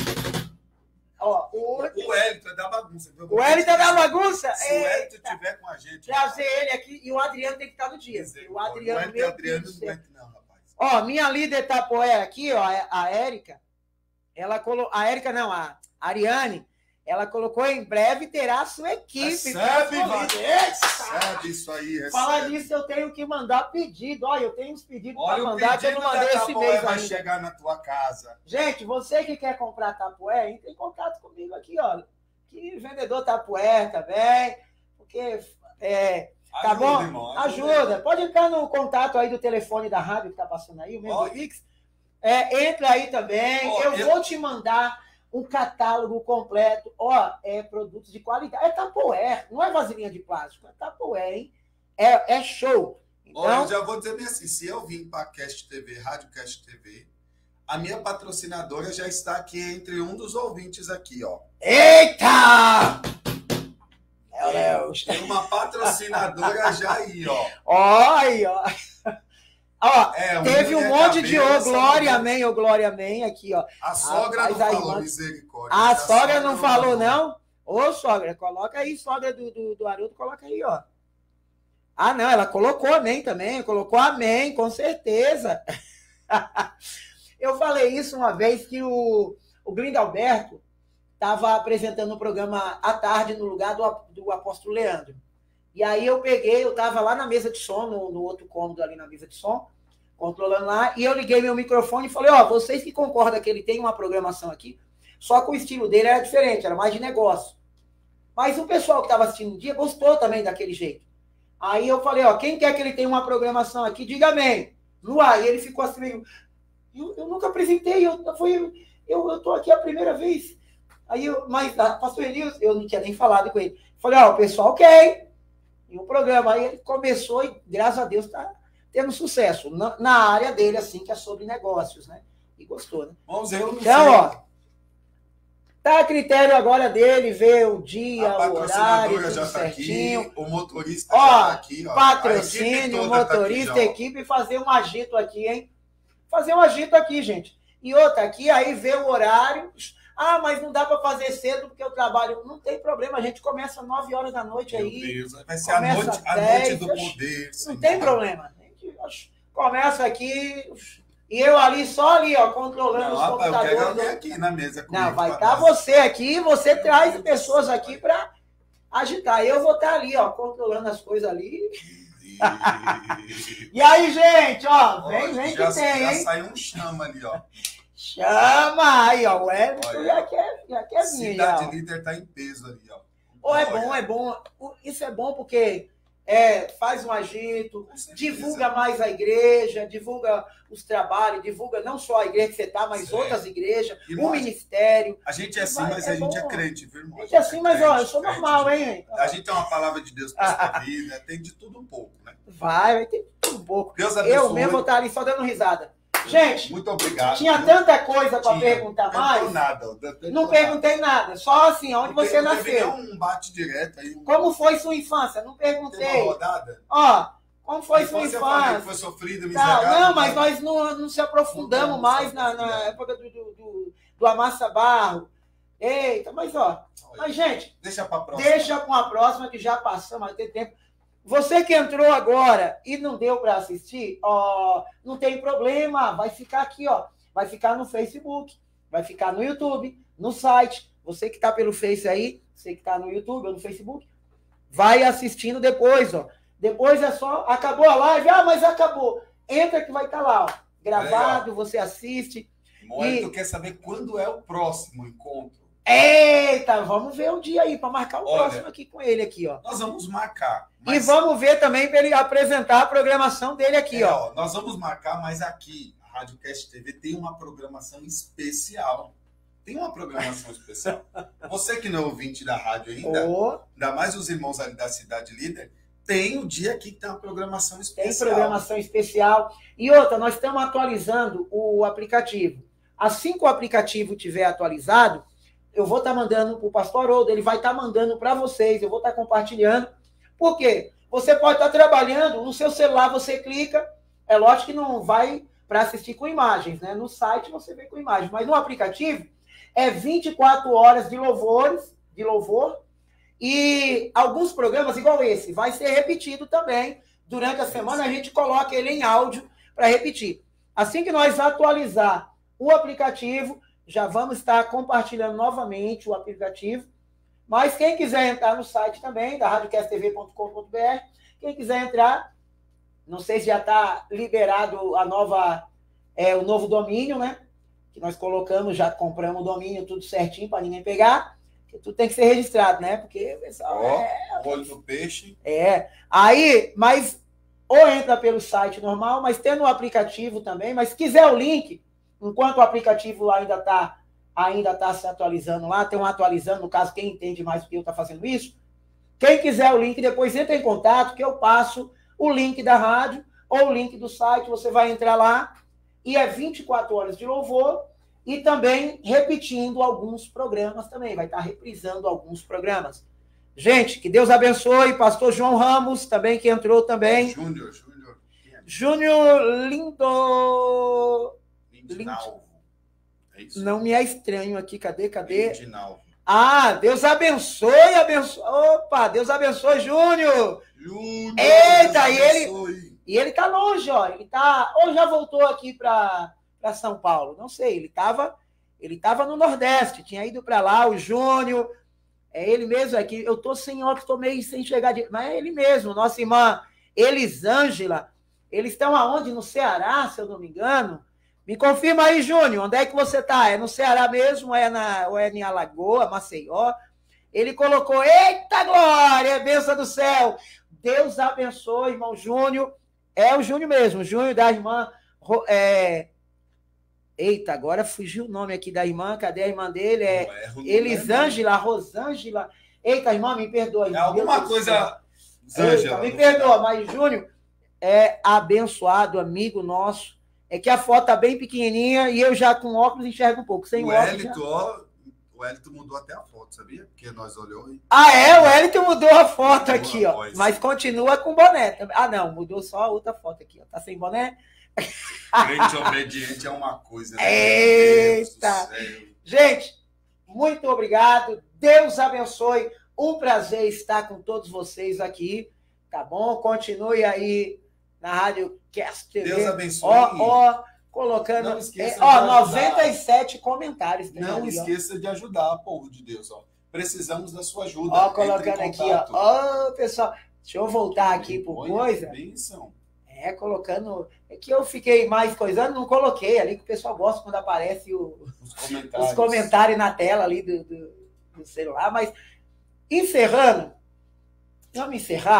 ó. O Wellington é da bagunça. Viu? O Wellington é da bagunça? Se o Wellington estiver com a gente... Trazer ele aqui e o Adriano tem que estar no dia. O Adriano não aguenta não, rapaz. Ó, minha líder Tapoé aqui, ó, a Érica, ela colocou... A Érica não, a Ariane, Ela colocou em breve terá a sua equipe. Recebe isso aí. Recebe. Falar nisso, eu tenho que mandar pedido. Olha, eu tenho uns pedidos para mandar que eu não mandei esse mês vai ainda. chegar na tua casa. Gente, você que quer comprar tapué, entre em contato comigo aqui, ó. Que vendedor tapué também. Porque, tá bom? Irmão, ajuda. Pode entrar no contato aí do telefone da rádio que tá passando aí, o mesmo Pix. Entra aí também. Eu vou te mandar um catálogo completo. Produtos de qualidade. É tapué, não é vasilhinha de plástico. É tapué, hein? É show. Então, eu já vou dizer bem assim, se eu vim para a Cast TV, Rádio Cast TV, a minha patrocinadora já está aqui entre um dos ouvintes aqui, ó. Eita! Tem uma patrocinadora já aí, ó. Olha, teve um monte de glória, amém, aqui, ó. A sogra não falou, misericórdia. A sogra não falou, não? Ô, sogra, coloca aí, sogra do Haroldo, coloca aí, ó. Ah, não, ela colocou amém também, colocou amém, com certeza. Eu falei isso uma vez que o Grindalberto estava apresentando um programa à tarde no lugar do apóstolo Leandro. E aí eu estava lá na mesa de som, no outro cômodo ali na mesa de som, controlando lá, e eu liguei meu microfone e falei, vocês que concordam que ele tem uma programação aqui, só que o estilo dele era diferente, era mais de negócio. Mas o pessoal que estava assistindo um dia gostou também daquele jeito. Aí eu falei, quem quer que ele tenha uma programação aqui, diga amém. No ar, e ele ficou assim meio... Eu nunca apresentei, eu estou aqui a primeira vez. Aí pastor Elias, eu não tinha nem falado com ele. Falei, o pessoal quer, hein? E o programa, aí ele começou e, graças a Deus, está tendo sucesso na área dele, assim, que é sobre negócios, né? E gostou, né? Vamos ver, então, tá a critério agora dele, ver o dia, o horário, tudo já certinho. Tá aqui, o motorista já tá aqui, ó. Patrocínio, o motorista, tá aqui, equipe, fazer um agito aqui, hein? Fazer um agito aqui, gente. E outra aqui, aí ver o horário. Mas não dá para fazer cedo porque eu trabalho. Não tem problema, a gente começa às 9 horas da noite aí. Meu Deus, vai ser a noite do poder. Não tem problema. A gente começa aqui e eu ali, só ali, ó, controlando os computadores. Eu quero alguém aqui na mesa comigo. Não, vai estar você aqui, você traz pessoas aqui para agitar. Eu vou estar ali, ó, controlando as coisas ali. E aí, gente, vem que tem, hein? Já saiu um chama ali, ó. Chama aí, ó. O Everton já quer vir. Cidade Líder tá em peso ali, ó. É bom. Isso é bom porque faz um agito, divulga mais a igreja, divulga os trabalhos, divulga não só a igreja que você tá, mas outras igrejas, o ministério. A gente é assim, mas a gente é crente, viu, irmão? A gente é assim, mas eu sou normal, hein? A gente tem uma palavra de Deus para essa vida, tem de tudo um pouco, né? Vai ter de tudo um pouco. Deus abençoe. Eu mesmo vou estar ali só dando risada. Gente, muito obrigado. Tinha tanta coisa para perguntar mais. Não perguntei nada. Só assim, onde você nasceu. Um bate direto aí. Como foi sua infância? Não perguntei. Tem uma rodada? Como foi sua infância? Foi sofrido, miserável. Não, mas nós não se aprofundamos mais na época do Amassa Barro. Eita, mas gente, deixa para a próxima. Deixa para uma próxima que já passou, mas tem tempo. Você que entrou agora e não deu para assistir, não tem problema, vai ficar aqui, vai ficar no Facebook, vai ficar no YouTube, no site. Você que está pelo Face aí, você que está no YouTube ou no Facebook, vai assistindo depois, Depois é só, acabou a live, mas acabou. Entra que vai estar lá, gravado, você assiste. Tu quer saber quando é o próximo encontro? Eita, vamos ver um dia aí para marcar o próximo aqui com ele aqui, Nós vamos marcar. E vamos ver também para ele apresentar a programação dele aqui, Nós vamos marcar, mas aqui, a Rádio Cast TV tem uma programação especial. Você que não é ouvinte da rádio ainda, ainda mais os irmãos ali da Cidade Líder, tem o dia aqui que tem uma programação especial. Tem programação especial. E outra, nós estamos atualizando o aplicativo. Assim que o aplicativo estiver atualizado, eu vou estar mandando para o pastor Haroldo, ele vai estar mandando para vocês, eu vou estar compartilhando. Por quê? Você pode estar trabalhando, no seu celular você clica, é lógico que não vai para assistir com imagens, né? No site você vê com imagens, mas no aplicativo é 24 horas de louvor, e alguns programas, igual esse, vai ser repetido também. Durante a semana a gente coloca ele em áudio para repetir. Assim que nós atualizar o aplicativo, já vamos estar compartilhando novamente o aplicativo Mas quem quiser entrar no site também, da radiocasttv.com.br, quem quiser entrar, não sei se já está liberado o novo domínio, né? Que nós colocamos, já compramos o domínio, tudo certinho para ninguém pegar. Porque tudo tem que ser registrado, né? Porque o pessoal olho do peixe. Aí, mas ou entra pelo site normal, mas tendo o aplicativo também, mas se quiser o link, enquanto o aplicativo ainda tá se atualizando lá, tem um atualizando, no caso, quem entende mais do que eu está fazendo isso, quem quiser o link, depois entra em contato, que eu passo o link da rádio ou o link do site, você vai entrar lá, e é 24 horas de louvor, e também repetindo alguns programas também, vai estar reprisando alguns programas. Gente, que Deus abençoe, pastor João Ramos, também, que entrou também. Júnior Lindo. Lindinalvo. É isso? Não me é estranho aqui, cadê? Lindinalvo. Ah, Deus abençoe, Opa, Deus abençoe, Júnior. Eita, e ele tá longe, ó. Ou já voltou aqui para São Paulo, não sei, ele tava no Nordeste, tinha ido para lá, o Júnior. É ele mesmo aqui. Eu tô sem óculos, tô meio sem chegar de... Mas é ele mesmo, nossa irmã Elisângela. Eles estão aonde? No Ceará, se eu não me engano. Me confirma aí, Júnior, onde é que você tá? É no Ceará mesmo? Ou é em Alagoa, Maceió? Ele colocou, eita glória, bênção do céu. Deus abençoe, irmão Júnior. É o Júnior mesmo, o Júnior da irmã... Eita, agora fugiu o nome aqui da irmã. Cadê a irmã dele? Elisângela, Rosângela. Eita, irmã, me perdoa. É alguma coisa... Eita, me perdoa, mas Júnior é abençoado, amigo nosso. É que a foto tá bem pequenininha e eu já com óculos enxergo um pouco. Sem óculos, o Hélito mudou até a foto, sabia? Porque nós olhamos e... O Hélito mudou a foto aqui, ó. Mas continua com boné. Não, mudou só a outra foto aqui, ó. Tá sem boné? Crente obediente é uma coisa. Né? Eita! Gente, muito obrigado. Deus abençoe. Um prazer estar com todos vocês aqui. Tá bom? Continue aí na Rádio Cast TV. Deus abençoe. Colocando... Não esqueça 97 comentários. Não esqueça de ajudar, povo de Deus. Ó. Precisamos da sua ajuda. Colocando aqui, ó. Pessoal, deixa eu voltar aqui por coisa. Benção. Colocando... É que eu fiquei mais coisando, não coloquei ali, que o pessoal gosta quando aparece os comentários na tela ali do celular, mas encerrando, vamos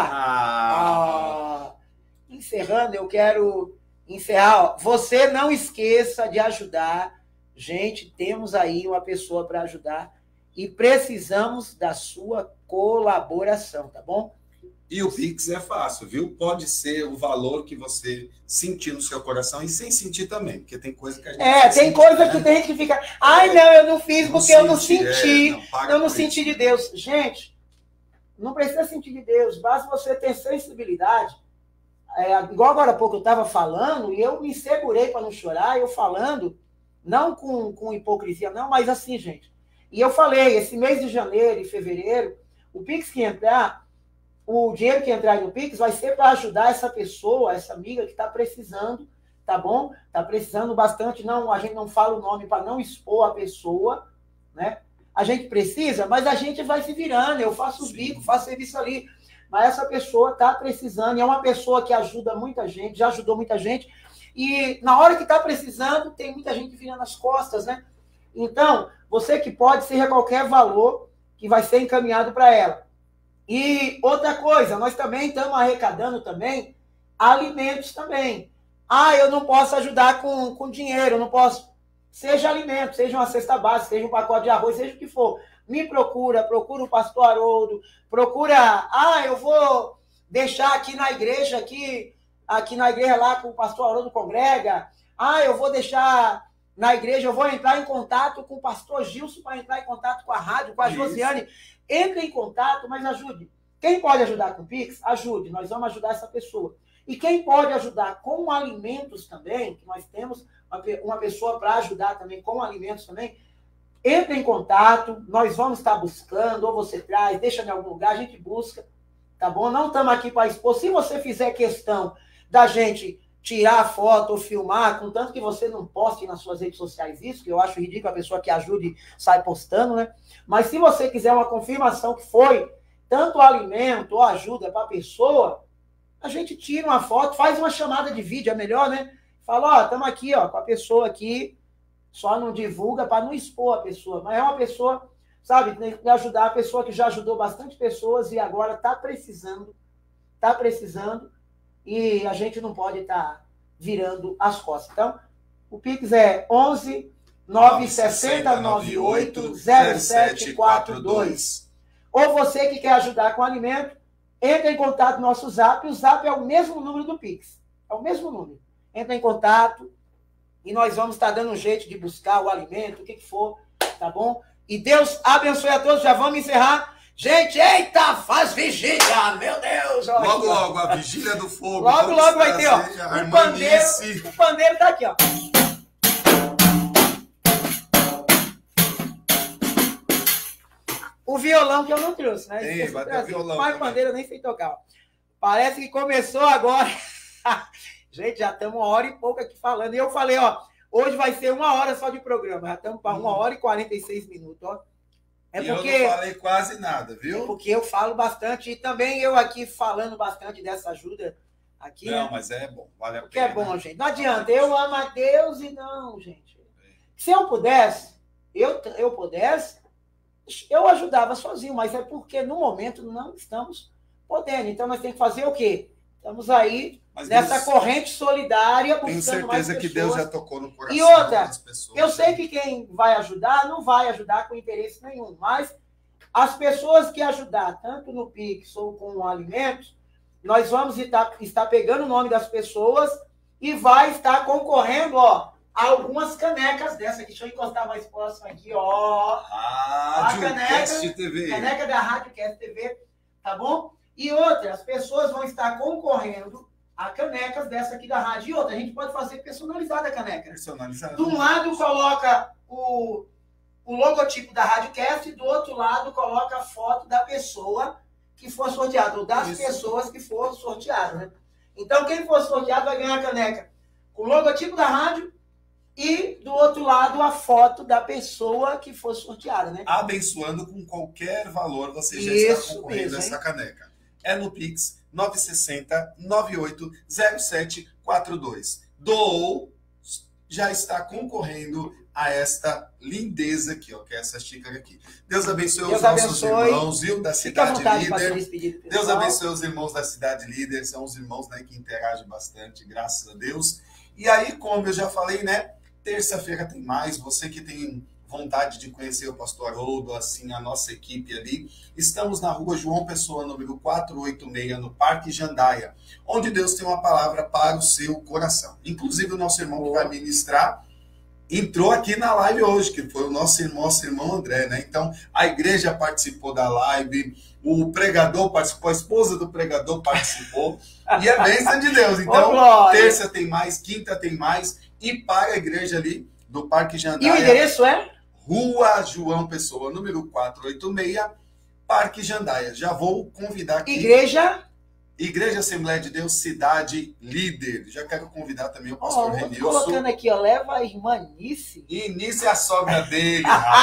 encerrar? Encerrando, eu quero encerrar. Você não esqueça de ajudar. Gente, temos aí uma pessoa para ajudar e precisamos da sua colaboração, tá bom? E o Pix é fácil, viu? Pode ser o valor que você sentir no seu coração e sem sentir também, porque tem coisa que a gente tem coisa que tem gente que fica... não, eu não fiz porque eu não senti. Eu não senti de Deus. Gente, não precisa sentir de Deus. Basta você ter sensibilidade. Igual agora há pouco eu estava falando e eu me segurei para não chorar, eu falando, não com hipocrisia, não, mas assim, gente. E eu falei, esse mês de janeiro e fevereiro, o Pix que entrar... O dinheiro que entrar no Pix vai ser para ajudar essa pessoa, essa amiga que está precisando, tá bom? Está precisando bastante. Não, a gente não fala o nome para não expor a pessoa, né? A gente precisa, mas a gente vai se virando. Eu faço os bicos, faço serviço ali. Mas essa pessoa está precisando, e é uma pessoa que ajuda muita gente, já ajudou muita gente. E na hora que está precisando, tem muita gente virando as costas, né? Então, você que pode, seja qualquer valor que vai ser encaminhado para ela. E outra coisa, nós também estamos arrecadando também alimentos também. Eu não posso ajudar com dinheiro, não posso. Seja alimento, seja uma cesta básica, seja um pacote de arroz, seja o que for. Me procura o pastor Haroldo, eu vou deixar aqui na igreja lá com o pastor Haroldo congrega. Eu vou deixar na igreja, eu vou entrar em contato com o pastor Gilson para entrar em contato com a rádio, com a Josiane. Entre em contato, mas ajude. Quem pode ajudar com o Pix, ajude. Nós vamos ajudar essa pessoa. E quem pode ajudar com alimentos também, que nós temos uma pessoa para ajudar também com alimentos também, entre em contato, nós vamos estar buscando, ou você traz, deixa em algum lugar, a gente busca, tá bom? Não estamos aqui para expor. Se você fizer questão da gente tirar foto ou filmar, contanto que você não poste nas suas redes sociais isso, que eu acho ridículo a pessoa que ajude sai postando, né? Mas se você quiser uma confirmação que foi tanto alimento ou ajuda para a pessoa, a gente tira uma foto, faz uma chamada de vídeo, é melhor, né? Fala, ó, estamos aqui, ó, com a pessoa aqui, só não divulga para não expor a pessoa, mas é uma pessoa, sabe, tem que ajudar a pessoa que já ajudou bastante pessoas e agora está precisando, e a gente não pode estar virando as costas. Então, o Pix é 11 960 98 0742. Ou você que quer ajudar com alimento, entra em contato no nosso Zap. O Zap é o mesmo número do Pix. É o mesmo número. Entra em contato e nós vamos estar dando um jeito de buscar o alimento, o que for, tá bom? E Deus abençoe a todos. Já vamos encerrar. Gente, eita, faz vigília, meu Deus! Olha logo, aqui, logo, a vigília do fogo. Logo, logo vai ter, ó. O pandeiro tá aqui, ó. O violão que eu não trouxe, né? Ei, vai ter violão. Mas o pandeiro eu nem sei tocar, ó. Parece que começou agora. Gente, já estamos 1h e pouco aqui falando. E eu falei, ó, hoje vai ser 1 hora só de programa. Já estamos para 1h46, ó. É porque eu não falei quase nada, viu? É porque eu falo bastante e também eu aqui falando bastante dessa ajuda aqui. Não, né? Mas é bom, vale a pena. Que é bom, gente. Não adianta, eu amo a Deus e não, gente. Se eu pudesse, eu ajudava sozinho, mas é porque no momento não estamos podendo. Então nós temos que fazer o quê? Estamos aí nessa Deus, corrente solidária buscando mais pessoas. Tenho certeza que Deus já tocou no coração e outra, das pessoas. Eu sei que quem vai ajudar não vai ajudar com interesse nenhum, mas as pessoas que ajudar, tanto no Pix ou com alimentos, nós vamos estar pegando o nome das pessoas e vai estar concorrendo, ó, a algumas canecas dessa aqui. Deixa eu encostar mais próximo aqui, ó. A caneca, TV. Caneca da Rádio Cast TV, tá bom? E outra, as pessoas vão estar concorrendo a canecas dessa aqui da rádio. E outra, a gente pode fazer personalizada a caneca. Personalizada. De um lado coloca o logotipo da Rádio Cast e do outro lado coloca a foto da pessoa que for sorteada, ou das pessoas que foram sorteadas, né? Então, quem for sorteado vai ganhar a caneca com o logotipo da rádio e do outro lado a foto da pessoa que for sorteada, né? Abençoando com qualquer valor, você já está concorrendo a essa caneca. É no Pix 960 98 0742. Doou, já está concorrendo a esta lindeza aqui, ó, que é essa xícara aqui. Deus abençoe os nossos irmãos, viu, da Cidade Líder. Deus abençoe os irmãos da Cidade Líder, são os irmãos, né, que interagem bastante, graças a Deus. E aí, como eu já falei, né, terça-feira tem mais, você que tem vontade de conhecer o pastor Haroldo, assim, a nossa equipe ali. Estamos na rua João Pessoa, número 486, no Parque Jandaia, onde Deus tem uma palavra para o seu coração. Inclusive, o nosso irmão que vai ministrar entrou aqui na live hoje, que foi o nosso irmão André, né? Então, a igreja participou da live, o pregador participou, a esposa do pregador participou, e é bênção de Deus. Então, terça tem mais, quinta tem mais, e para a igreja ali do Parque Jandaia. E o endereço é? Rua João Pessoa, número 486, Parque Jandaia. Já vou convidar aqui. Igreja Assembleia de Deus, Cidade Líder. Já quero convidar também o pastor Renilson. Colocando aqui, ó, leva a irmã Nice. E Nice é a sogra dele,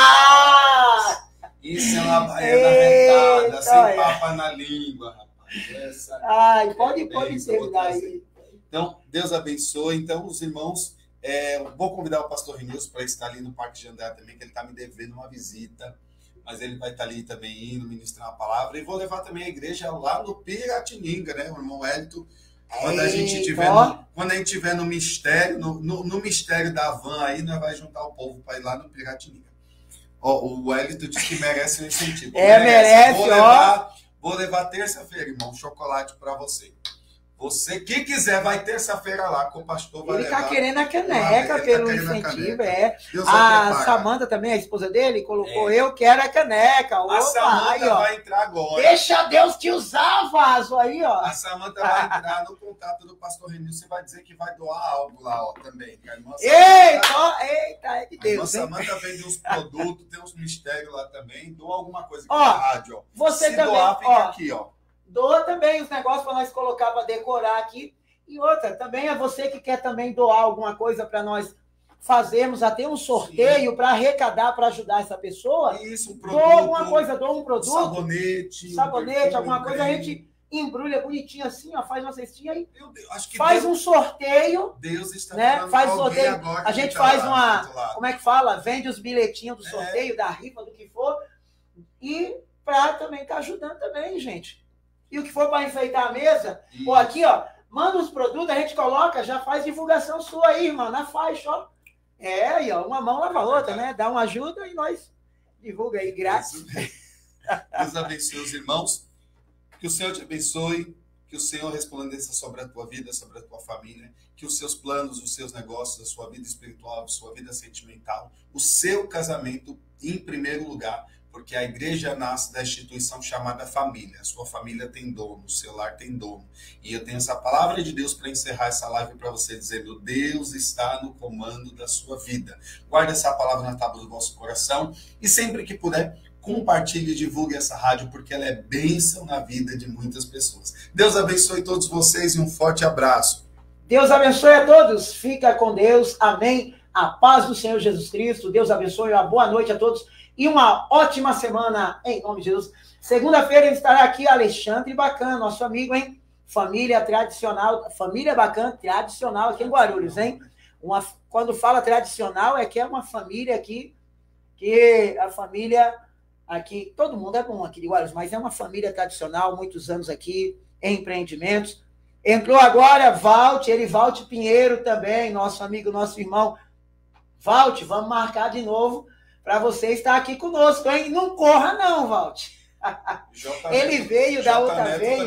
rapaz. Isso é uma baiana rentada, sem papa na língua, rapaz. Ai, pode terminar aí. Então, Deus abençoe. Então, os irmãos, vou convidar o pastor Renilson para estar ali no Parque Jandaia também, que ele está me devendo uma visita. Mas ele vai estar ali também indo ministrar uma palavra. E vou levar também a igreja lá no Piratininga, né? O irmão Hélito. Quando a gente estiver no mistério, no mistério da van aí, nós vamos juntar o povo para ir lá no Piratininga. O Hélito disse que merece um incentivo. Merece, Vou levar terça-feira, irmão, chocolate para você. Você que quiser, vai terça-feira lá com o pastor. Ele está querendo a caneca pelo incentivo, A Samanta também, a esposa dele, colocou, eu quero a caneca. A Samanta vai entrar agora. Deixa Deus te usar, vaso aí, ó. A Samanta vai entrar no contato do pastor Renilson e vai dizer que vai doar algo lá, ó, também. Eita, é de Deus. A Samanta vende uns produtos, tem uns mistérios lá também, doa alguma coisa aqui na rádio, ó. Você Se também, doar, fica aqui, ó. Doa também os negócios para nós colocar para decorar aqui. E outra, também é você que quer também doar alguma coisa para nós fazermos até um sorteio para arrecadar, para ajudar essa pessoa. Isso, um produto. Doa alguma coisa, doa um produto. Sabonete, alguma coisa, a gente embrulha bonitinho assim, ó, faz uma cestinha aí. Acho que faz um sorteio. Deus está né? Faz sorteio. Agora a gente faz como é que fala? Vende os bilhetinhos do sorteio, da rifa, do que for. E para também estar ajudando também, gente. E o que for para enfeitar a mesa, pô, aqui, ó, manda os produtos, a gente coloca, já faz divulgação sua aí, irmão, na faixa, ó. E ó, uma mão lava a outra, né? Dá uma ajuda e nós divulga aí grátis. Deus abençoe os irmãos. Que o Senhor te abençoe. Que o Senhor resplandeça sobre a tua vida, sobre a tua família. Que os seus planos, os seus negócios, a sua vida espiritual, a sua vida sentimental, o seu casamento em primeiro lugar. Porque a igreja nasce da instituição chamada família. A sua família tem dono, o seu lar tem dono. E eu tenho essa palavra de Deus para encerrar essa live para você, dizendo: Deus está no comando da sua vida. Guarde essa palavra na tábua do vosso coração e sempre que puder, compartilhe e divulgue essa rádio, porque ela é bênção na vida de muitas pessoas. Deus abençoe todos vocês e um forte abraço. Deus abençoe a todos. Fica com Deus. Amém. A paz do Senhor Jesus Cristo. Deus abençoe. Uma boa noite a todos. E uma ótima semana, em nome de Jesus. Segunda-feira estará aqui Alexandre Bacana, nosso amigo, hein? Família tradicional, família Bacana, tradicional aqui em Guarulhos, hein? Quando fala tradicional, é que é uma família aqui, que a família aqui, todo mundo é bom aqui de Guarulhos, mas é uma família tradicional, muitos anos aqui, em empreendimentos. Entrou agora Valt Pinheiro também, nosso amigo, nosso irmão. Valt, vamos marcar de novo para você estar aqui conosco, hein? Não corra não, Valt. Ele veio da outra vez.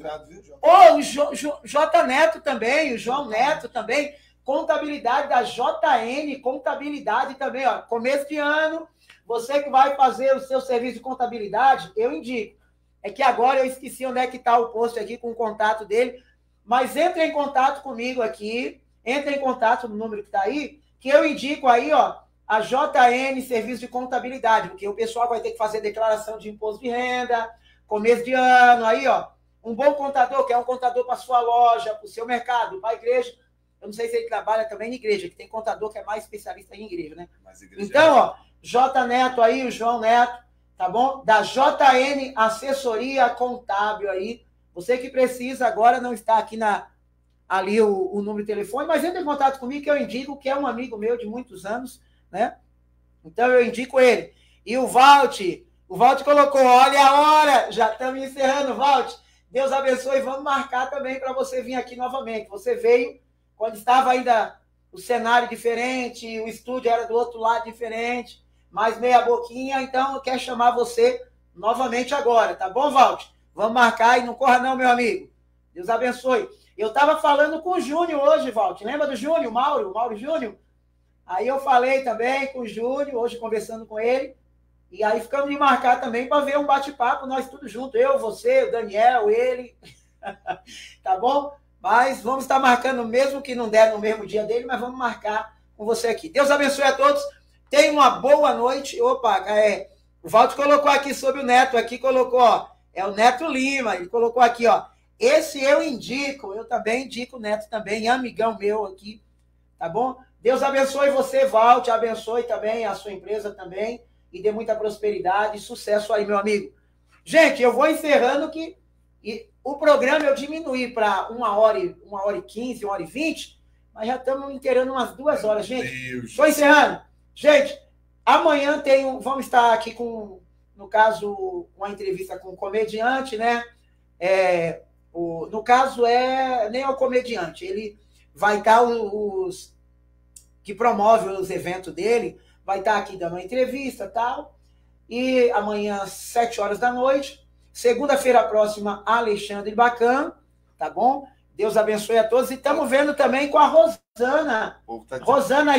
O J Neto também, o João Neto também. Contabilidade da JN, contabilidade também, ó. Começo de ano, você que vai fazer o seu serviço de contabilidade, eu indico. É que agora eu esqueci onde é que está o post aqui com o contato dele, mas entre em contato comigo aqui, entre em contato no número que está aí, que eu indico aí, ó, a JN Serviço de Contabilidade, porque o pessoal vai ter que fazer declaração de imposto de renda, começo de ano, aí, ó, um bom contador, que é um contador para sua loja, para o seu mercado, para a igreja. Eu não sei se ele trabalha também em igreja, que tem contador que é mais especialista em igreja, né? Então, ó, J Neto aí, o João Neto, tá bom? Da JN Assessoria Contábil aí. Você que precisa agora, não está aqui ali o número de telefone, mas entre em contato comigo que eu indico, que é um amigo meu de muitos anos, né? Então eu indico ele. E o Valt colocou, olha a hora, já estamos encerrando, Valt. Deus abençoe, vamos marcar também para você vir aqui novamente. Você veio quando estava ainda o cenário diferente, o estúdio era do outro lado diferente, mais meia boquinha, então eu quero chamar você novamente agora, tá bom, Valt? Vamos marcar e não corra não, meu amigo. Deus abençoe. Eu estava falando com o Júnior hoje, Valt. Lembra do Júnior, Mauro Júnior? Aí eu falei também com o Júnior, hoje conversando com ele, e aí ficamos de marcar também para ver um bate-papo, nós tudo junto, eu, você, o Daniel, ele, tá bom? Mas vamos estar marcando, mesmo que não der no mesmo dia dele, mas vamos marcar com você aqui. Deus abençoe a todos, tenha uma boa noite. Opa, o Valdo colocou aqui sobre o Neto, aqui colocou, ó, é o Neto Lima, ele colocou aqui, ó, esse eu indico, eu também indico o Neto também, amigão meu aqui, tá bom? Deus abençoe você, Valde, abençoe também a sua empresa também, e dê muita prosperidade e sucesso aí, meu amigo. Gente, eu vou encerrando o programa eu diminuí para 1h15, 1h20, mas já estamos inteirando umas 2 horas, gente. Estou encerrando. Gente, amanhã vamos estar aqui com, no caso, uma entrevista com um comediante, né? No caso, nem é o comediante, ele vai estar os que promove os eventos dele, vai estar aqui dando uma entrevista e tal, e amanhã, 7 horas da noite, segunda-feira próxima, Alexandre Bacana, tá bom? Deus abençoe a todos, e estamos vendo também com a Rosana, Rosana,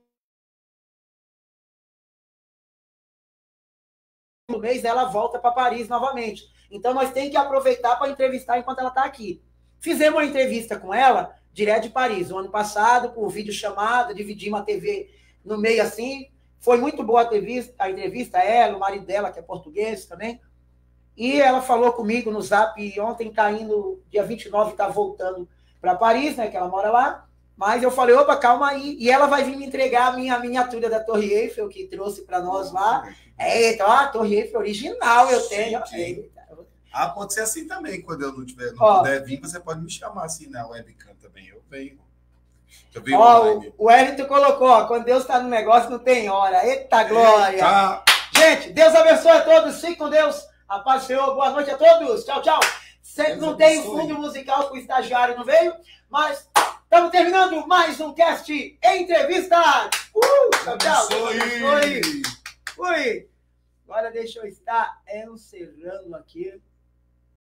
no mês ela volta para Paris novamente, então nós temos que aproveitar para entrevistar enquanto ela está aqui. Fizemos uma entrevista com ela, direto de Paris, o ano passado, por videochamada, dividimos a TV no meio assim. Foi muito boa a entrevista, ela, o marido dela, que é português também. E ela falou comigo no Zap, e ontem está indo, dia 29, está voltando para Paris, né? Que ela mora lá. Mas eu falei, opa, calma aí. E ela vai vir me entregar a minha miniatura da Torre Eiffel, que trouxe para nós lá. Eita, ó, a Torre Eiffel original eu tenho. Ah, pode ser assim também. Quando eu não puder vir, você pode me chamar assim na webcam também. Eu venho. Ó, o Wellington colocou, ó, quando Deus está no negócio, não tem hora. Eita glória! Eita. Gente, Deus abençoe a todos. Fiquem com Deus. A paz do Senhor. Boa noite a todos. Tchau, tchau. Não tem fundo musical, porque o estagiário não veio, mas estamos terminando mais um cast entrevista. Tchau, tchau. Oi. Agora deixa eu estar encerrando aqui.